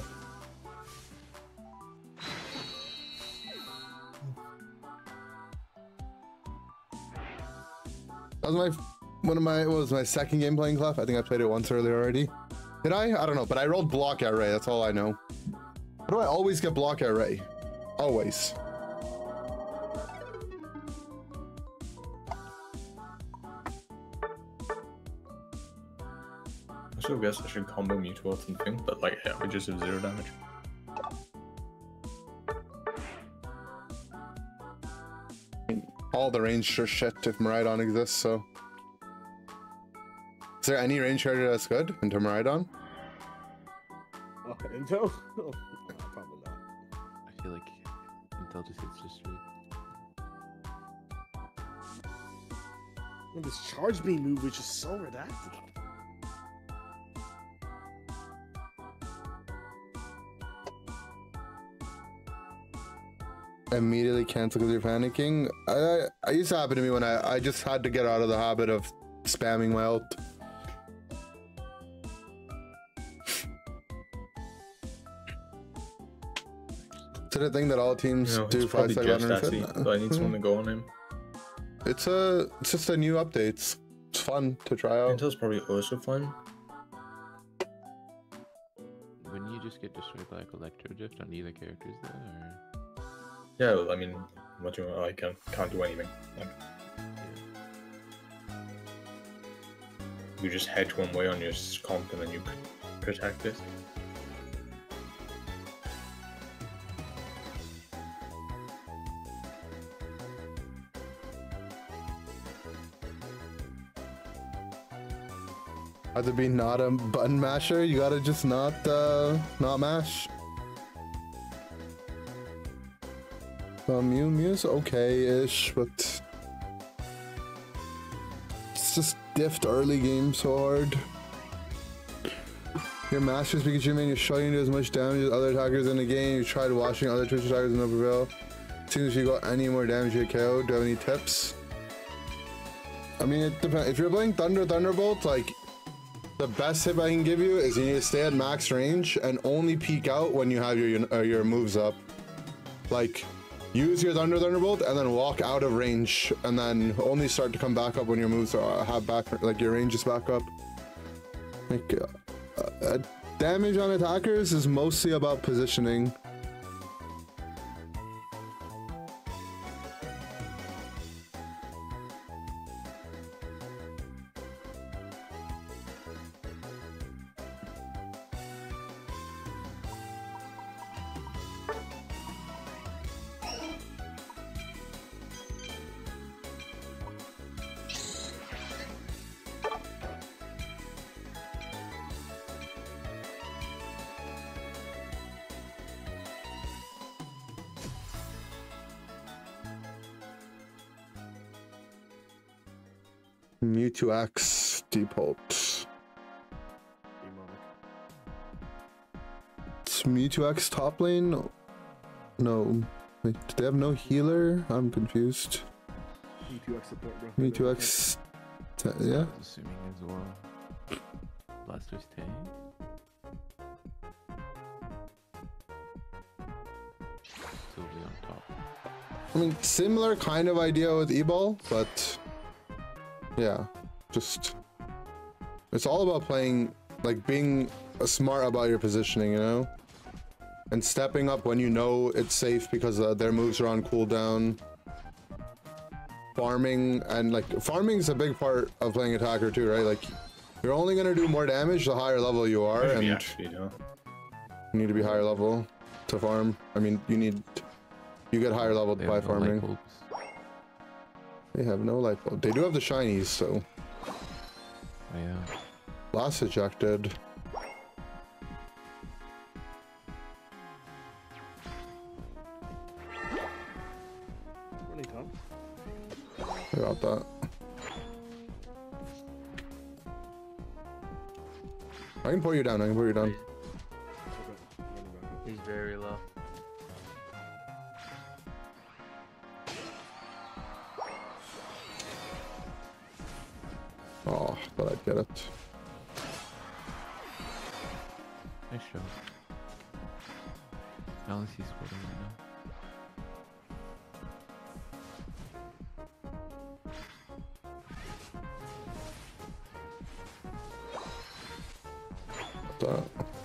That was my one of my what was my second game playing Clef. I think I played it once earlier already. Did I? I don't know, but I rolled block at Ray. That's all I know. How do I always get block at Ray? Always. I still guess I should combo Mewtwo ult and thing, but like averages of zero damage. All the range sure shit if Miraidon exists, so. Is there any range character that's good into Miraidon? Oh, Intel? Oh, probably not. I feel like Intel just hits just straight. And this charge beam move, which is so redacted. Immediately cancel because you're panicking. I, I, I used to happen to me when I, I just had to get out of the habit of spamming my ult. Is it a thing that all teams No, do it's five probably second just under Essie, but I need someone to go on him. It's a it's just a new update. It's, it's fun to try out. Intel's probably also fun. Wouldn't you just get destroyed by like Electro Drift on either characters though, or? Yeah, well, I mean, what do you want? I can't, can't do anything. Like, you just hedge one way on your comp and then you protect it. Has it been not a button masher? You gotta just not uh not mash. Well, Mew Mew's okay-ish, but it's just diffed early game so hard. Your Masters Pikachu man, you're struggling to do as much damage as other attackers in the game. You tried watching other Twitch attackers and no prevail. Seems if you got any more damage, you get K O. Do you have any tips? I mean, it depends. If you're playing Thunder Thunderbolt, like, the best tip I can give you is you need to stay at max range and only peek out when you have your uh, your moves up. Like, use your Thunder Thunderbolt and then walk out of range, and then only start to come back up when your moves are, have back, like your range is back up. Like, uh, uh, damage on attackers is mostly about positioning. Mewtwo X Deep Ult. It's Mewtwo X top lane? No. no. Wait, do they have no healer? I'm confused. Mewtwo X support, bro. Mewtwo X. Yeah? Assuming as well. Blastoise tank? Sylvie on top. I mean, similar kind of idea with E-Ball, but yeah, just it's all about playing, like being smart about your positioning, you know? and stepping up when you know it's safe because uh, their moves are on cooldown. Farming, and like farming is a big part of playing attacker too, right? Like you're only gonna do more damage the higher level you are, and Yeah, speed, huh? you need to be higher level to farm. I mean, you need you get higher level They by have no light farming. bulbs. They have no light bulb. They do have the shinies, so Oh, yeah. last ejected. Running Tom. I got that. I can pull you down. I can pull you down. Okay. Running back. He's very low. Oh, thought I'd get it. Nice shot. Unless he's squirting right now. That.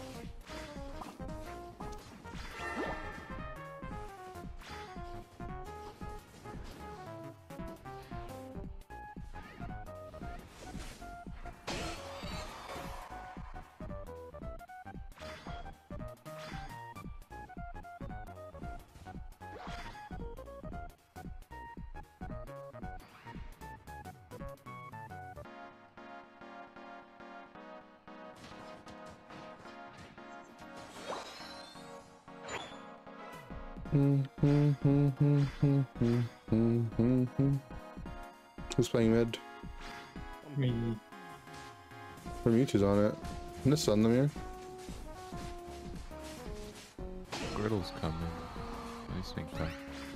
Who's playing mid? Me. Or Mewtwo's on it. I'm just stun them here. Griddle's coming. Nice think time.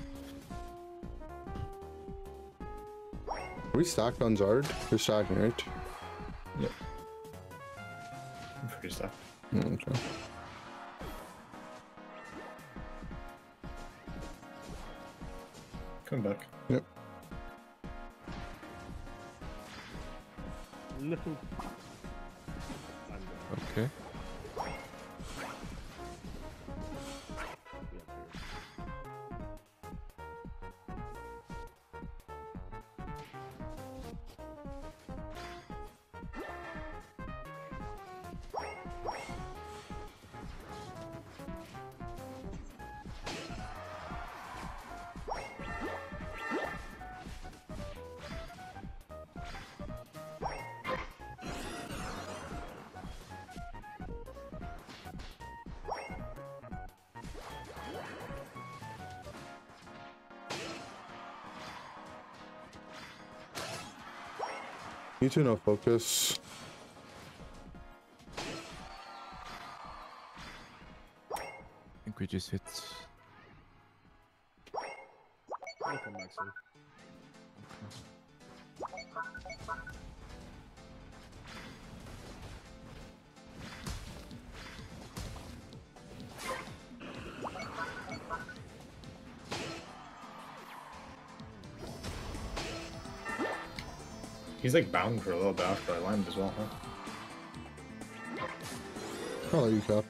Are we stacked on Zard? We're stacking, right? Yep. I'm pretty stuck. Mm, okay. Come back. Yep. No. I'm Okay. Mewtwo no focus. I think we just hit. I'll come back soon. He's like bound for a little bit after I landed as well, huh? I'll let you cap.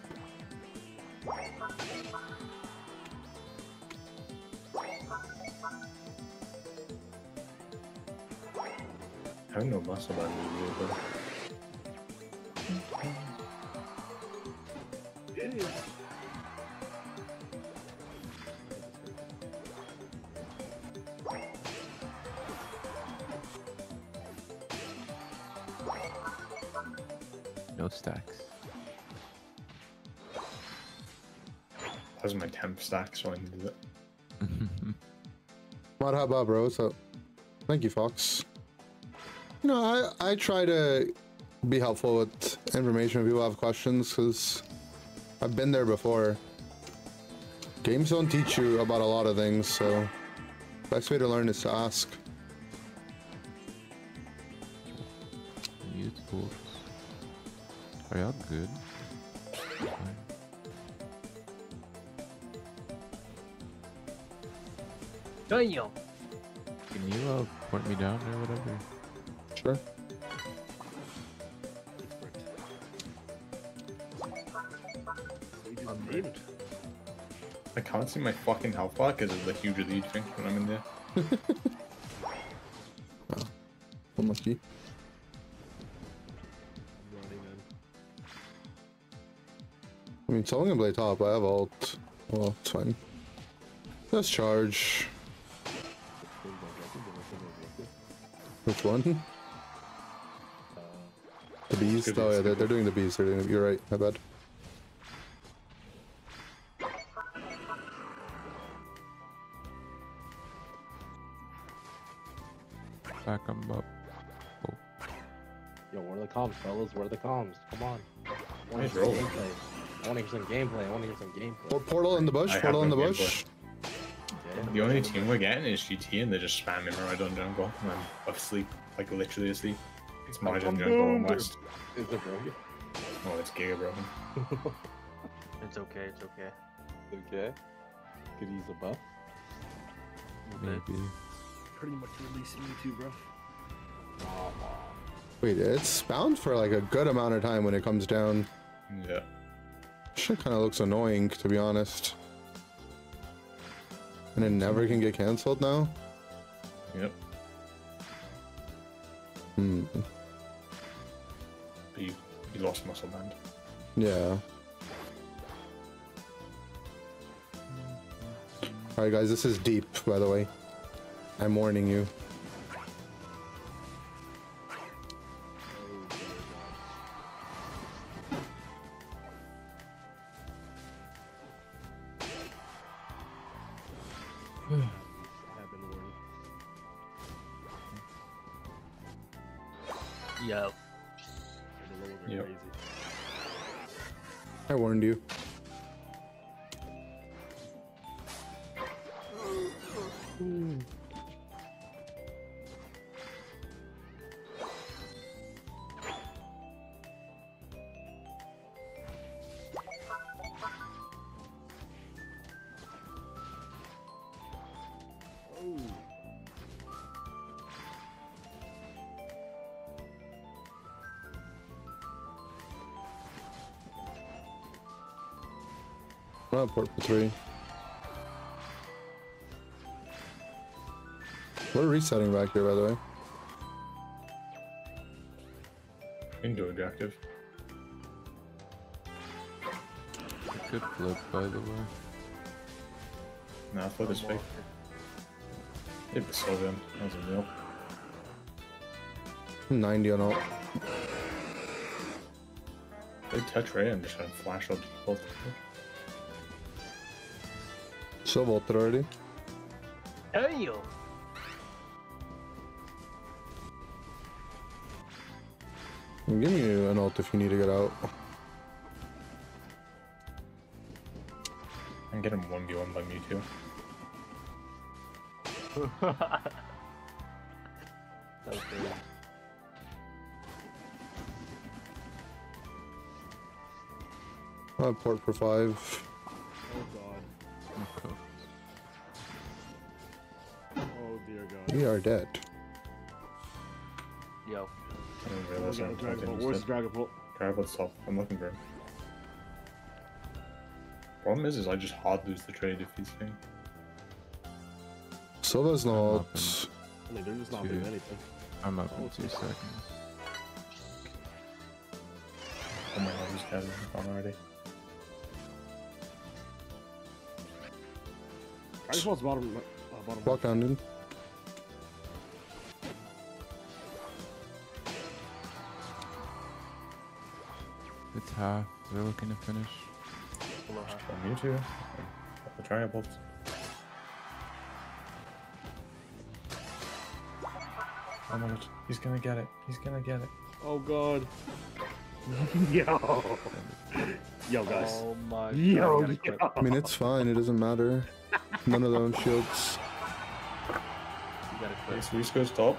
I have no muscle on me, but No stacks. that was my temp stack, so I needed it. What haba, bro? What's up? Thank you, Fox. You know, I, I try to be helpful with information when people have questions, because I've been there before. Games don't teach you about a lot of things, so the best way to learn is to ask. Beautiful. Are y'all good? Damn! Can you uh, point me down or whatever? Sure. I'm in. I can't see my fucking health bar because of the huge lead thing when I'm in there. Oh, unlucky. I mean, someone can play top. I have ult. Well, it's fine. Let's charge. Which one? The bees? Oh yeah, they're, they're doing the bees. They're doing the, you're right. My bad. Back them up. Oh. Yo, where are the comms, fellas? Where are the comms? Come on. I want to Nice hear roll. some gameplay. I want to hear some gameplay. I want to hear some gameplay. Or portal in the bush. I Portal have in the no bush. Yeah. The only team we're getting is G T and they're just spamming right on jungle. And I'm asleep, like literally asleep. It's Margin jungle and West. Is it broken? Oh, it's Giga broken. It's okay, it's okay. Okay. Could use a buff. Maybe. Pretty much releasing you too, bro. Wait, it's bound for like a good amount of time when it comes down. Yeah. Shit kind of looks annoying, to be honest. And it never can get cancelled now? Yep. Hmm. But you, you lost muscle band. Yeah. Alright guys, this is deep, by the way. I'm warning you. I've been warned. Yo. The levels are Yep. crazy. I warned you. Oh, port for three. We're resetting back here, by the way. Indoor objective. It could flip, by the way. Nah, I thought this fake. It was so good. That was a real. ninety on ult. They touch Ray and just trying to flash up both. So bolted already. Hey yo. Give me an ult if you need to get out. I'm getting one v one by Mewtwo. That was crazy. I'll have port for five. Oh god. Okay. Oh dear god. We are dead. Yo. I didn't Oh realize god, I'm Dragon Ball. fucking Where's used the Dragon Ball? Dragon's top. I'm looking for him. Problem is, is I just hard lose the trade if he's thing. Silva's no I'm ult. up I mean, they're just not Two. doing anything. I'm up Oh, in two it's- seconds. Oh my god, he's having gone already. Dragon Ball's bottom. Uh, bottom. Walk down, dude. It's half. They're looking to finish. Below half. Oh, Mewtwo. The Dragon Balls. Oh my god, he's gonna get it. He's gonna get it. Oh god. Yo. Yo guys. Oh my god. Yo, I gotta quit. yo. I mean, it's fine. It doesn't matter. None of them shields. You gotta Okay, quit. so Reese goes top.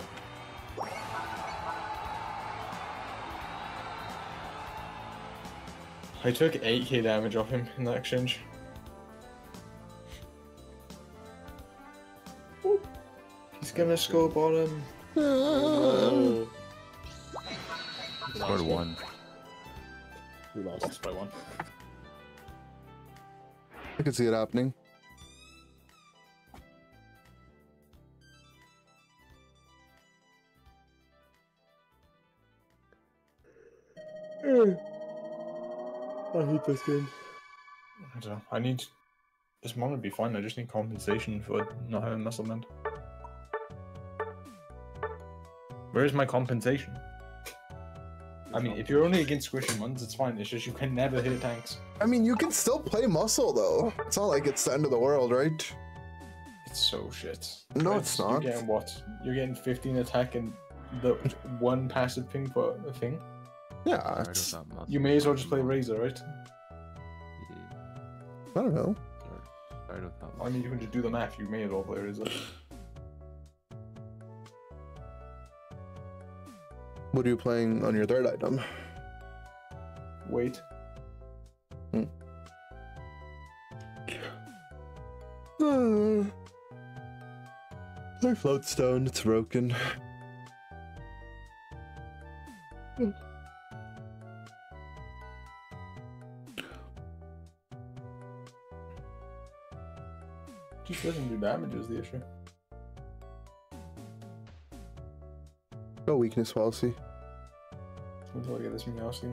I took eight K damage off him in that exchange. He's gonna score bottom. Oh. Scored one. We lost by one. I can see it happening. I hate this game. I don't know. I need this mon would be fine. I just need compensation for not having muscle mend. Where is my compensation? I mean, if you're only against squishy ones, it's fine. It's just you can never hit tanks. I mean, you can still play muscle though. It's not like it's the end of the world, right? It's so shit. No, it's not. You're getting what? You're getting fifteen attack and the one passive ping for a thing. Yeah, it's, You may as well just play Razor, right? I don't know. I mean, you can just do the math. You may as well play Razor. What are you playing on your third item? Wait. Hmm. Uh, my float stone, it's broken. Hmm. Just doesn't do damage is the issue. No weakness policy. Until I get this Meowskin.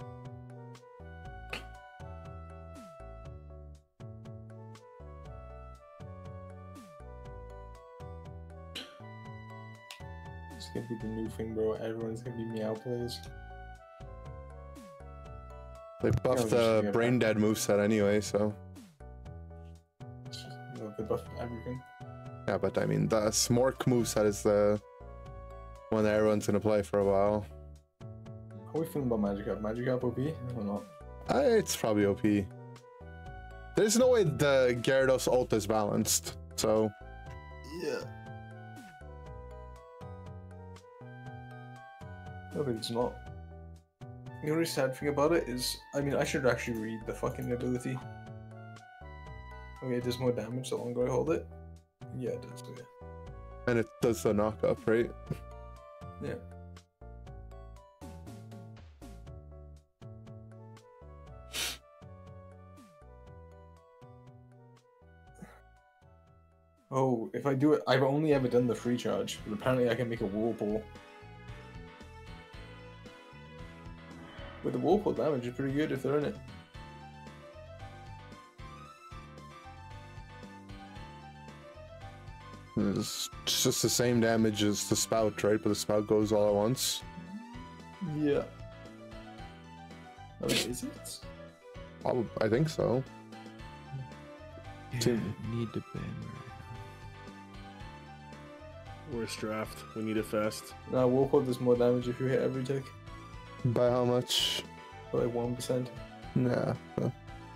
It's gonna be the new thing, bro. Everyone's gonna be Meow plays. They buffed Yeah, the brain dead moveset anyway, so. They buffed everything. Yeah, but I mean, the Smork moveset is the one that everyone's gonna play for a while. How are we feeling about Magikarp? Magikarp O P? I don't know. Uh, it's probably O P. There's no way the Gyarados ult is balanced, so. Yeah. No, but it's not. The only sad thing about it is, I mean, I should actually read the fucking ability. Okay, it does more damage the longer I hold it. Yeah, it does, yeah. And it does the knock up, right? Yeah. Oh, if I do it, I've only ever done the free charge, but apparently I can make a Whirlpool. But the Whirlpool damage is pretty good if they're in it. It's just the same damage as the spout, right? But the spout goes all at once. Yeah. I mean, is it? Probably, I think so. Yeah, Tim. need to ban. Worst draft. We need it fast. Nah, Whirlpool does more damage if you hit every tick. By how much? By like one percent. Nah. Do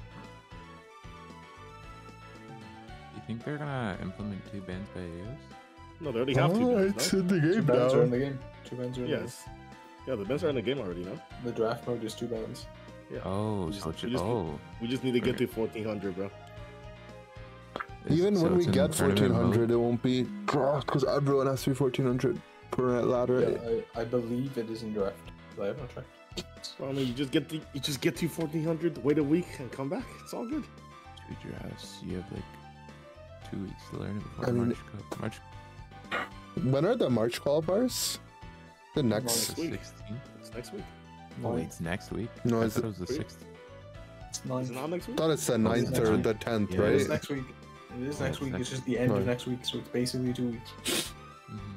you think they're gonna implement two bans by A Os? No, they already have Oh, to. it's No? in the Two game bans are in now. the game. Two bans are in Yes. Yeah, the bans are in the game already, no? the game. The draft mode is two bans. Yeah. Oh, We just- so it's we just- oh. We just need to get to fourteen hundred, bro. Even So when we it's in get tournament fourteen mode? hundred, it won't be because everyone has to be fourteen hundred per ladder. Yeah, I, I believe it is in draft. But I have not checked. Well, I mean, you just get the, you just get to fourteen hundred, wait a week, and come back. It's all good. Tweet your ass. You have like two weeks to learn it before I mean- March Cup. March When are the March qualifiers? The next. Next week. sixteenth. It's next week. Oh, wait, it's next week. No, I it's thought the- it was the Wait. sixteenth. It's Is ninth. it not next I week? thought it's the Oh, it's ninth next or week. the tenth, Yeah, It is right? next week. It is Oh, next it's week. next It's just the end week. of next week, so it's basically two weeks. Mhm.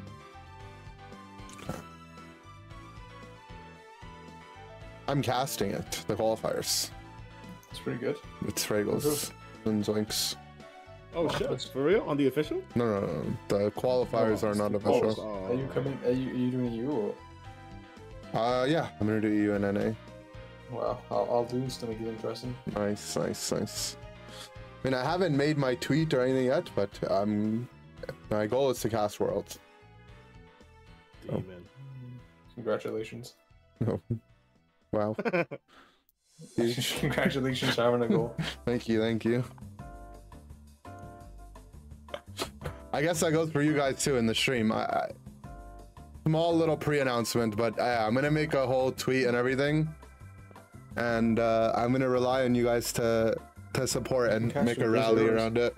I'm casting it, the qualifiers. It's pretty good. It's Fraggles and Zoinks. Oh shit! For real? On the official? No, no, no. The qualifiers Oh, are it's not the official. quals. Are you coming? Are you, are you doing you or? Uh, yeah, I'm gonna do U N N A. Well, I'll, I'll do this to make it interesting. Nice, nice, nice. I mean, I haven't made my tweet or anything yet, but um, my goal is to cast Worlds. Oh. Demon. Congratulations. No. Wow. Huge. Congratulations for having a goal. Thank you, thank you. I guess that goes for you guys too in the stream. I, I, small little pre-announcement, but uh, I'm gonna make a whole tweet and everything, and uh, I'm gonna rely on you guys to to support and Cast make a with rally Chris around it.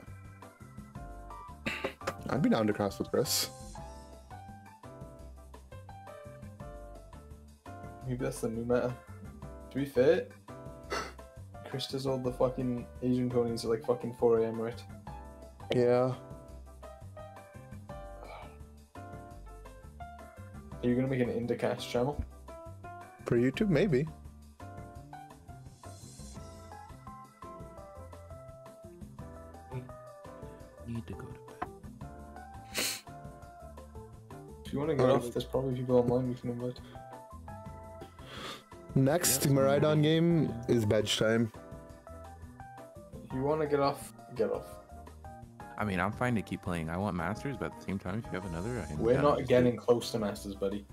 I'd be down to cross with Chris. Maybe that's the new meta. To be fair, Chris does all the fucking Asian ponies at like fucking four A M, right? Yeah. Are you gonna make an Indicast channel? For YouTube, maybe. Need to go to bed. If you want to get off, there's probably people online we can invite. Next Miraidon game is bench time. If you want to get off, get off. I mean, I'm fine to keep playing. I want Masters, but at the same time, if you have another, I We're yeah, not just getting close to Masters, buddy.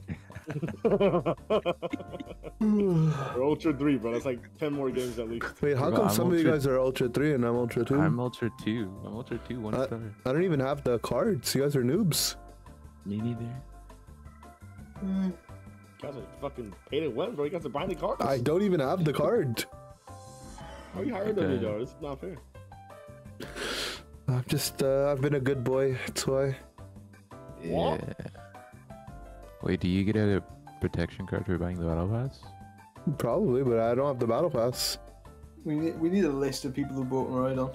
We're Ultra three, bro. That's like ten more games at least. Wait, how Bro, come I'm some of you Ultra- guys are Ultra three and I'm Ultra two? I'm Ultra two. I'm Ultra two, one Uh, star. I don't even have the cards. You guys are noobs. Me neither. You guys are fucking paid to win, bro. You guys are buying the cards. I don't even have the card. How are you higher than me, Okay. though? It's not fair. I'm just, uh, I've been a good boy. That's why. What? Yeah. Wait, do you get a protection card for buying the battle pass? Probably, but I don't have the battle pass. We need, we need a list of people who bought Miraidon.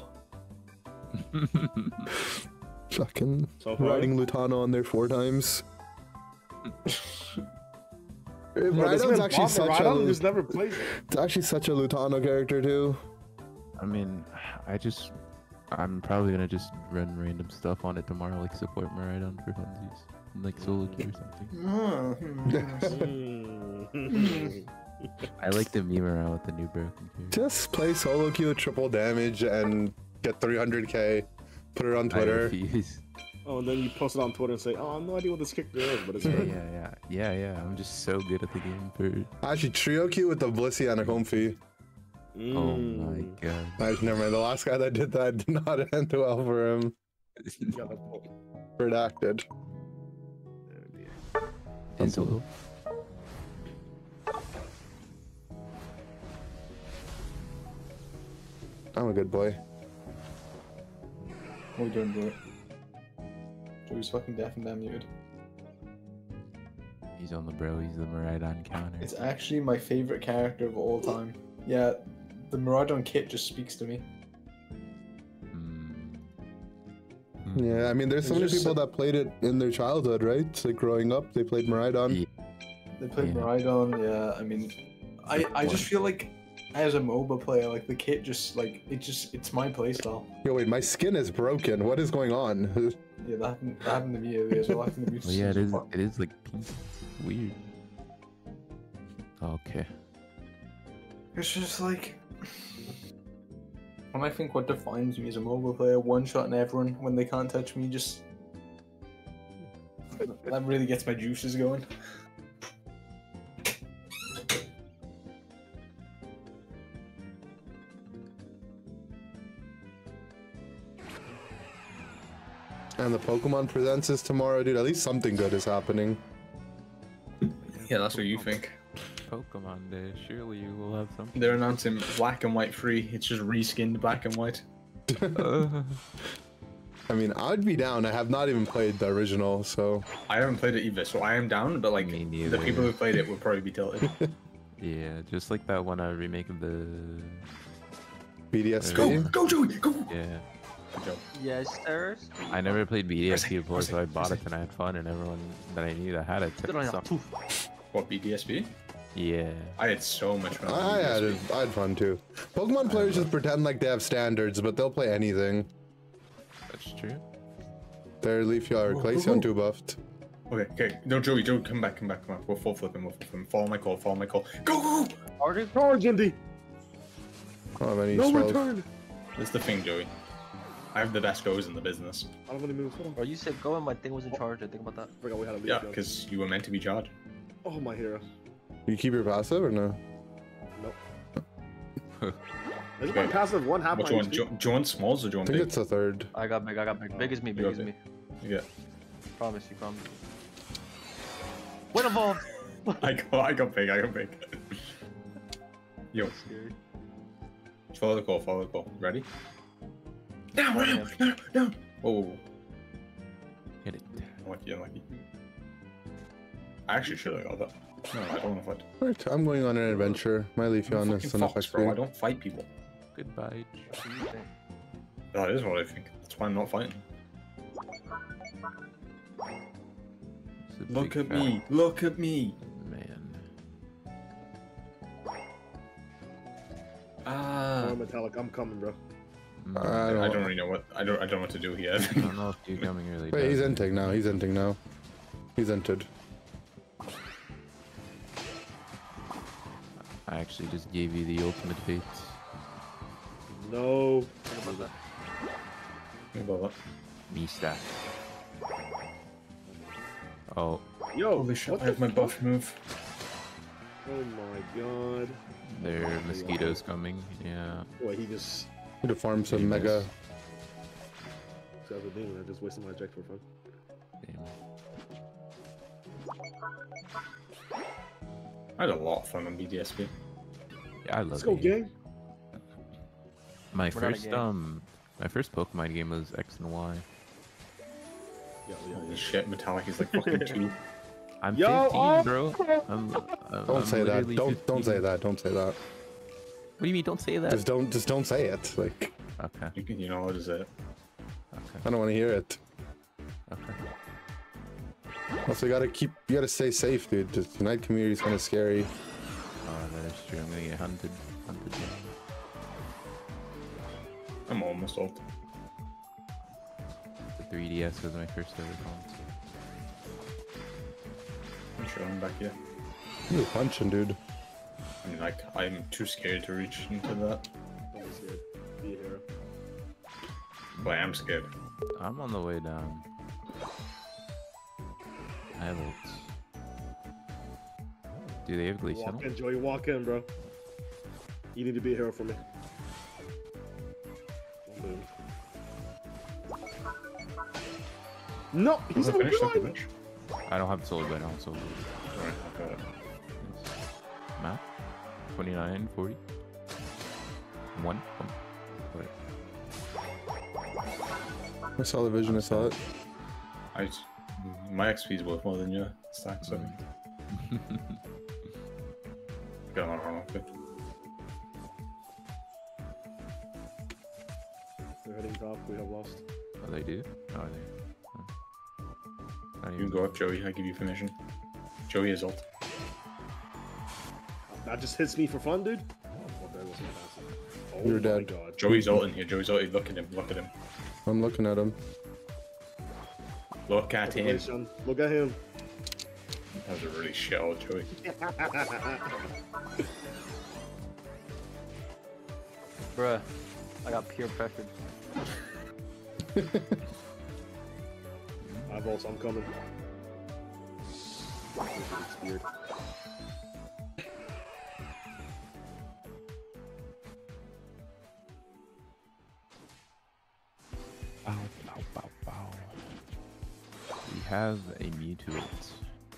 Fucking So far. riding Lutano on there four times. Bro, this Miraidon's man actually bought such Miraidon and a, just never plays it. it's actually such a Lutano character too. I mean, I just, I'm probably gonna just run random stuff on it tomorrow, like support Miraidon for funsies, like solo queue or something. Mm. I like to meme around with the new broken character. Just play solo queue, triple damage, and get three hundred K. Put it on I Twitter. refuse. Oh, and then you post it on Twitter and say, "Oh, I have no idea what this character is," but it's Yeah, great. yeah, yeah, yeah, yeah. I'm just so good at the game for. Actually, trio queue with the Blissey and a Comfy. Oh my Mm. god. Actually, never mind. The last guy that did that did not end well for him. Yeah, that's cool. Redacted. Is it- I'm a good boy. What are we doing, bro? Joey's fucking deaf and damn muted. He's on the bro. He's the Miraidon counter. It's actually my favorite character of all time. Yeah, the Miraidon kit just speaks to me. Mm. Yeah, I mean, there's so It's many just people so- that played it in their childhood, right? Like growing up, they played Miraidon. Yeah. They played Yeah. Miraidon, yeah, I mean, I, I just feel like as a MOBA player, like the kit just like, it just, it's my playstyle. Yo, wait, my skin is broken. What is going on? Yeah, that happened, that happened to me earlier as well. I happened to me Well, yeah, it is. It is like pink. Weird. Okay. It's just like, when I think what defines me as a MOBA player, one-shotting everyone when they can't touch me, just, that really gets my juices going. And the Pokemon Presents is tomorrow, dude. At least something good is happening. Yeah, that's what you think. Pokemon Day. Surely you will have something. They're announcing black and white free. It's just reskinned black and white. Uh, I mean, I'd be down. I have not even played the original, so I haven't played it either, so I am down, but like, Me the neither. people who played it would probably be tilted. yeah, just like that one uh, remake of the. B D S Go, P. Go, Joey, go! Yeah. Good job. Yes, sir. I never played B D S P before, Where's it? so I bought Where's it and I had fun, and everyone that I knew that had it Sit on your sucked. tooth. What, B D S P? Yeah. I had so much fun. with I had B D it. S P. I had fun too. Pokemon players just pretend like they have standards, but they'll play anything. That's true. They're Leafeon or Glaceon too buffed. Okay, okay. No, Joey, Joey, come back, come back, come back. We'll full flip him, we'll flip him. Follow my call, follow my call. Go, go, go! Harder? Charge, Indy! Oh, many No spells. return! That's the thing, Joey. I have the best goes in the business. I don't want to move. Hold on. Bro, you said go and my thing was in charge. I think about that. I forgot we had a lead. Yeah, gun. because you were meant to be charged. Oh, my hero. You keep your passive or no? Is my passive one half Which my one? H P? Jo- do you want smalls or do you I want think big? it's the third. I got big, I got big. Big as me, big You as got me. Yeah. Promise you, promise. What evolved? I got, I got big, I got big. Yo, Scared. follow the call, follow the call. Ready? No, no, no, no! Whoa, whoa, whoa. Hit it. Unlucky, unlucky. I actually should have got that. No, I don't want to fight. Right, I'm going on an adventure. Might leave you I'm on a this fucking enough fox, X P. bro. I don't fight people. Goodbye. What do you think? That is what I think. That's why I'm not fighting. It's a Look big at fat me. Look at me. Man. Ah. Oh, metallic. I'm coming, bro. Mm, I don't, I don't really know what I don't I don't know what to do here. I don't know if you're coming really Wait, he's does. inting now. He's inting now. He's entered. I actually just gave you the ultimate fate. No. Think about that. Think about that. Mista. Oh, Yo, Holy shit! what I have the my fuck? buff move. Oh my god. there are mosquitoes coming. Yeah. Boy, he just. Need to farm some Pretty mega. nice. That's the thing, I just wasted my eject for fun. Damn. I had a lot of fun on B D S P. Yeah, I love Let's go, the game. gang. My We're not a first gang. um, my first Pokemon game was X and Y. Yeah, yeah, Holy yeah. shit! Metallic is like fucking two. I'm Yo, fifteen, oh! bro. I'm, I'm, Don't I'm say that. literally Don't don't say fifteen. that. Don't say that. What do you mean? Don't say that. Just don't just don't say it. Like Okay. You can, you know what is it? Okay. I don't want to hear it. Okay. Also, you gotta keep. You gotta stay safe, dude. Just Unite community is kind of scary. Oh, that is true. I'm gonna get hunted. Hunted. down. I'm almost old. The three D S was my first ever console. I'm sure I'm back here. You're punching, dude. I mean, like I'm too scared to reach into that. Don't be scared. Be a hero. But I am scared. I'm on the way down. I have ults. Do they have Glacial? Walk in, Joey. Walk in, bro. You need to be a hero for me. Boom. No, he's Let not me finish, let me blind. finish. I don't have solar, but I don't have solar. Alright, I got it. Map? twenty-nine, forty? One? One. Alright. I saw the vision. I saw it. I just, my X P is worth more than your stack, so get on run off it. They're heading top. We have lost. Oh, they do? Oh, are they? Oh. Not You even- can go up, Joey. I give you permission. Joey is ult. That just hits me for fun, dude. Oh, well, that wasn't awesome. Oh You're my dead. God. Joey's ult in here. Joey's ult. Look at him. Look at him. I'm looking at him. Look at him. Congratulations. Look at him. That was a really shit ult, Joey. Bruh, I got peer pressured. Eyeballs, I'm coming. It's weird. Bow, bow, bow, bow. We have a Mewtwo ult.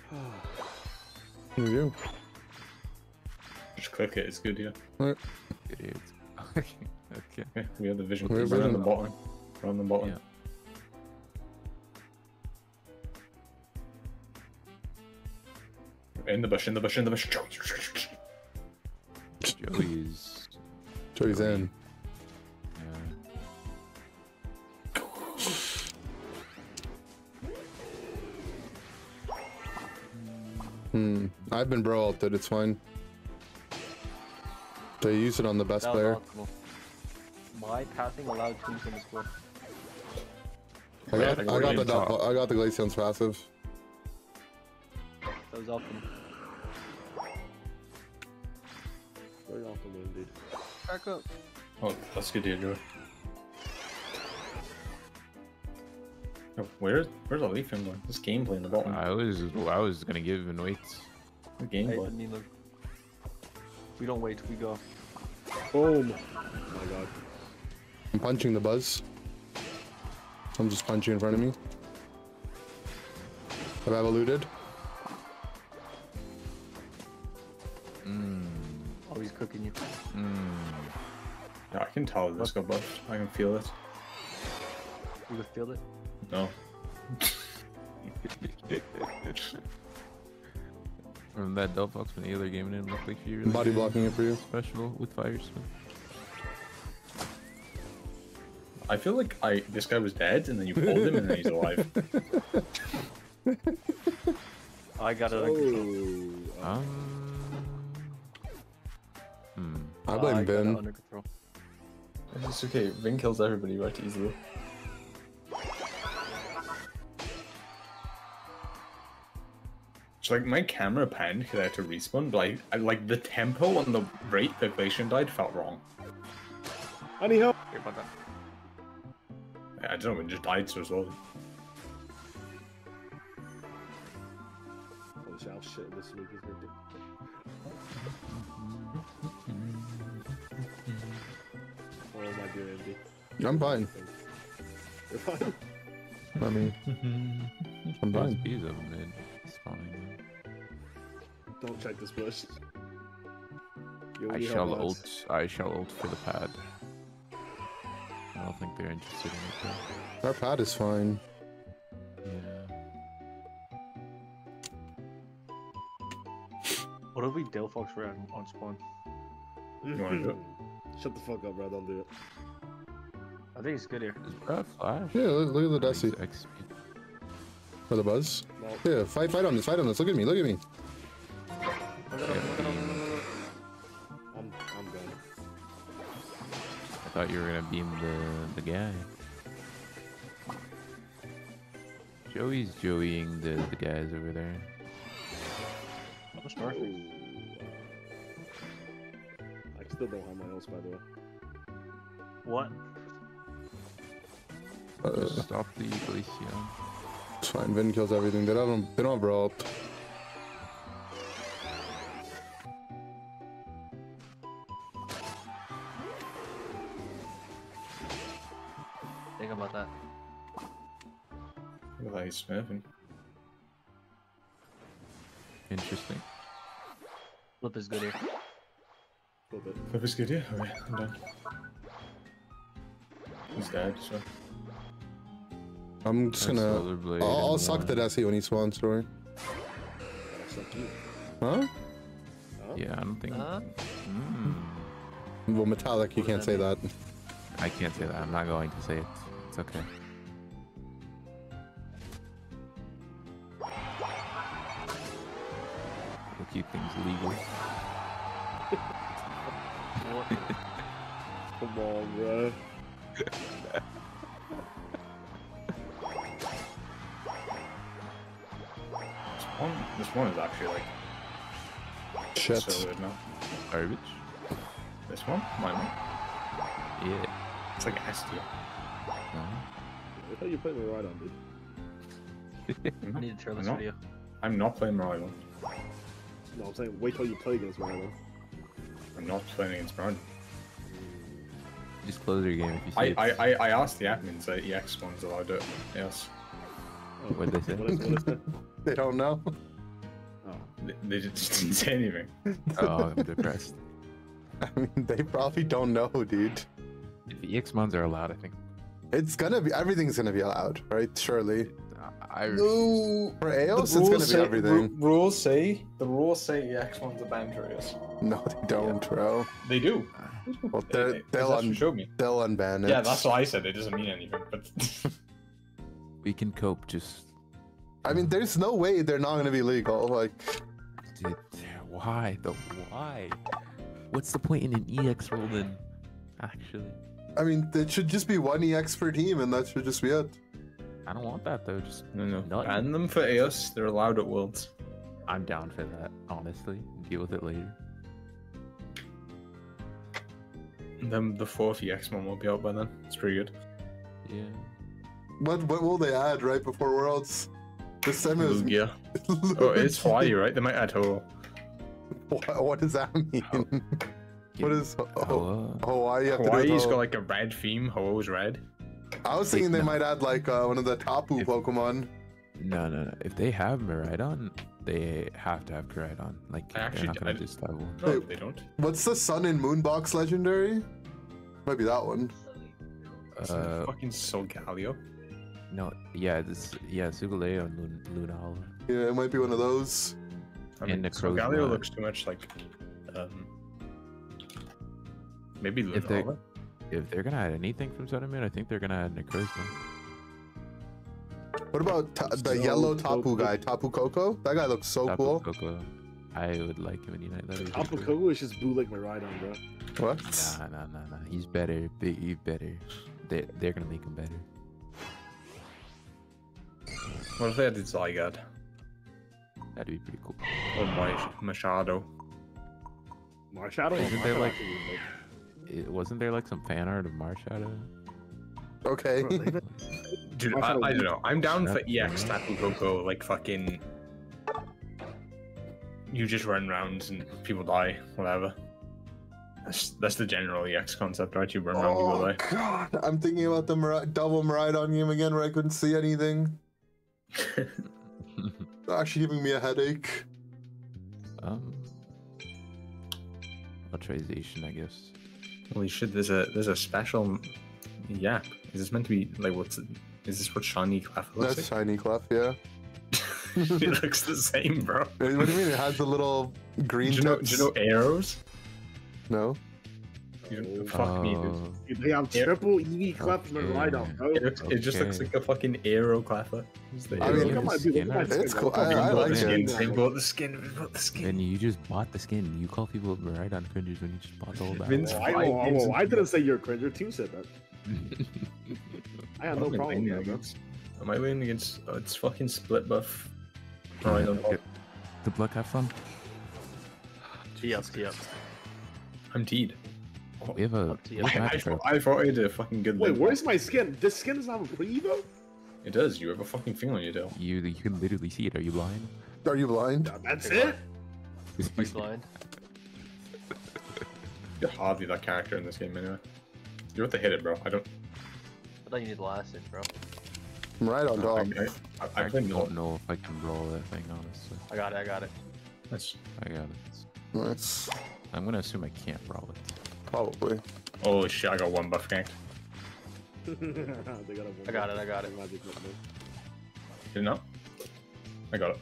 You do. Just click it. It's good, yeah. Alright. It is. Okay. Okay, we have the vision. We have We're on vision. the bottom. We're on the bottom. Yeah. In the bush, in the bush, in the bush. Joey. Joey's. Joey's in. Yeah. Hmm. I've been bro ulted. It's fine. They use it on the best That was player. optimal. My passing allowed teams in the score. I Yeah, got, I I got got the it. doppel- I got the Glaceon's passive. That was optimal. Very awful, dude. Back up. Oh, that's good, dear Joey. Oh, where, where's the leaf in going? This gameplay in the bottom. I was I was gonna give him wait. The Hey, gameplay. I mean, look. We don't wait, we go. Boom. Oh my god. I'm punching the buzz. I'm just punching in front of me. Have I eluded? Mmm. Always cooking you. Mmm. Yeah, I can tell this got buffed. I can feel it. You can feel it. No. From that Delphox when the other game didn't look like she really Body blocking it for you. special with fire spin. I feel like I this guy was dead, and then you pulled him, and then he's alive. I got it. Oh. Um. Hmm. I Uh, blame got it Vin. under control. It's okay. Vin kills everybody right easily. So like my camera panned because I had to respawn, but I, I like the tempo on the rate that Glacian died felt wrong. I need help. Here, about that. I don't know, it just died so slowly. Holy shit, I'll shit this week is ridiculous. Oh my dear Andy. I'm fine. You're fine. I mean, I'm There's fine. bees up mid. It's fine. Don't check this bush. You I only shall have ult. odds. I shall ult for the pad. I don't think they're interested in it. Though. Our pad is fine. Yeah. What if we Delphox ran on spawn? You wanna do it? Shut the fuck up, bro. Don't do it. I think it's good here. Is Brad Flash? Yeah, look, look at the Desi. X P. For the buzz. No. Yeah, fight, fight on this, fight on this. Look at me, look at me. Look at him, look at him. I'm, I'm gone. I thought you were gonna beam the the guy. Joey's Joeying the the guys over there. What's north? I still don't have my else, by the way. What? Uh, Just stop the Glacian. it's fine. Vin kills everything. They don't. They don't have brawl. Think about that. Look like he's smurfing. Interesting. Flip is good here. A little bit. That was good, yeah. Okay, I'm done. He's dead, so. I'm just Nice gonna. solar blade I'll, I'll and suck the one. Desi when he spawns. Story. Gotta suck you. Huh? Huh? Yeah, I don't think. Huh? Mm. Well, metallic. You What does can't that say mean? that. I can't say that. I'm not going to say it. It's okay. We'll keep things legal. Come on, bro. This one, this one is actually like Shit. so good now. Garbage? This one? My one? Yeah. It's like S tier. No. I thought you put me right on, dude. I need to turn I'm this not, video. I'm not playing Marion. No, I'm saying wait till you play against Rhino. I'm not playing against Marion. Just close your game if you see I, it. I, I, I asked the admins that E X one's allowed it. Yes. Oh, What'd they say? What is, what is that? They don't know. Oh. They, they just didn't say anything. Oh, I'm depressed. I mean, they probably don't know, dude. If E X mons are allowed, I think. It's gonna be. Everything's gonna be allowed, right? Surely. I, I No. For Eos, it's gonna be everything. rules say the rules say E X one's a ban for Eos. No, they don't, bro. They do. Well, they're, They- they'll, that's what un- showed me. they'll unban it. Yeah, that's what I said. It doesn't mean anything, but we can cope. Just I mean, there's no way they're not gonna be legal. Like, dude, why the why? What's the point in an E X role then? Actually, I mean, it should just be one E X per team, and that should just be it. I don't want that though. Just no, no. Not- Ban them for Eos. They're allowed at Worlds. I'm down for that. Honestly, deal with it later. And then the fourth E X one will be out by then. It's pretty good. Yeah. What what will they add right before Worlds? This time it was. Lugia. Oh, it's Hawaii, right? They might add Ho. What, what does that mean? What is Ho- Oh, uh, Hawaii? Have to do with Hawaii's Ho- got like a red theme. Ho-Oh's red. I was thinking they no. might add like uh, one of the Tapu If- Pokemon. no, no, no. If they have Miraidon, they have to have Koraidon. Like, I actually- they're not gonna I- just have one. No, Wait. they don't. What's the Sun and Moon box legendary? Might be that one. It's Uh, fucking Solgaleo. no, yeah, this, yeah, Sugaleo and Lun- Lunala. Yeah, it might be one of those. I mean, And so Necrozma. Galio looks too much like, um, maybe If they Lunala. if they're gonna add anything from Sun and Moon, I think they're gonna add Necrozma. What about ta the So yellow dope. Tapu guy, Tapu Koko? That guy looks so Tapu cool. Koko. I would like him in Unite. That'd be Tapu pretty cool. Koko is just bootleg Miraidon, bro. What? Nah, nah, nah, nah. He's better. Big, he's better. They they're gonna make him better. What if they added Zygarde That'd be pretty cool. or my Machado? Marshadow? Isn't there, like- Marshadow It, wasn't there like some fan art of Marshadow? Okay. is bootleg. Dude, I, Machado I don't know. I'm down for Snap. E X Tapu Koko, like fucking. You just run rounds and people die, whatever. That's, that's the general E X concept, right? You run around, Oh people die. god, I'm thinking about the Mar double Miraidon game again where I couldn't see anything. It's actually giving me a headache. um, Ultrazation, I guess. Holy shit! There's a there's a special yap. Is this meant to be like what's? Is this what shiny Clef looks That's like? shiny Clef, yeah. It looks the same, bro. What do you mean? It has the little green Do you know? tips? Do you know arrows? No. You don't- Oh. fuck me, dude. Oh, Dude, they have Yeah. triple E V Clef Okay. Miraidon, bro. It, looks, it just looks Okay. like a fucking arrow Cleffer. It's the I arrow. mean, look at my, dude, look at my it's skin, It's bro. cool. Look at I- my I bought like the skin, skin. it. They bro. bought the skin. We bought the skin. Then you just bought the skin. You call people Miraidon cringers when you just bought the whole battle. Vince- Oh, I, Five oh, games oh, I into- didn't say you're a cringer. Team said that. I had no Am I problem winning with that, bro. against? Am I winning against? Oh, it's fucking split buff. Right on top. The Black have fun. Tee up, tee up. I'm teed. We have a Up to you. what I, I, match thought, trap? I thought I had a fucking good. Wait, limp. where's my skin? This skin doesn't have a pre-evo? It does. You have a fucking thing on your tail. You you can literally see it. Are you blind? Are you blind? That's it? He's blind. You're hardly that character in this game anyway. You have to hit it, bro. I don't. I thought you need the last hit, bro. I'm right on top. I, I, I, I play don't no. know if I can roll that thing, honestly. I got it, I got it. That's I got it. Nice. I'm gonna assume I can't roll it. Probably. holy shit! I got one buff ganked. They got a I got it, I got it. Magic number. Did it not? I got it.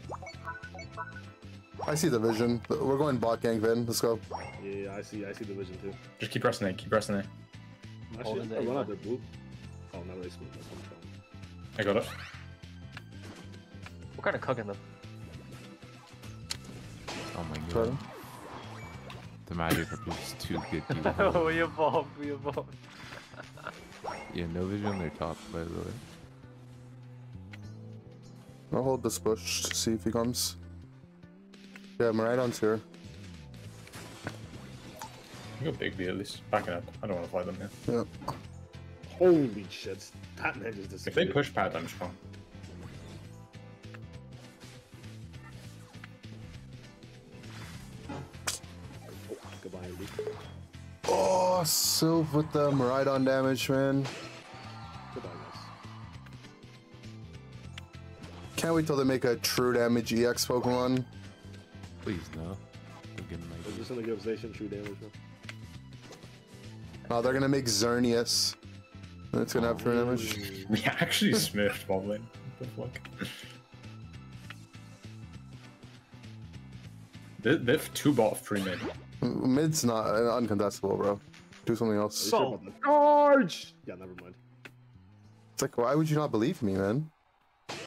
I see the vision. We're going bot gank, Vin. Let's go. Yeah, I see. I see the vision too. Just keep pressing it. Keep pressing it. Actually, Holding I the run A out their blue. Oh, now they split. That's what I'm trying. I got it. What kind of cooking them? Oh my Sorry. god. The magic grip is too good. to Oh, hold. we evolved, we evolved. Yeah, no vision on their top, by the way. I'll hold this bush to see if he comes. Yeah, Miraidon's here. You got big V at least. Backing up. I don't want to fight them here. Yeah. Holy shit! That man just If disappeared. they push pad, I'm strong. Oh, goodbye, Luke. Oh, Sylph with the Miraidon damage, man. Goodbye, guys. Can't wait till they make a true damage E X Pokemon. Please no. Don't get my Is this gonna give Zacian true damage, bro? Oh, they're gonna make Xerneas. And it's gonna have true damage. We actually smurfed Boblin. What the fuck? They, they have two bot free mid. Mid's not uh, uncontestable, bro. Do something Are you else. sure about that? Charge! Yeah, never mind. It's like, why would you not believe me, man? Watch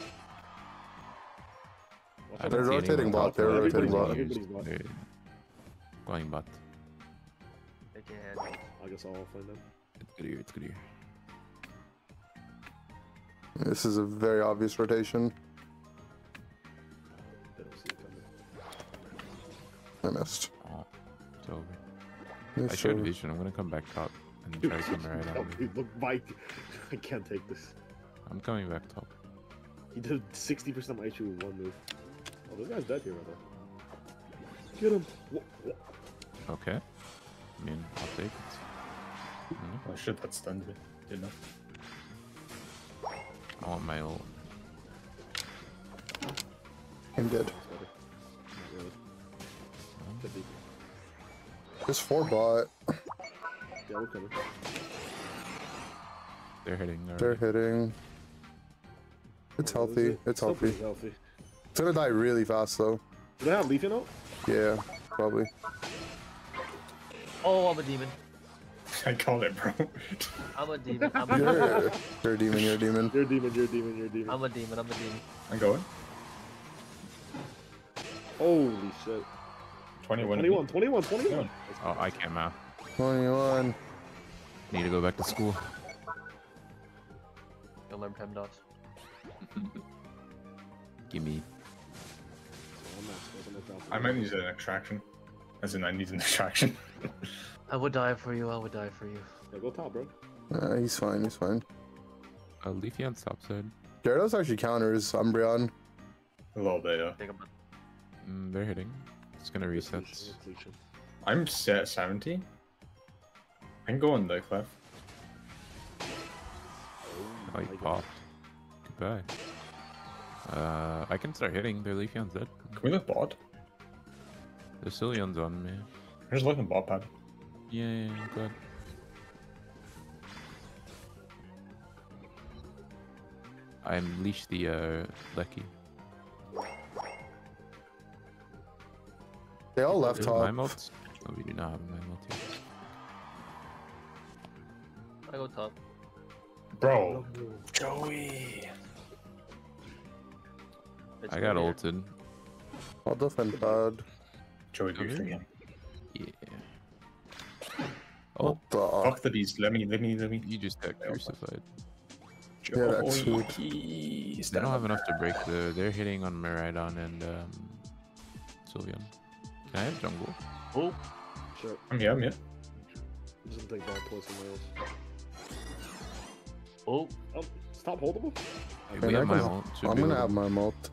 I out. They're don't see rotating anyone bot, top they're right. rotating bot. Everybody's bot. They're going bot. They can handle it. I guess I'll find them. It's good here, it's good here. This is a very obvious rotation. They don't see it coming. I missed. Oh, it's over. Yeah, I sure. showed vision. I'm gonna come back top and then try to come right Oh, on me. dude, look, Mike. I can't take this. I'm coming back top. He did sixty percent of my H P with one move. Oh, this guy's dead here, right now. Get him! Wha- wha- Okay. I mean, I'll take it. Mhm. Oh shit, that stunned me. Didn't know. I want my ult. I'm dead. That's better. Not really. Could be. There's four bot. Yeah, we're coming. They're hitting. They're already. hitting. It's What is healthy. it? It's Still healthy. pretty healthy. It's gonna die really fast though. Do they have Leafeon out? Yeah, probably. Oh, I'm a demon. I called it, bro. I'm a demon. I'm a You're, demon. you're a demon, you're a demon. You're a demon, you're a demon, you're a demon. I'm a demon. I'm a demon. I'm going. Holy shit. twenty-one. twenty-one, twenty-one, twenty-one. Oh, I can't math. twenty-one. Need to go back to school. You'll learn Pem dots. Give me. I might need an extraction. As in, I need an extraction. I would die for you. I would die for you. Yeah, go top, bro. Uh, he's fine, he's fine. Uh, Leafy on top side. Gyarados actually counters Umbreon. A little bit, yeah. Think about Mm, they're hitting. It's gonna reset. I'm set at seventy. I can go on the cliff. Oh, you popped. Goodbye. Uh, I can start hitting. Their Leafeon's dead. Can we look bot? Their Cilion's on me. I'm just looking bot pad. Yeah, yeah, yeah, go ahead. I unleash the uh, Lecky. They all left Is top. my mults? Oh, we do not have my multi. I go top. Bro. Joey. It's I got right here. ulted. I'll defend bad. Joey, do Okay. for him. Yeah. Oh, What the? Fuck the beast. Let me, let me, let me. you just got crucified. Yeah, that's Joey. They don't have enough to break the. They're hitting on Miraidon and um, Sylveon. Can I have jungle? Oh, Sure. I'm here, I'm here. I'm just gonna take ball close and rails. oh. Oh, stop holdable. If Man, we I have my can- ult, should I'm be gonna able have to- my mult.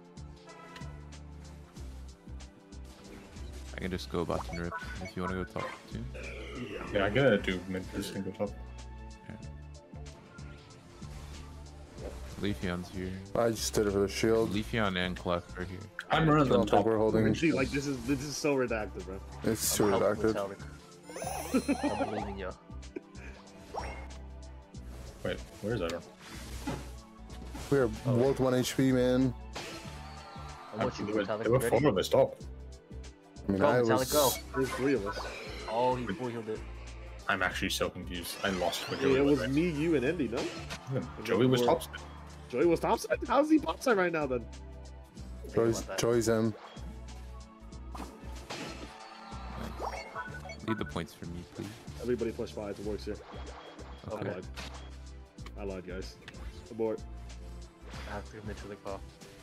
I can just go bottom rip if you want to go top too. Yeah, I'm gonna do mid this and go top. Leafeon's here. I just did it for the shield. Leafeon and Clef are here. I'm running I them don't think top. we're holding. See, like this is this is so redacted, bro. It's too I'm redacted. metallic. I believe in you. Wait, where is that? We're both one H P, man. I want you There to were, metallic. there were Ready? four of us top. I mean, Go, I metallic, was. go. There's three of us. Oh, he full healed it. I'm actually so confused. I lost with Yeah, Joey. it was right? me, you, and Indy, no? Joey was top. Joey was topside? How's he topside right now then? Joy's, about that. Joy's him. Leave the points for me, please. Everybody push five, it works here. I Okay. lied. I lied, guys. Abort. I have to commit to the call.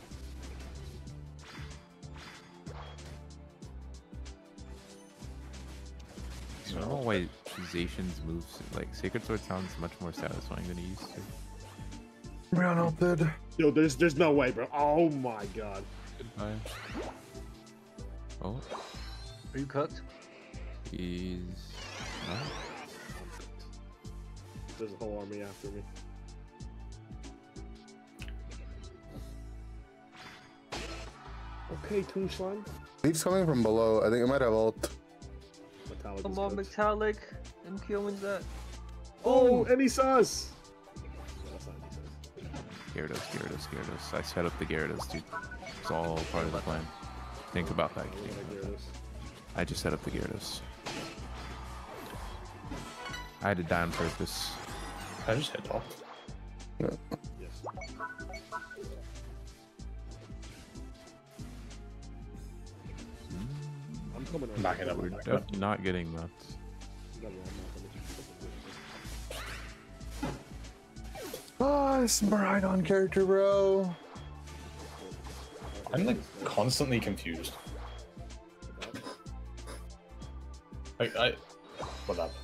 I don't know why Zacian's moves, like Sacred Sword sounds much more satisfying than he used to. Brown ulted. Yo, there's there's no way, bro. Oh my god. Goodbye. Oh, Are you cooked? he's not. There's a whole army after me. Okay, Toon Slime. Leaf's coming from below. I think it might have ult. Metallic Come is on, good. metallic. M Q wins that. Oh, and he says. That's not any Gyarados, Gyarados, Gyarados. I set up the Gyarados, dude. It's all part of the plan. Think about that. sense. Think Yeah, about there that. it is. I just set up the Gyarados. I had to die on purpose. I just hit top. Yes. I'm coming I'm backing up. We're I'm backing up. definitely not getting that. Ah, this Miraidon character, bro. I'm like constantly confused. Like I, what up?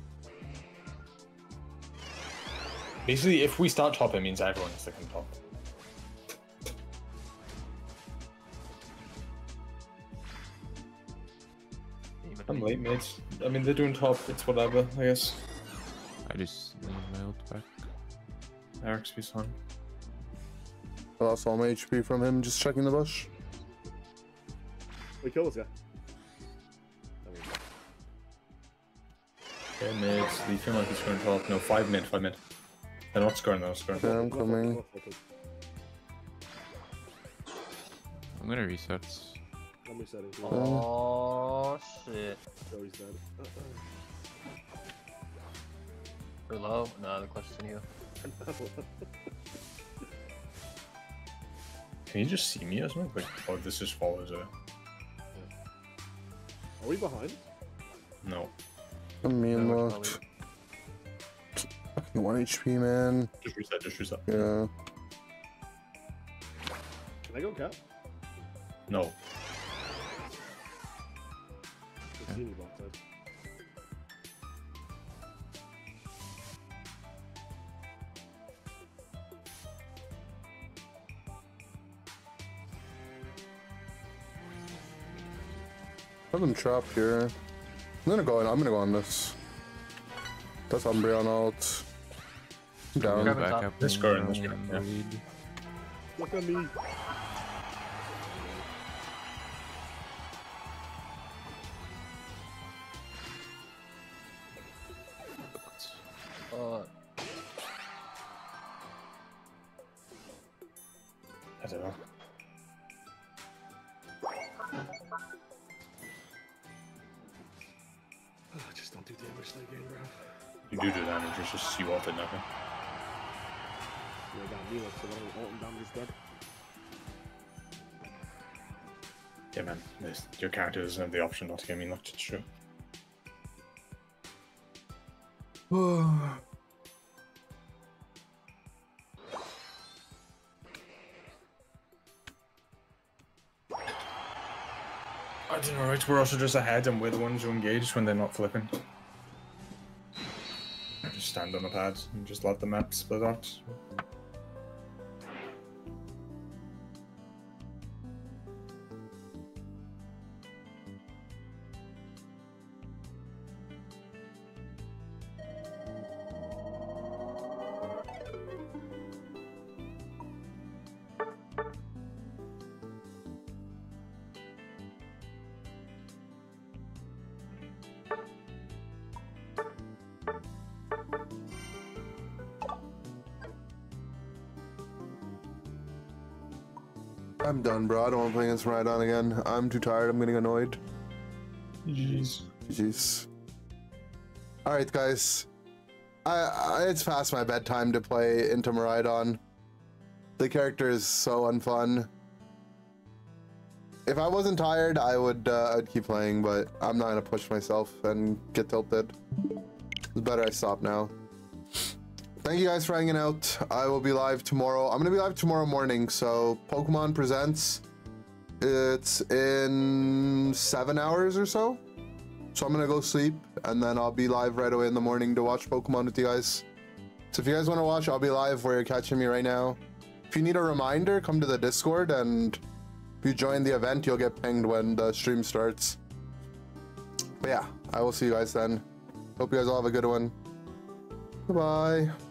Basically, if we start top, it means everyone's sticking top. I'm late, mates. I mean, they're doing top. It's whatever, I guess. I just need my ult back. Eric's be on. I lost all my H P from him just checking the bush. We kill this guy. Yeah, mates. Leave him like he's going top. No, five mid, five mid. They're not scoring, they're not scoring. Yeah, I'm coming. I'm gonna reset. Let me settings. Oh shit. Oh, he's dead. Too low? No, the clutch is in you. Can you just see me as well? Like, oh, this just follows her. Are we behind? No. I mean, No, look. probably- Fucking one H P, man. Just reset, just reset. Yeah. Can I go cap? No. Just see me bot side. Have them trapped here. I'm gonna go in. I'm gonna go on this. That's Umbreon ult. I'm down. Grab it Back top. up Let's and go in, let's go run in, the yeah. lead. Look at me. Uh, I don't know. Just don't do damage that game, bro. You do do damage, it's just you ulted nothing. Yeah, got me, like, so when I'm ult and damage is dead. Yeah, man. This, your character doesn't have the option not to get me knocked, it's true. I don't know, right? We're also just ahead and we're the ones who engage when they're not flipping. Just stand on the pads and just let the map split out. I'm done, bro. I don't want to play against Rhydon again. I'm too tired. I'm getting annoyed. Jeez. Jeez. Alright, guys. I, I It's past my bedtime to play into Miraidon. The character is so unfun. If I wasn't tired, I would uh, I'd keep playing, but I'm not gonna push myself and get tilted. It's better I stop now. Thank you guys for hanging out. I will be live tomorrow. I'm gonna be live tomorrow morning, so Pokemon Presents. It's in seven hours or so. So I'm gonna go sleep, and then I'll be live right away in the morning to watch Pokemon with you guys. So if you guys want to watch, I'll be live where you're catching me right now. If you need a reminder, come to the Discord, and if you join the event, you'll get pinged when the stream starts. But yeah, I will see you guys then. Hope you guys all have a good one. Goodbye.